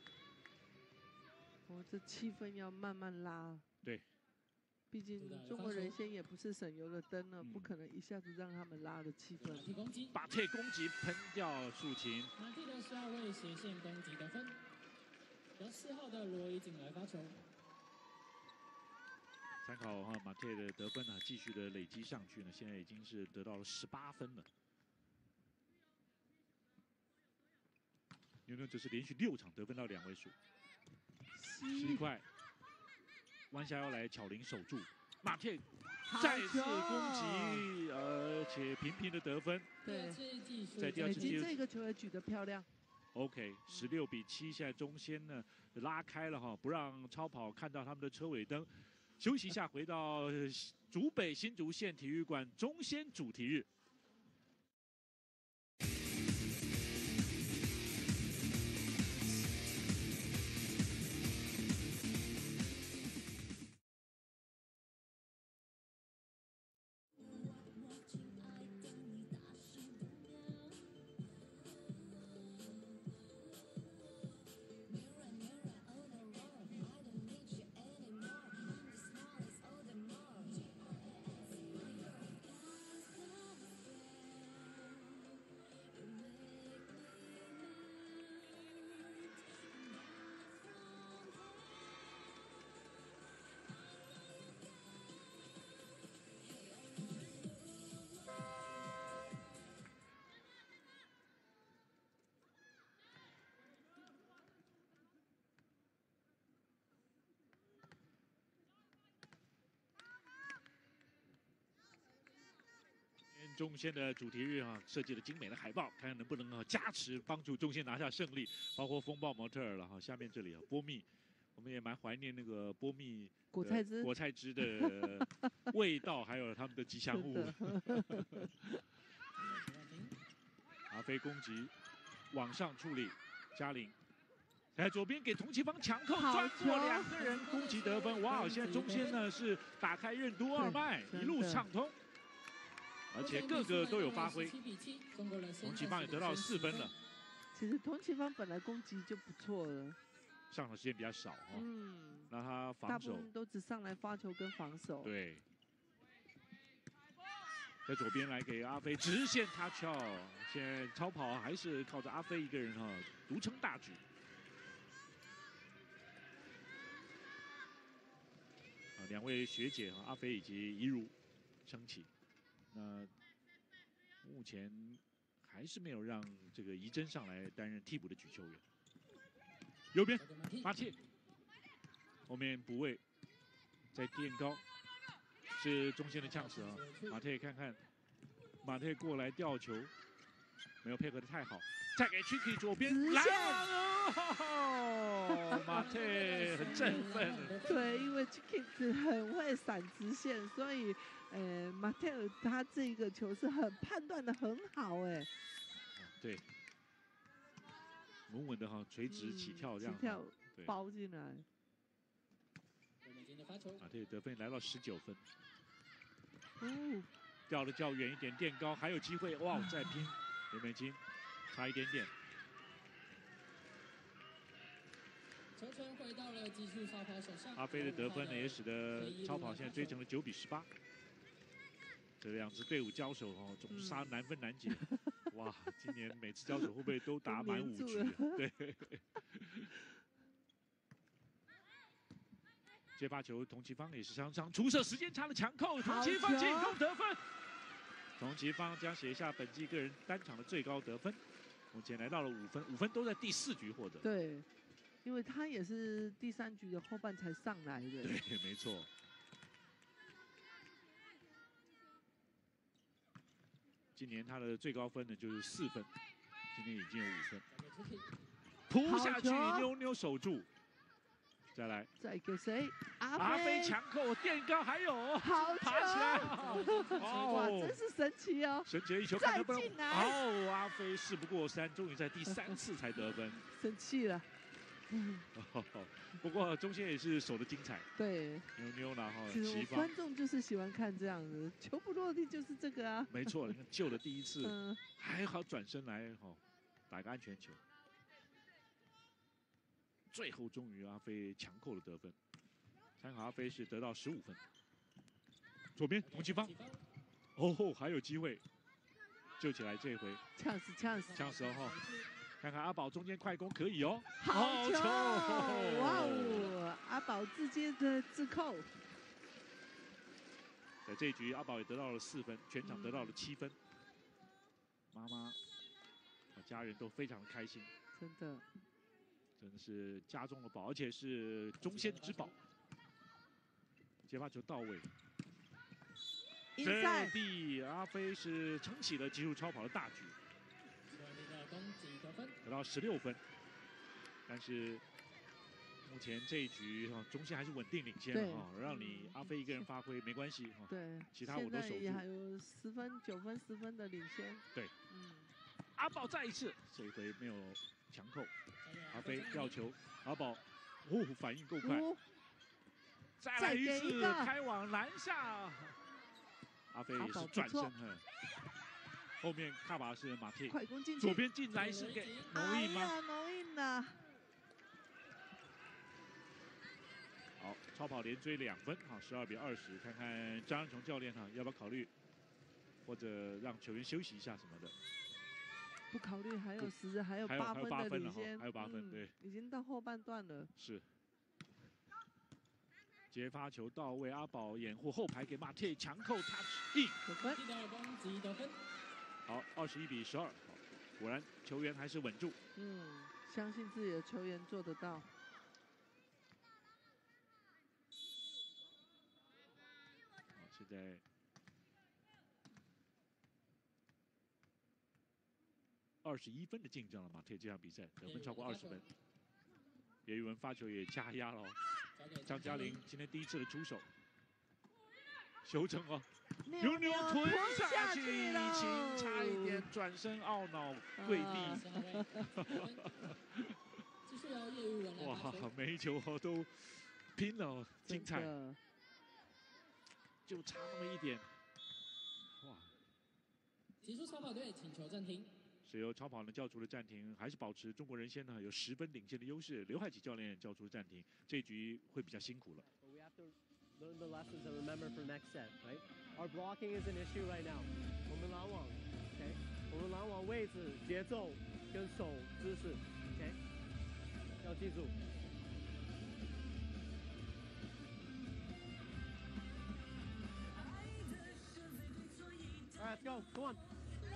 Speaker 2: 哦，这七分要慢慢拉。
Speaker 1: 对，
Speaker 2: 毕竟中国人先也不是省油的灯了，嗯、不可能一下子让他们拉了七分。
Speaker 1: 把这攻击喷掉竖琴。
Speaker 6: 马蒂的十二位斜线攻击得分，由四号的罗伊进来发球。
Speaker 1: 参考哈马蒂的得分呢，继续的累积上去呢，现在已经是得到了十八分了。妞妞则是连续六场得分到两位数，十一块，弯下腰来，巧玲守住，马铁再次攻击，而且频频的得分。
Speaker 2: 对，
Speaker 1: 在第二次技术，
Speaker 2: 这个球也举得漂亮。
Speaker 1: OK， 十六比七，现在中线呢拉开了哈，不让超跑看到他们的车尾灯。休息一下，回到竹北新竹县体育馆中仙主题日。 中线的主题日啊，设计了精美的海报，看看能不能啊加持帮助中线拿下胜利。包括风暴模特儿了哈，下面这里啊波蜜，我们也蛮怀念那个波蜜
Speaker 2: 果菜汁
Speaker 1: 果菜汁的味道，还有他们的吉祥物。阿飞攻击往上处理，嘉玲。 在左边给童奇芳抢扣，钻过两个人攻击得分。哇，现在中线呢是打开任督二脉，一路畅通，而且个个都有发挥。童奇芳也得到四分了。
Speaker 2: 其实童奇芳本来攻击就不错了，
Speaker 1: 上场时间比较少哈、哦。
Speaker 2: 嗯，
Speaker 1: 那他防守
Speaker 2: 大部分都只上来发球跟防守。
Speaker 1: 对。在左边来给阿飞直线他跳，现在超跑还是靠着阿飞一个人哈、哦，独撑大局。 两位学姐哈，阿飞以及怡如撑起。那目前还是没有让这个怡珍上来担任替补的举球员。右边马切，后面补位在垫高，是中线的呛死啊！马特看看，马特过来吊球，没有配合的太好，再给 Chicky 左边来哦，马特很振奋。
Speaker 2: 对，因为 Chicky 很会闪直线，所以呃，马特他这个球是很判断的很好哎。
Speaker 1: 对，稳稳的哈，垂直起跳这样，
Speaker 2: 起跳
Speaker 1: 对，
Speaker 2: 包进来。
Speaker 1: 马特得分来到十九分。
Speaker 2: 哦，
Speaker 1: 掉的较远一点，垫高还有机会，哇，再拼，刘美金差一点点。
Speaker 6: 球权回到了技术超跑手上。
Speaker 1: 阿飞的得分呢，也使得超跑现在追成了九比十八。这两支队伍交手哦，总杀难分难解。嗯、哇，今年每次交手会不会都打满五局、啊？对。接发球，童奇芳也是相当出色，时间差的强扣，童奇芳进攻得分。童奇芳将写下本季个人单场的最高得分，目前来到了五分，五分都在第四局获得。
Speaker 2: 对。 因为他也是第三局的后半才上来的。
Speaker 1: 对，没错。今年他的最高分呢就是四分，今年已经有五分。扑下去，妞妞守住。再来。
Speaker 2: 再给谁？阿飞。
Speaker 1: 阿飞强扣，垫高还有。
Speaker 2: 好
Speaker 1: 爬起来。
Speaker 2: 哇，真是神奇哦！
Speaker 1: 神奇的一球，
Speaker 2: 再进来。
Speaker 1: 哦，阿飞事不过三，终于在第三次才得分。
Speaker 2: 生气了。
Speaker 1: 不过中线也是守的精彩，
Speaker 2: 对，
Speaker 1: 妞妞然后
Speaker 2: 齐芳，观众就是喜欢看这样子，球不落地就是这个啊。
Speaker 1: 没错，你看救了第一次，
Speaker 2: 嗯、
Speaker 1: 还好转身来哈、哦，打个安全球，最后终于阿飞强扣了得分，参考阿飞是得到十五分，左边洪奇芳，哦，还有机会救起来这一回，
Speaker 2: 呛死呛死
Speaker 1: 呛死哦哈。 看看阿宝中间快攻可以哦，
Speaker 2: 好球！哇哦，阿宝直接的自扣。
Speaker 1: 在这一局，阿宝也得到了四分，全场得到了七分。妈妈、家人都非常的开心，
Speaker 2: 真的，
Speaker 1: 真的是家中的宝，而且是中线之宝。接发球到位，这地阿飞是撑起了技术超跑的大局。 得到十六分，但是目前这一局哈，中线还是稳定领先哈，让你阿飞一个人发挥没关系哈。
Speaker 2: 对，
Speaker 1: 其他我都守住。
Speaker 2: 现在还有十分、九分、十分的领先。
Speaker 1: 对，
Speaker 2: 嗯，
Speaker 1: 阿宝再一次，这一回没有强扣，阿飞吊球，阿宝，哦，反应够快，
Speaker 2: 哦、
Speaker 1: 再来一次开往篮下，阿飞也是转身哈。 后面卡巴是马蒂，
Speaker 2: 快攻进去，
Speaker 1: 左边进来是给农印吗？
Speaker 2: 哎呀，农印呐！
Speaker 1: 好，超跑连追两分，好，十二比二十。看看张安琼教练哈，要不要考虑，或者让球员休息一下什么的？
Speaker 2: 不考虑，还有十，还有八分的领先，
Speaker 1: 还有八分，对，
Speaker 2: 已经到后半段了。
Speaker 1: 是。接发球到位，阿宝掩护后排给马蒂强扣 touch in，
Speaker 2: 得分。
Speaker 6: 得分。
Speaker 1: 好，二十一比十二，果然球员还是稳住。
Speaker 2: 嗯，相信自己的球员做得到。
Speaker 1: 好，现在二十一分的进账了，马特这场比赛得分超过二十分。叶玉文发球也加压了哦，张嘉玲今天第一次的出手，修正哦，牛牛吞下去，以晴差一点转身懊恼跪地。
Speaker 6: 继续由叶玉文来发球。
Speaker 1: 哇，每一球哦都拼了哦，精彩，就差那么一点。哇！
Speaker 6: 结束超跑队请求暂停。
Speaker 1: 是由超跑呢叫出了暂停，还是保持中国人先呢有十分领先的优势。刘海琪教练叫出了暂停，这一局会比较辛苦了。
Speaker 5: We have to learn the lessons and remember for next set, right? Our blocking is an issue right now. 我们拦网 ，OK？ 我们拦网位置、节奏跟手姿势 ，OK？ 要记住。All right, let's go. Come on.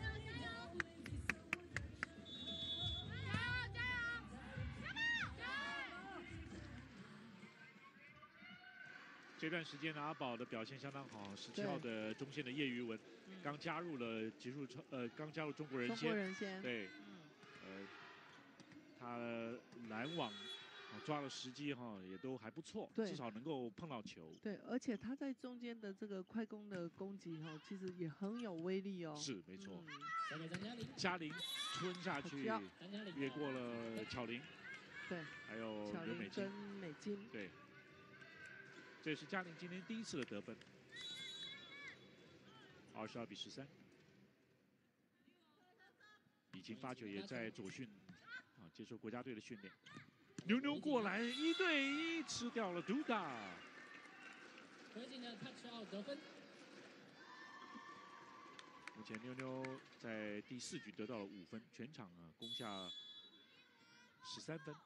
Speaker 1: 这段时间呢，阿宝的表现相当好。十七号的中线的叶瑜文，刚加入了结束超呃，刚加入中国人先。
Speaker 2: 中国人先。
Speaker 1: 对。呃，他拦网抓了时机哈，也都还不错，至少能够碰到球。
Speaker 2: 对，而且他在中间的这个快攻的攻击哈，其实也很有威力哦。
Speaker 1: 是，没错。
Speaker 6: 交给张嘉玲。
Speaker 1: 嘉玲吞下去，越过了巧玲。
Speaker 2: 对。
Speaker 1: 还有
Speaker 2: 巧玲跟美金。
Speaker 1: 对。这是嘉玲今天第一次的得分，二十二比十三。以晴发球也在左训，啊，接受国家队的训练。牛牛过来，一对一吃掉了杜达。
Speaker 6: 何景的 touch out 得分。
Speaker 1: 目前妞妞在第四局得到了五分，全场啊攻下十三分。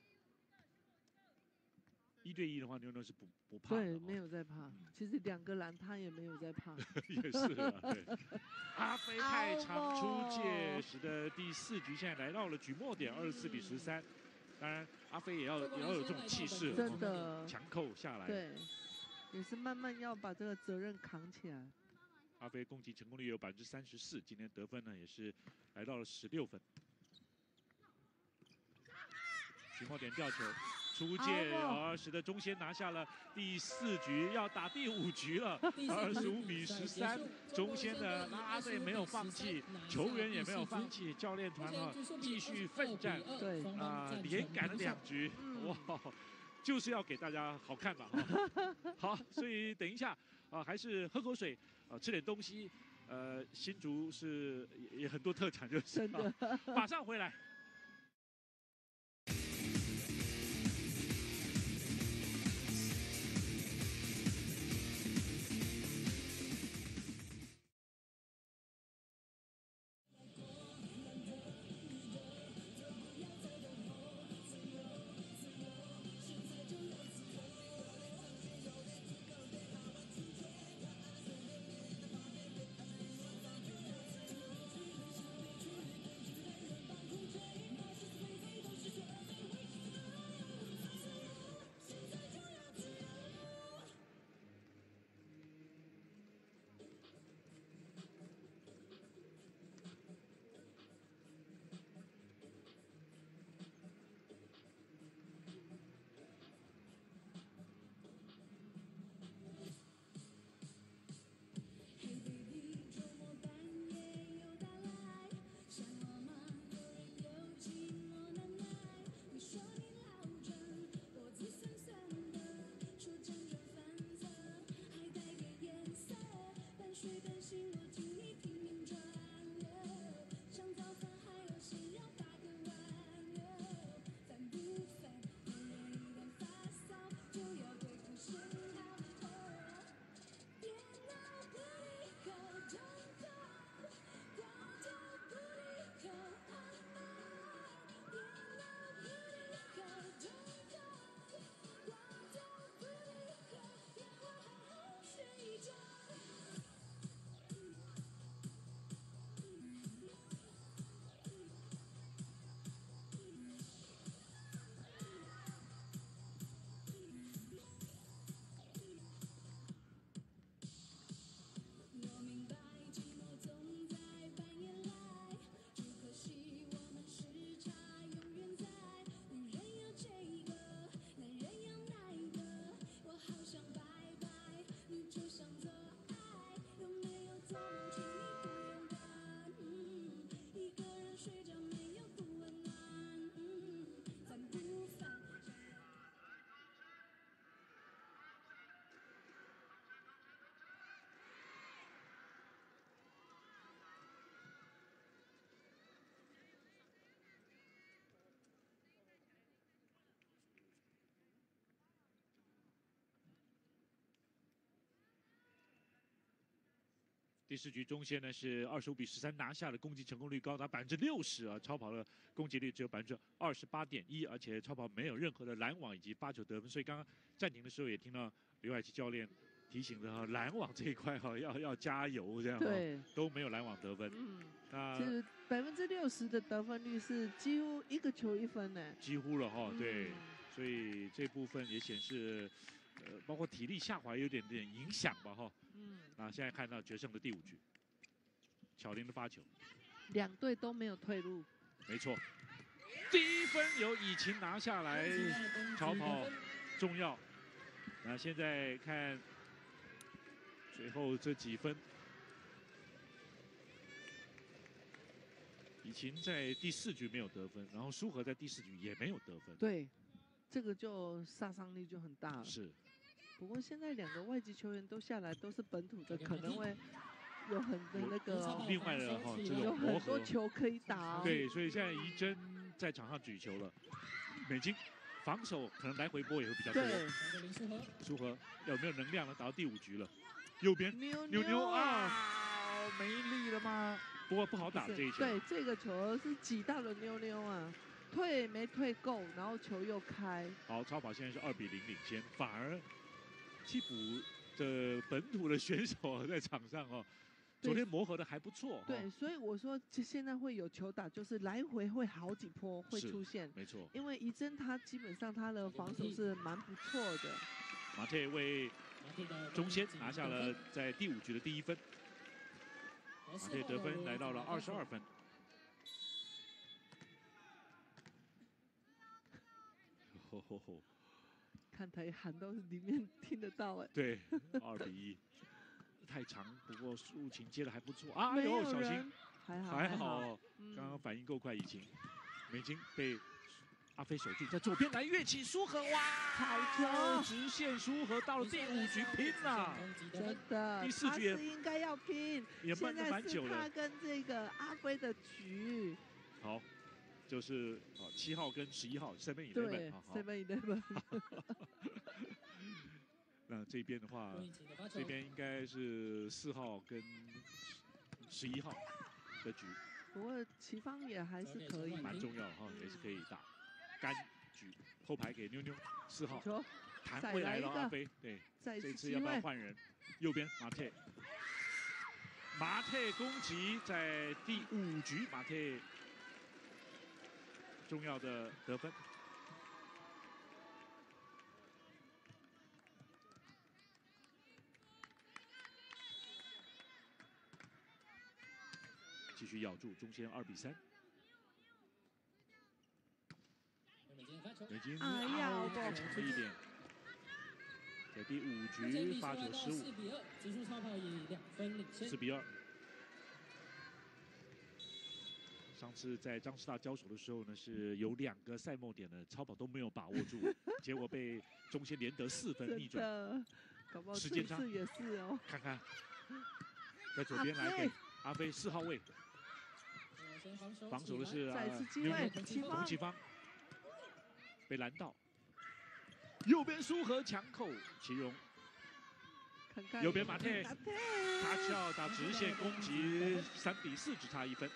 Speaker 1: 一对一的话，妞妞是不不怕的、哦，
Speaker 2: 对，没有在怕。嗯、其实两个篮他也没有在怕。
Speaker 1: 也是啊，对。阿飞太长出界，使得第四局现在来到了局末点，二十四比十三。当然，阿飞也要也要有这种气势，
Speaker 2: 真的
Speaker 1: 强扣下来。
Speaker 2: 对，也是慢慢要把这个责任扛起来。
Speaker 1: 阿飞攻击成功率有百分之三十四，今天得分呢也是来到了十六分。局末点吊球。出界，而使得中先拿下了第四局，要打第五局了，二十五比十三。中先的啦啦队没有放弃，球员也没有放弃，教练团啊继续奋战，
Speaker 2: 对
Speaker 1: 啊、呃，连赶了两局，哇，就是要给大家好看嘛，哈。好，所以等一下啊、呃，还是喝口水啊、呃，吃点东西，呃，新竹是也很多特产，就是
Speaker 2: 真的，
Speaker 1: 马上回来。 第四局中线呢是二十五比十三拿下了，攻击成功率高达百分之六十啊，超跑的攻击率只有百分之二十八点一，而且超跑没有任何的拦网以及发球得分，所以刚刚暂停的时候也听到刘海琪教练提醒的哈，拦网这一块哈要要加油这样，
Speaker 2: 对，
Speaker 1: 都没有拦网得分，
Speaker 2: 嗯，
Speaker 1: 那
Speaker 2: 是百分之六十的得分率是几乎一个球一分呢，
Speaker 1: 几乎了哈，对，
Speaker 2: 嗯、
Speaker 1: 所以这部分也显示。呃，包括体力下滑有点点影响吧，哈。嗯。那现在看到决胜的第五局，巧玲的发球，
Speaker 2: 两队都没有退路。
Speaker 1: 没错，第一分由以晴拿下来，超跑重要。那现在看最后这几分，以晴在第四局没有得分，然后舒和在第四局也没有得分。
Speaker 2: 对，这个就杀伤力就很大了。
Speaker 1: 是。
Speaker 2: 不过现在两个外籍球员都下来，都是本土的，可能会有很多那个、哦、
Speaker 1: 另外的哈、哦、这种
Speaker 2: 有很多球可以打、哦。
Speaker 1: 对，所以现在怡珍在场上举球了，美金防守可能来回波也会比较多。
Speaker 2: 对，
Speaker 1: 舒和有没有能量呢？打到第五局了，右边
Speaker 2: 妞
Speaker 1: 妞妞
Speaker 2: 啊，
Speaker 1: 没力了吗？不过不好打这一球。
Speaker 2: 对，这个球是挤到了妞妞啊。退没退够，然后球又开。
Speaker 1: 好，超跑现在是二比零领先，反而替补的本土的选手在场上哦，昨天磨合的还不错。
Speaker 2: 对，哦、所以我说现在会有球打，就是来回会好几波会出现。
Speaker 1: 没错，
Speaker 2: 因为怡珍她基本上她的防守是蛮不错的。
Speaker 1: 马特为中仙拿下了在第五局的第一分，马特得分来到了二十二分。吼吼吼！
Speaker 2: 看台喊到里面听得到哎。
Speaker 1: 对，二比一，太长，不过苏晴接的还不错啊！哎呦，小心，
Speaker 2: 还好
Speaker 1: 还好，
Speaker 2: 嗯、
Speaker 1: 刚刚反应够快，以晴，美金被阿飞守住，在左边来跃起舒和，哇，
Speaker 2: 好球，
Speaker 1: 直线舒和到了第五局拼了，
Speaker 2: 真的，
Speaker 1: 第四局也
Speaker 2: 是应该要拼，
Speaker 1: 也慢了蛮久了。
Speaker 2: 他跟这个阿飞的局，
Speaker 1: 好。就是哦，七号跟十一号 ，seven eleven， 好
Speaker 2: ，seven eleven。
Speaker 1: 那这边的话，这边应该是四号跟十一号的局。
Speaker 2: 不过齐芳也还是可以，
Speaker 1: 蛮重要哈，也是可以打。干局后排给妞妞，四号弹回来了阿飞，对，这次要不要换人？右边马特，马特攻击在第五局，马特。重要的得分，继续咬住中线二比三。美金
Speaker 2: 哎呀，
Speaker 1: 太长了一点，在第五局发球失误，四比二。上次在张师大交手的时候呢，是有两个赛末点的超跑都没有把握住，结果被中线连得四分逆转。时间差
Speaker 2: 也是哦。
Speaker 1: 看看，在左边来给阿飞四号位，防守的是啊，洪启芳被拦到，右边苏和强扣祁荣，右边马特，他要打直线攻击，三比四只差一分。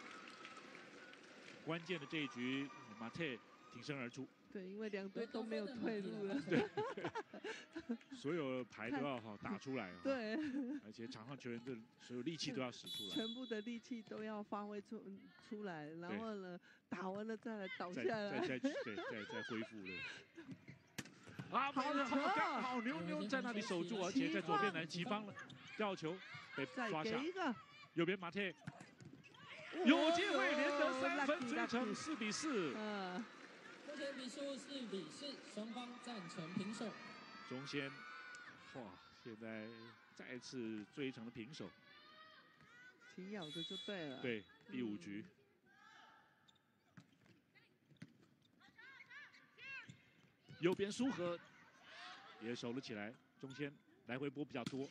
Speaker 1: 关键的这一局，马特挺身而出。
Speaker 2: 对，因为两队都没有退路了。
Speaker 1: 对，所有牌都要哈打出来。
Speaker 2: 对，
Speaker 1: 而且场上球员的所有力气都要使出来，
Speaker 2: 全部的力气都要发挥出出来，然后呢，打完了再来倒下来，
Speaker 1: 再再对再再恢复了。啊，好好刚好牛牛在那里守住，而且在左边来齐芳了，吊球被抓下。右边马特。有机会连得三分，追成四比四。
Speaker 2: 嗯，
Speaker 6: 目前比数四比四，双方战成平手。
Speaker 1: 中仙，哇，现在再次追成了平手。
Speaker 2: 紧咬着就对了。
Speaker 1: 对，第五局。嗯、右边苏和也守了起来，中仙来回波比较多。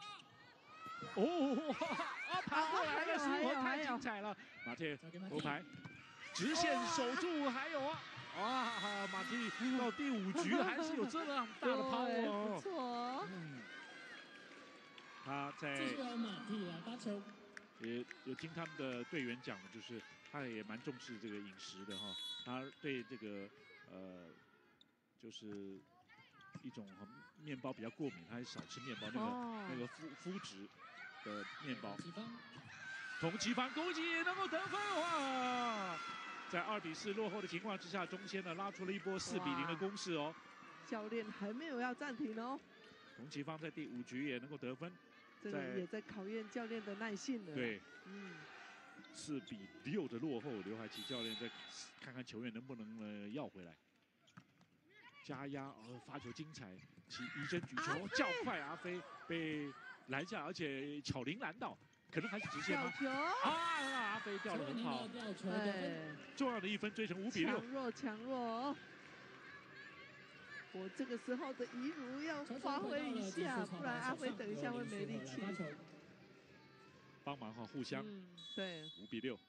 Speaker 1: 哦，啊，跑过来了，舒和太精彩了，马特头牌，直线守住，还有啊，哇，马特到第五局还是有这样大的抛哦，
Speaker 2: 不错，
Speaker 1: 嗯，他在
Speaker 6: 继续由马蒂来发球。
Speaker 1: 也有听他们的队员讲的，就是他也蛮重视这个饮食的哈，他对这个呃就是一种面包比较过敏，他还少吃面包，那个、
Speaker 2: 哦、
Speaker 1: 那个麸麸质的面包。
Speaker 6: 童
Speaker 1: 启芳攻击也能够得分哇！在二比四落后的情况之下，中间呢拉出了一波四比零的攻势哦。
Speaker 2: 教练还没有要暂停哦。
Speaker 1: 童启芳在第五局也能够得分，
Speaker 2: 这个也在考验教练的耐性了。
Speaker 1: 对，
Speaker 2: 嗯，
Speaker 1: 四比六的落后，刘海琪教练再看看球员能不能呃要回来。加压，呃，发球精彩，其移身举球较快，阿飞被拦下，而且巧玲拦到。可能还是直线吗？
Speaker 2: 球
Speaker 1: 啊，阿飞掉得很好，
Speaker 2: 哎，
Speaker 1: 重要的一分追成五比六。
Speaker 2: 强弱强弱，我这个时候的怡如要发挥一下，不然阿飞等一下会没力气。
Speaker 1: 帮忙哈，互相。
Speaker 2: 嗯，对。
Speaker 1: 五比六，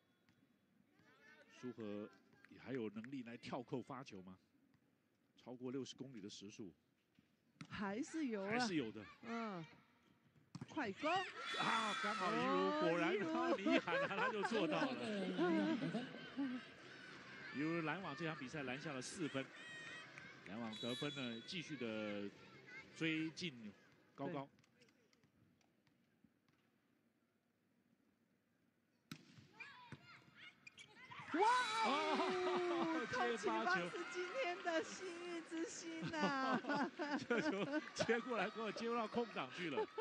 Speaker 1: 苏和还有能力来跳扣发球吗？超过六十公里的时速，
Speaker 2: 还是有啊，
Speaker 1: 还是有的。
Speaker 2: 嗯。快攻
Speaker 1: 啊！刚好怡如果然，你一喊他，他就做到了。怡如拦网这场比赛拦下了四分，拦网得分呢，继续的追进高高。
Speaker 2: 哇
Speaker 1: 哦！
Speaker 2: 童启芳是今天的幸运之星呐！
Speaker 1: 这球接过来，给我接到空档去了。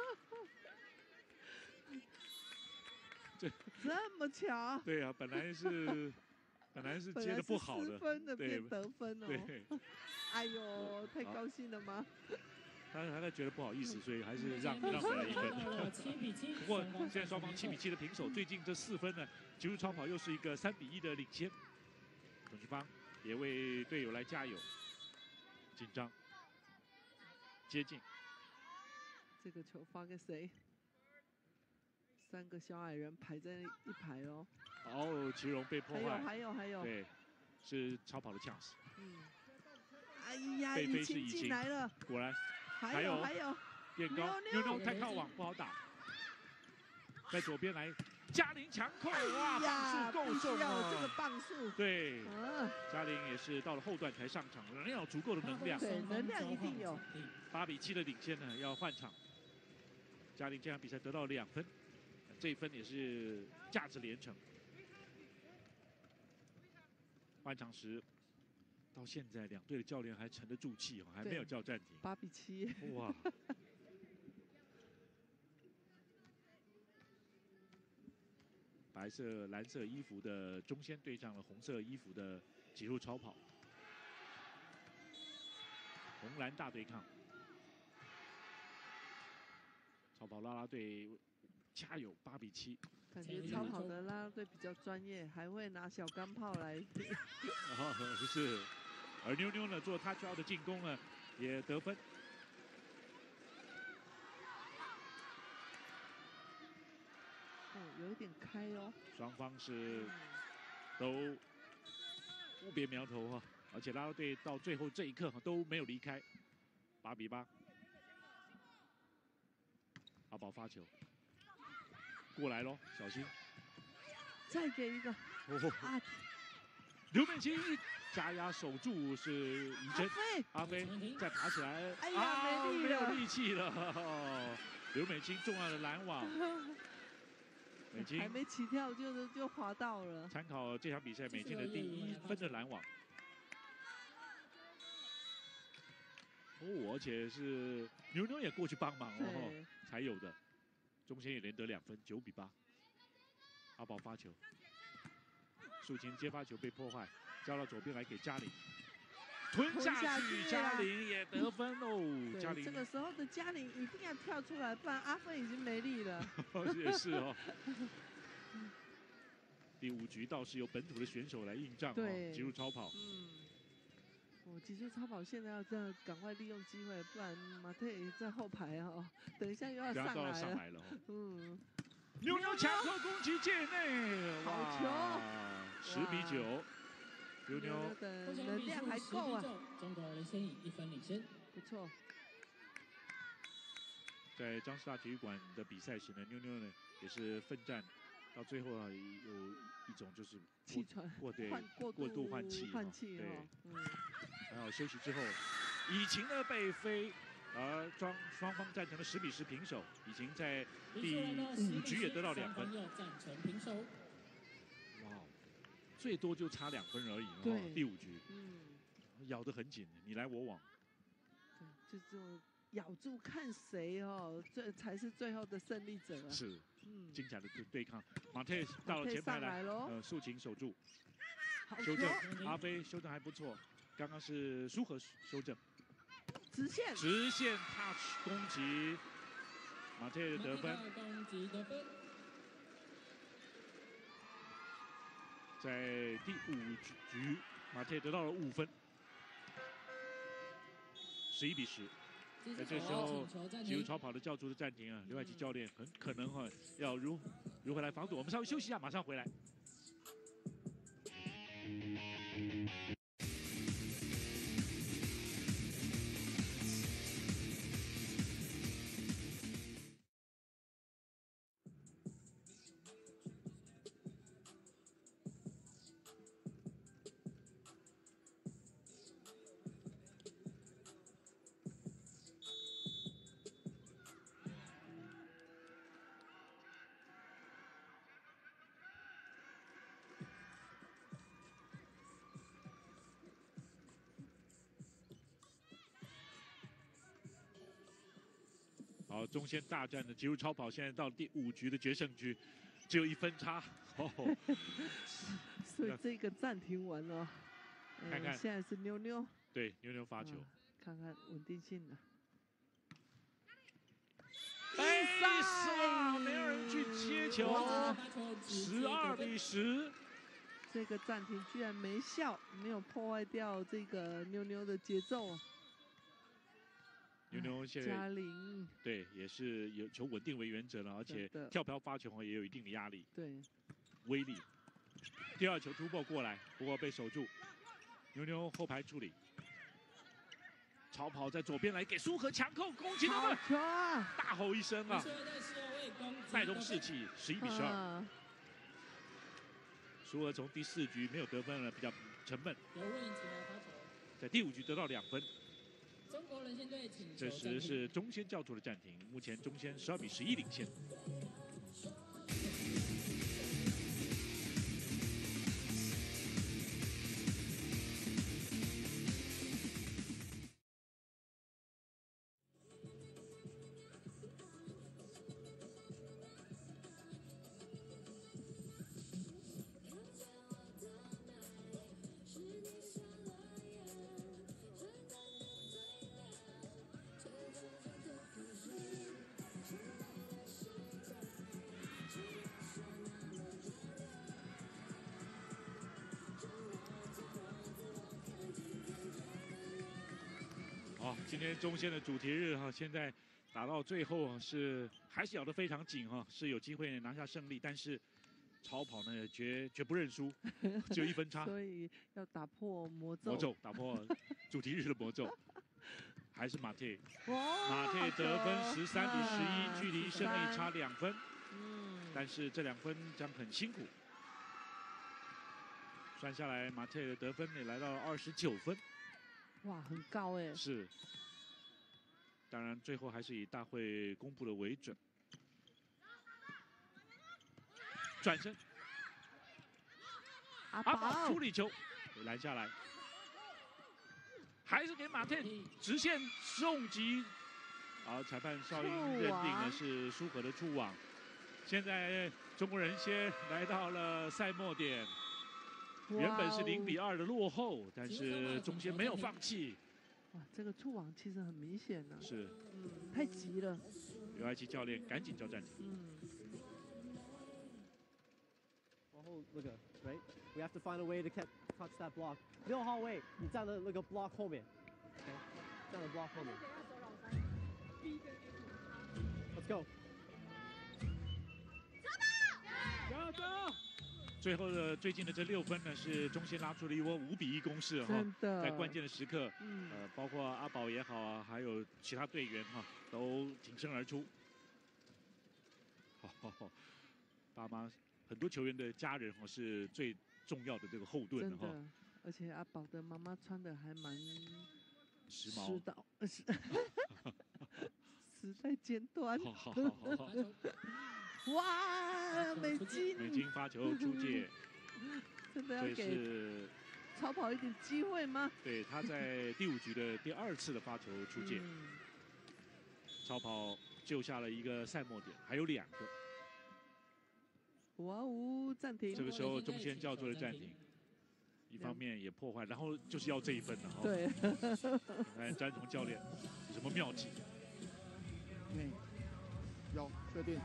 Speaker 2: 这这么巧？
Speaker 1: 对啊，本来是本来是接的不好的，
Speaker 2: 分的变得分哦。
Speaker 1: 对，
Speaker 2: 哎呦，太高兴了吗？
Speaker 1: 他还在觉得不好意思，所以还是让让回来一分。不过现在双方七比七的平手，最近这四分呢，极速超跑又是一个三比一的领先。董启芳也为队友来加油，紧张，接近。
Speaker 2: 这个球发给谁？三个小矮人排在一排哦。
Speaker 1: 哦，祁荣被破坏。
Speaker 2: 还有还有还有。
Speaker 1: 对，是超跑的 chance。
Speaker 2: 嗯。哎呀，已经进来了。
Speaker 1: 果然。
Speaker 2: 还有还有。
Speaker 1: 变高，妞妞太靠网不好打。在左边来，嘉玲强扣，哇，磅数够重
Speaker 2: 啊！这个磅数。
Speaker 1: 对。嘉玲也是到了后段才上场，仍然有足够的能量。
Speaker 2: 对，能量一定有。
Speaker 1: 八比七的领先呢，要换场。嘉玲这场比赛得到两分。这一分也是价值连城。换场时，到现在两队的教练还沉得住气，还没有叫暂停。
Speaker 2: 八比七。
Speaker 1: 哇！白色、蓝色衣服的中线对上了红色衣服的极速超跑，红蓝大对抗。超跑啦啦队。加油，八比七。
Speaker 2: 感觉超跑的啦啦队比较专业，还会拿小钢炮来。
Speaker 1: 哦，是。而妞妞呢，做touch out的进攻呢，也得分。
Speaker 2: 哦，有一点开哦。
Speaker 1: 双方是都互别苗头哈，而且啦啦队到最后这一刻都没有离开。八比八。阿宝发球。过来喽，小心！
Speaker 2: 再给一个
Speaker 1: 哦啊！刘美琴加压守住是怡珍，阿飞再爬起来，
Speaker 2: 哎呀，
Speaker 1: 啊，
Speaker 2: 没力
Speaker 1: 没有力气了。刘美琴重要的拦网，美琴
Speaker 2: 还没起跳就就滑到了。
Speaker 1: 参考这场比赛美琴的第一分的拦网。哦，而且是牛牛也过去帮忙哦，才有的。中线也连得两分，九比八。阿宝发球，素琴接发球被破坏，交到左边来给嘉玲，吞下去，嘉玲也得分哦。嘉玲
Speaker 2: 这个时候的嘉玲一定要跳出来，不然阿飞已经没力了。
Speaker 1: 也是哦。第五局倒是由本土的选手来应战哦，极速超跑。
Speaker 2: 嗯。我极速超跑现在要这样赶快利用机会，不然马特在后排哦，等一下又要上来了。
Speaker 1: 上来了，
Speaker 2: 嗯。
Speaker 1: 妞妞强扣攻击界内，
Speaker 2: 好球！
Speaker 1: 十比九，妞妞
Speaker 2: 的能量还够啊。
Speaker 6: 中国人先以一分领先，
Speaker 2: 不错。
Speaker 1: 在张师大体育馆的比赛时呢，妞妞呢也是奋战，到最后啊有一种就是
Speaker 2: 气喘
Speaker 1: 过对
Speaker 2: 换过
Speaker 1: 过度换气，
Speaker 2: 换气
Speaker 1: 对，
Speaker 2: 哦，嗯，
Speaker 1: 然后休息之后，以晴呢被飞。而双双方战成了十比十平手，以晴在第五局也得到两分。
Speaker 6: 战成平手。
Speaker 1: 哇，最多就差两分而已。
Speaker 2: 对，
Speaker 1: 第五局，
Speaker 2: 嗯，
Speaker 1: 咬得很紧，你来我往。
Speaker 2: 对，就就咬住看谁哦，这才是最后的胜利者啊。
Speaker 1: 是，
Speaker 2: 嗯，
Speaker 1: 精彩的对对抗。马特到了前排来，呃，竖琴守住，修正，阿飞修正还不错。刚刚是舒和修正。
Speaker 2: 直线，
Speaker 1: 直线 touch 攻击，马特的得分，
Speaker 6: 攻击得分，
Speaker 1: 在第五局，马特得到了五分，十一比十。在这时候，急如超跑的教出的暂停啊，刘海琪教练很可能哈、啊、要如如何来防堵。我们稍微休息一下，马上回来。好，中线大战的急如超跑，现在到第五局的决胜局，只有一分差。哦，
Speaker 2: 所以这个暂停完了，呃、
Speaker 1: 看看
Speaker 2: 现在是妞妞，
Speaker 1: 对，妞妞发球，
Speaker 2: 啊、看看稳定性的。
Speaker 1: 哎，杀，没有人去接球，十二比十。
Speaker 2: 这个暂停居然没效，没有破坏掉这个妞妞的节奏。
Speaker 1: 妞妞现在
Speaker 2: 嘉玲
Speaker 1: 对也是有求稳定为原则了，而且跳飘发球也有一定的压力，
Speaker 2: 对，
Speaker 1: 威力。第二球突破过来，不过被守住。妞妞后排处理，超跑在左边来给苏和强扣攻击，
Speaker 2: 好球啊！
Speaker 1: 大吼一声啊，带动士气，十一比十二。苏和从第四局没有得分了，比较沉闷。在第五局得到两分。
Speaker 6: 中国人先队请
Speaker 1: 这时是中先叫出了暂停，目前中先十二比十一领先。好，今天中线的主题日哈，现在打到最后是还是咬得非常紧哈，是有机会拿下胜利，但是超跑呢绝绝不认输，只有一分差，
Speaker 2: 所以要打破魔咒，
Speaker 1: 魔咒打破主题日的魔咒，还是马特，马特得分十三比十一，距离胜利差两分，
Speaker 2: 嗯，
Speaker 1: 但是这两分将很辛苦，算下来马特的得分也来到了二十九分。
Speaker 2: 哇，很高哎！
Speaker 1: 是，当然最后还是以大会公布的为准。转身，
Speaker 2: 阿
Speaker 1: 宝处理球，拦下来，还是给马特直线送击，而裁判邵英认定的是舒和的触网。现在中国人先来到了赛末点。原本是零比二的落后，但是中间没有放弃。
Speaker 2: 哇，这个触网其实很明显呢、啊。
Speaker 1: 是，
Speaker 2: 嗯，太急了。
Speaker 1: 刘爱琪教练赶紧叫暂停。
Speaker 2: 嗯。
Speaker 5: 往后那个 ，right? We have to find a way to catch touch that block. 六号位，你站在那个 block 后面 ，OK？ 站在 block 后面。Let's go.
Speaker 1: 走走。 最后的最近的这六分呢，是中线拉出了一波五比一攻势哈，
Speaker 2: 真的
Speaker 1: 在关键的时刻，
Speaker 2: 嗯
Speaker 1: 呃，包括阿宝也好啊，还有其他队员哈，都挺身而出。好，爸妈很多球员的家人哈是最重要的这个后盾哈。
Speaker 2: 真的，而且阿宝的妈妈穿的还蛮
Speaker 1: 时髦，
Speaker 2: 时髦，时时代尖端。
Speaker 1: 好好好好好。
Speaker 2: 哇，美金！
Speaker 1: 美金发球出界，
Speaker 2: 真的要给超跑一点机会吗？
Speaker 1: 对，他在第五局的第二次的发球出界，
Speaker 2: 嗯、
Speaker 1: 超跑救下了一个赛末点，还有两个。
Speaker 2: 哇哦，暂停！
Speaker 1: 这个时候中线叫做了暂停，一方面也破坏，然后就是要这一分了哈。
Speaker 2: 对，
Speaker 1: 看詹崇教练有什么妙计？
Speaker 3: 嗯，有确定。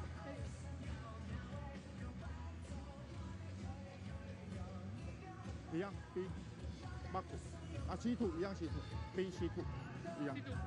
Speaker 3: 一样 B， 八股啊稀土一样稀土 ，B 稀土一样，对，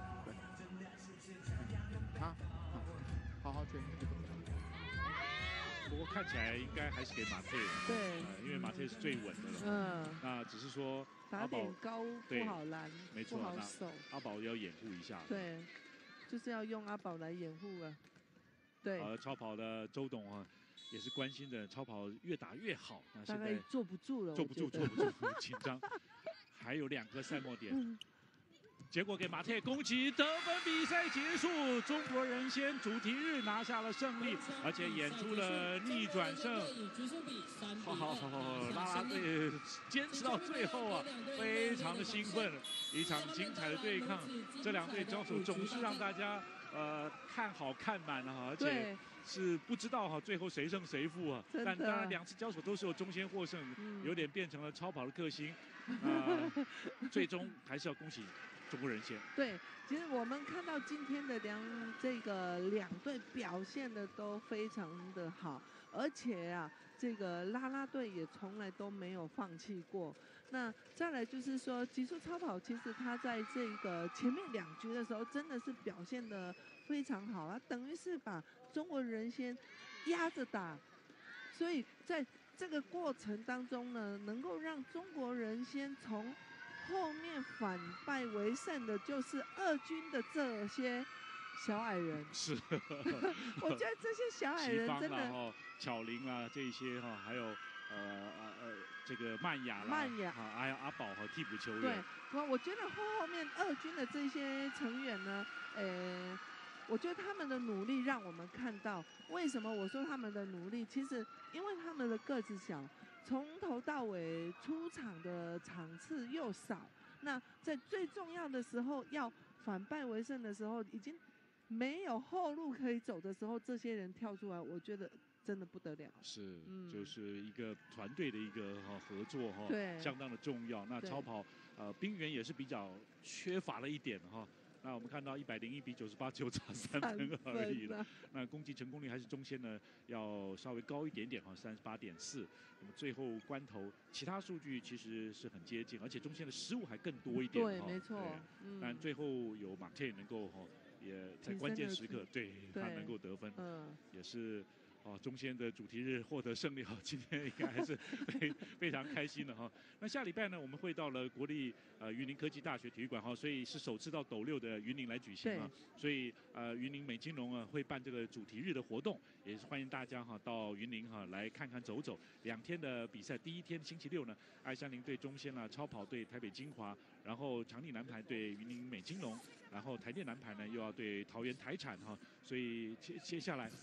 Speaker 3: 啊，好好签。
Speaker 1: 不过看起来应该还是给马特，
Speaker 2: 对、
Speaker 1: 呃，因为马特是最稳的了。
Speaker 2: 嗯，
Speaker 1: 那只是说
Speaker 2: 打点高不好拦，
Speaker 1: 没错，
Speaker 2: 不好守。
Speaker 1: 阿宝要掩护一下。
Speaker 2: 对，就是要用阿宝来掩护啊。对。
Speaker 1: 呃，超跑的周董啊。也是关心的，超跑越打越好。那
Speaker 2: 大概坐不住了，
Speaker 1: 坐不住，坐不住，紧张。还有两个赛末点，嗯、结果给马特攻击，得分比赛结束，中国人先主题日拿下了胜利，而且演出了逆转胜。好好好好，啦啦队坚持到最后啊，非常的兴奋，一场精彩的对抗，这两队交手总是让大家呃看好看满啊，而且。是不知道哈，最后谁胜谁负啊？但当然两次交手都是由中线获胜，嗯、有点变成了超跑的克星。呃，最终还是要恭喜中国人先。
Speaker 2: 对，其实我们看到今天的两这个两队表现的都非常的好，而且啊，这个啦啦队也从来都没有放弃过。那再来就是说，极速超跑其实他在这个前面两局的时候，真的是表现的非常好啊，等于是把中国人先压着打，所以在这个过程当中呢，能够让中国人先从后面反败为胜的，就是二军的这些小矮人。
Speaker 1: 是，
Speaker 2: 我觉得这些小矮人真的，
Speaker 1: 哈，巧玲啊，这些哈，还有呃呃呃这个曼雅啦，
Speaker 2: 曼雅
Speaker 1: 啊，还有阿宝和替补球员。
Speaker 2: 对，我我觉得后后面二军的这些成员呢，呃。我觉得他们的努力让我们看到，为什么我说他们的努力？其实因为他们的个子小，从头到尾出场的场次又少，那在最重要的时候要反败为胜的时候，已经没有后路可以走的时候，这些人跳出来，我觉得真的不得了。
Speaker 1: 是，嗯、就是一个团队的一个哈合作哈，
Speaker 2: 对，
Speaker 1: 相当的重要。那超跑呃兵员也是比较缺乏了一点哈。那我们看到一百零一比九十八，只有差三分而已了。那攻击成功率还是中线呢，要稍微高一点点哈，三十八点四。那么最后关头，其他数据其实是很接近，而且中线的失误还更多一点。
Speaker 2: 对，没错。
Speaker 1: 嗯。但最后有马特能够哈，也在关键时刻对他能够得分，嗯，也是。哦，中线的主题日获得胜利哈，今天应该还是非非常开心的哈。那下礼拜呢，我们会到了国立呃云林科技大学体育馆哈，所以是首次到斗六的云林来举行啊。所以呃云林美金龙啊会办这个主题日的活动，也是欢迎大家哈到云林哈来看看走走。两天的比赛，第一天星期六呢，爱山林对中仙啦，超跑对台北精华，然后长力男排对云林美金龙，然后台电男排呢又要对桃园台产哈，所以接接下来。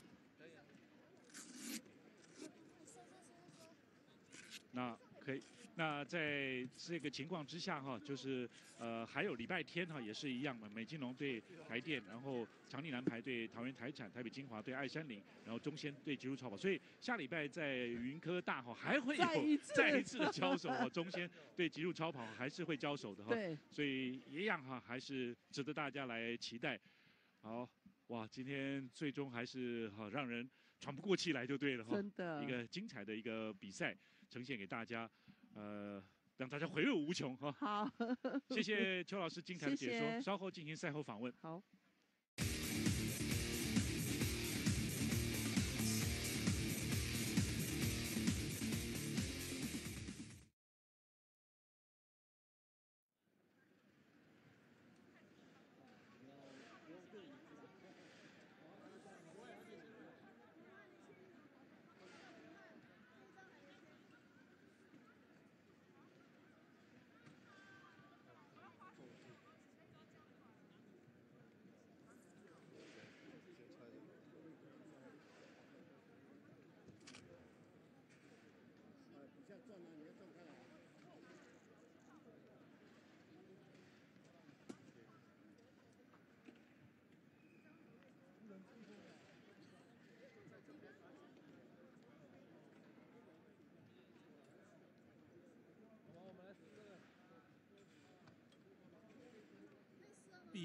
Speaker 1: 那可以，那在这个情况之下哈，就是呃还有礼拜天哈也是一样嘛，美金龙对台电，然后长力男排对桃园台产，台北精华对爱山林，然后中仙对极速超跑，所以下礼拜在云科大哈还会有再一次的交手哈，中仙对极速超跑还是会交手的哈，
Speaker 2: 对，
Speaker 1: 所以一样哈还是值得大家来期待。好，哇，今天最终还是哈让人喘不过气来就对了哈，
Speaker 2: 真的
Speaker 1: 一个精彩的一个比赛。呈现给大家，呃，让大家回味无穷哈。
Speaker 2: 好，
Speaker 1: 谢谢邱老师精彩的解说，
Speaker 2: 谢谢
Speaker 1: 稍后进行赛后访问。
Speaker 2: 好。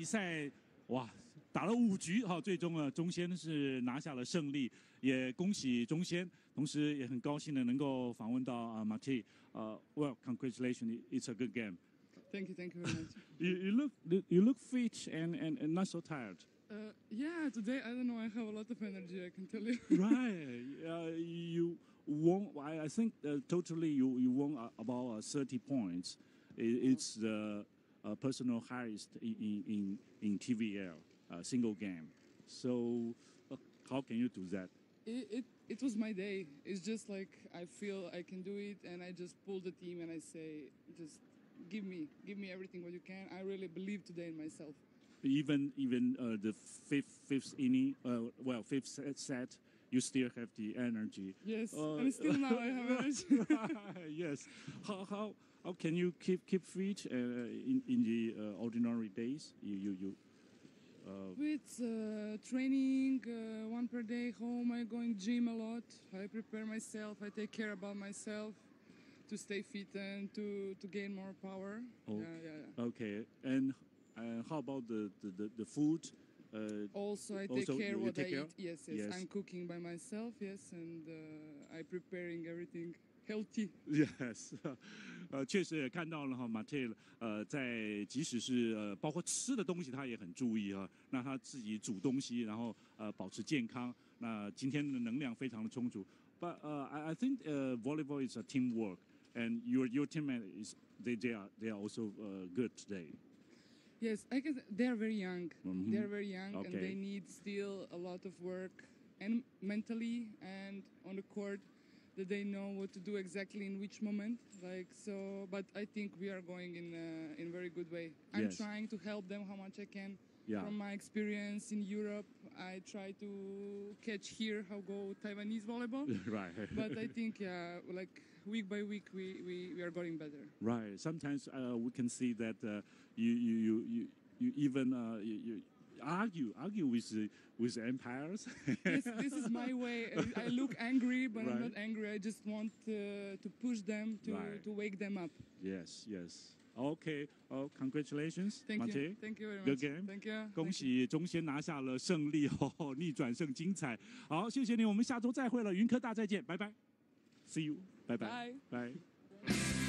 Speaker 1: 比赛，哇，打了五局哈，最终呢，钟先是拿下了胜利，也恭喜钟先，同时也很高兴的能够访问到啊 Matej， 呃 ，Well, congratulations, it's a good game.
Speaker 10: Thank you, thank you very much.
Speaker 1: you, you look you look fit and, and, and not so tired.
Speaker 10: Uh, yeah, today I don't know. I have a lot of energy. I can tell you.
Speaker 1: Right, uh, you won. I, I think uh, totally you you won uh, about uh, thirty points. It, it's the uh, personal highest in in in T V L uh, single game. So uh, how can you do that?
Speaker 10: It, it it was my day. It's just like I feel I can do it, and I just pull the team and I say, just give me give me everything what you can. I really believe today in myself.
Speaker 1: Even even uh, the fifth fifth inning, uh, well fifth set, set, you still have the energy.
Speaker 10: Yes,
Speaker 1: uh,
Speaker 10: and still now I have energy.
Speaker 1: Yes. How how how can you keep keep fit uh, in in the uh, ordinary days? You you you. Uh,
Speaker 10: With uh, training, uh, one per day, home I going gym a lot. I prepare myself. I take care about myself to stay fit and to, to gain more power.
Speaker 1: oh,
Speaker 10: Yeah, yeah, yeah.
Speaker 1: Okay. And uh, how about the the, the, the food? Uh,
Speaker 10: Also, I take
Speaker 1: also
Speaker 10: care
Speaker 1: you, you
Speaker 10: what
Speaker 1: take
Speaker 10: I
Speaker 1: care?
Speaker 10: eat. Yes, yes,
Speaker 1: Yes.
Speaker 10: I'm cooking by myself. Yes, and uh, I preparing everything healthy.
Speaker 1: Yes， 呃，确实也看到了哈 ，Matej， 呃，在即使是呃，包括吃的东西，他也很注意哈。那他自己煮东西，然后呃，保持健康。那今天的能量非常的充足。But uh, I I think uh, volleyball is a teamwork, and your your teammate is they they are they are also uh, good today.
Speaker 10: Yes, I can. They are very young.
Speaker 1: Mhm.
Speaker 10: They are very young, and
Speaker 1: Okay.
Speaker 10: they need still a lot of work, and mentally and on the court, that they know what to do exactly in which moment. Like so, but I think we are going in a, in a very good way. I'm
Speaker 1: Yes.
Speaker 10: trying to help them how much I can.
Speaker 1: Yeah.
Speaker 10: From my experience in Europe, I try to catch here how go Taiwanese volleyball.
Speaker 1: Right.
Speaker 10: But I think, yeah, like week by week, we, we, we are getting better.
Speaker 1: Right. Sometimes uh, we can see that uh, you, you you you you even uh, you, you argue argue with uh, with empires.
Speaker 10: Yes, this is my way. I look angry, but
Speaker 1: Right.
Speaker 10: I'm not angry. I just want uh, to push them to,
Speaker 1: Right.
Speaker 10: to wake them up.
Speaker 1: Yes, yes. Okay. Oh, congratulations,
Speaker 10: Thank
Speaker 1: Matej.
Speaker 10: you. Thank you very much.
Speaker 1: Good game.
Speaker 10: Thank you.
Speaker 1: 恭喜钟先拿下了胜利哦，逆转胜精彩。好，谢谢你，我们下周再会了，云科大再见，拜拜。See you，拜拜，拜。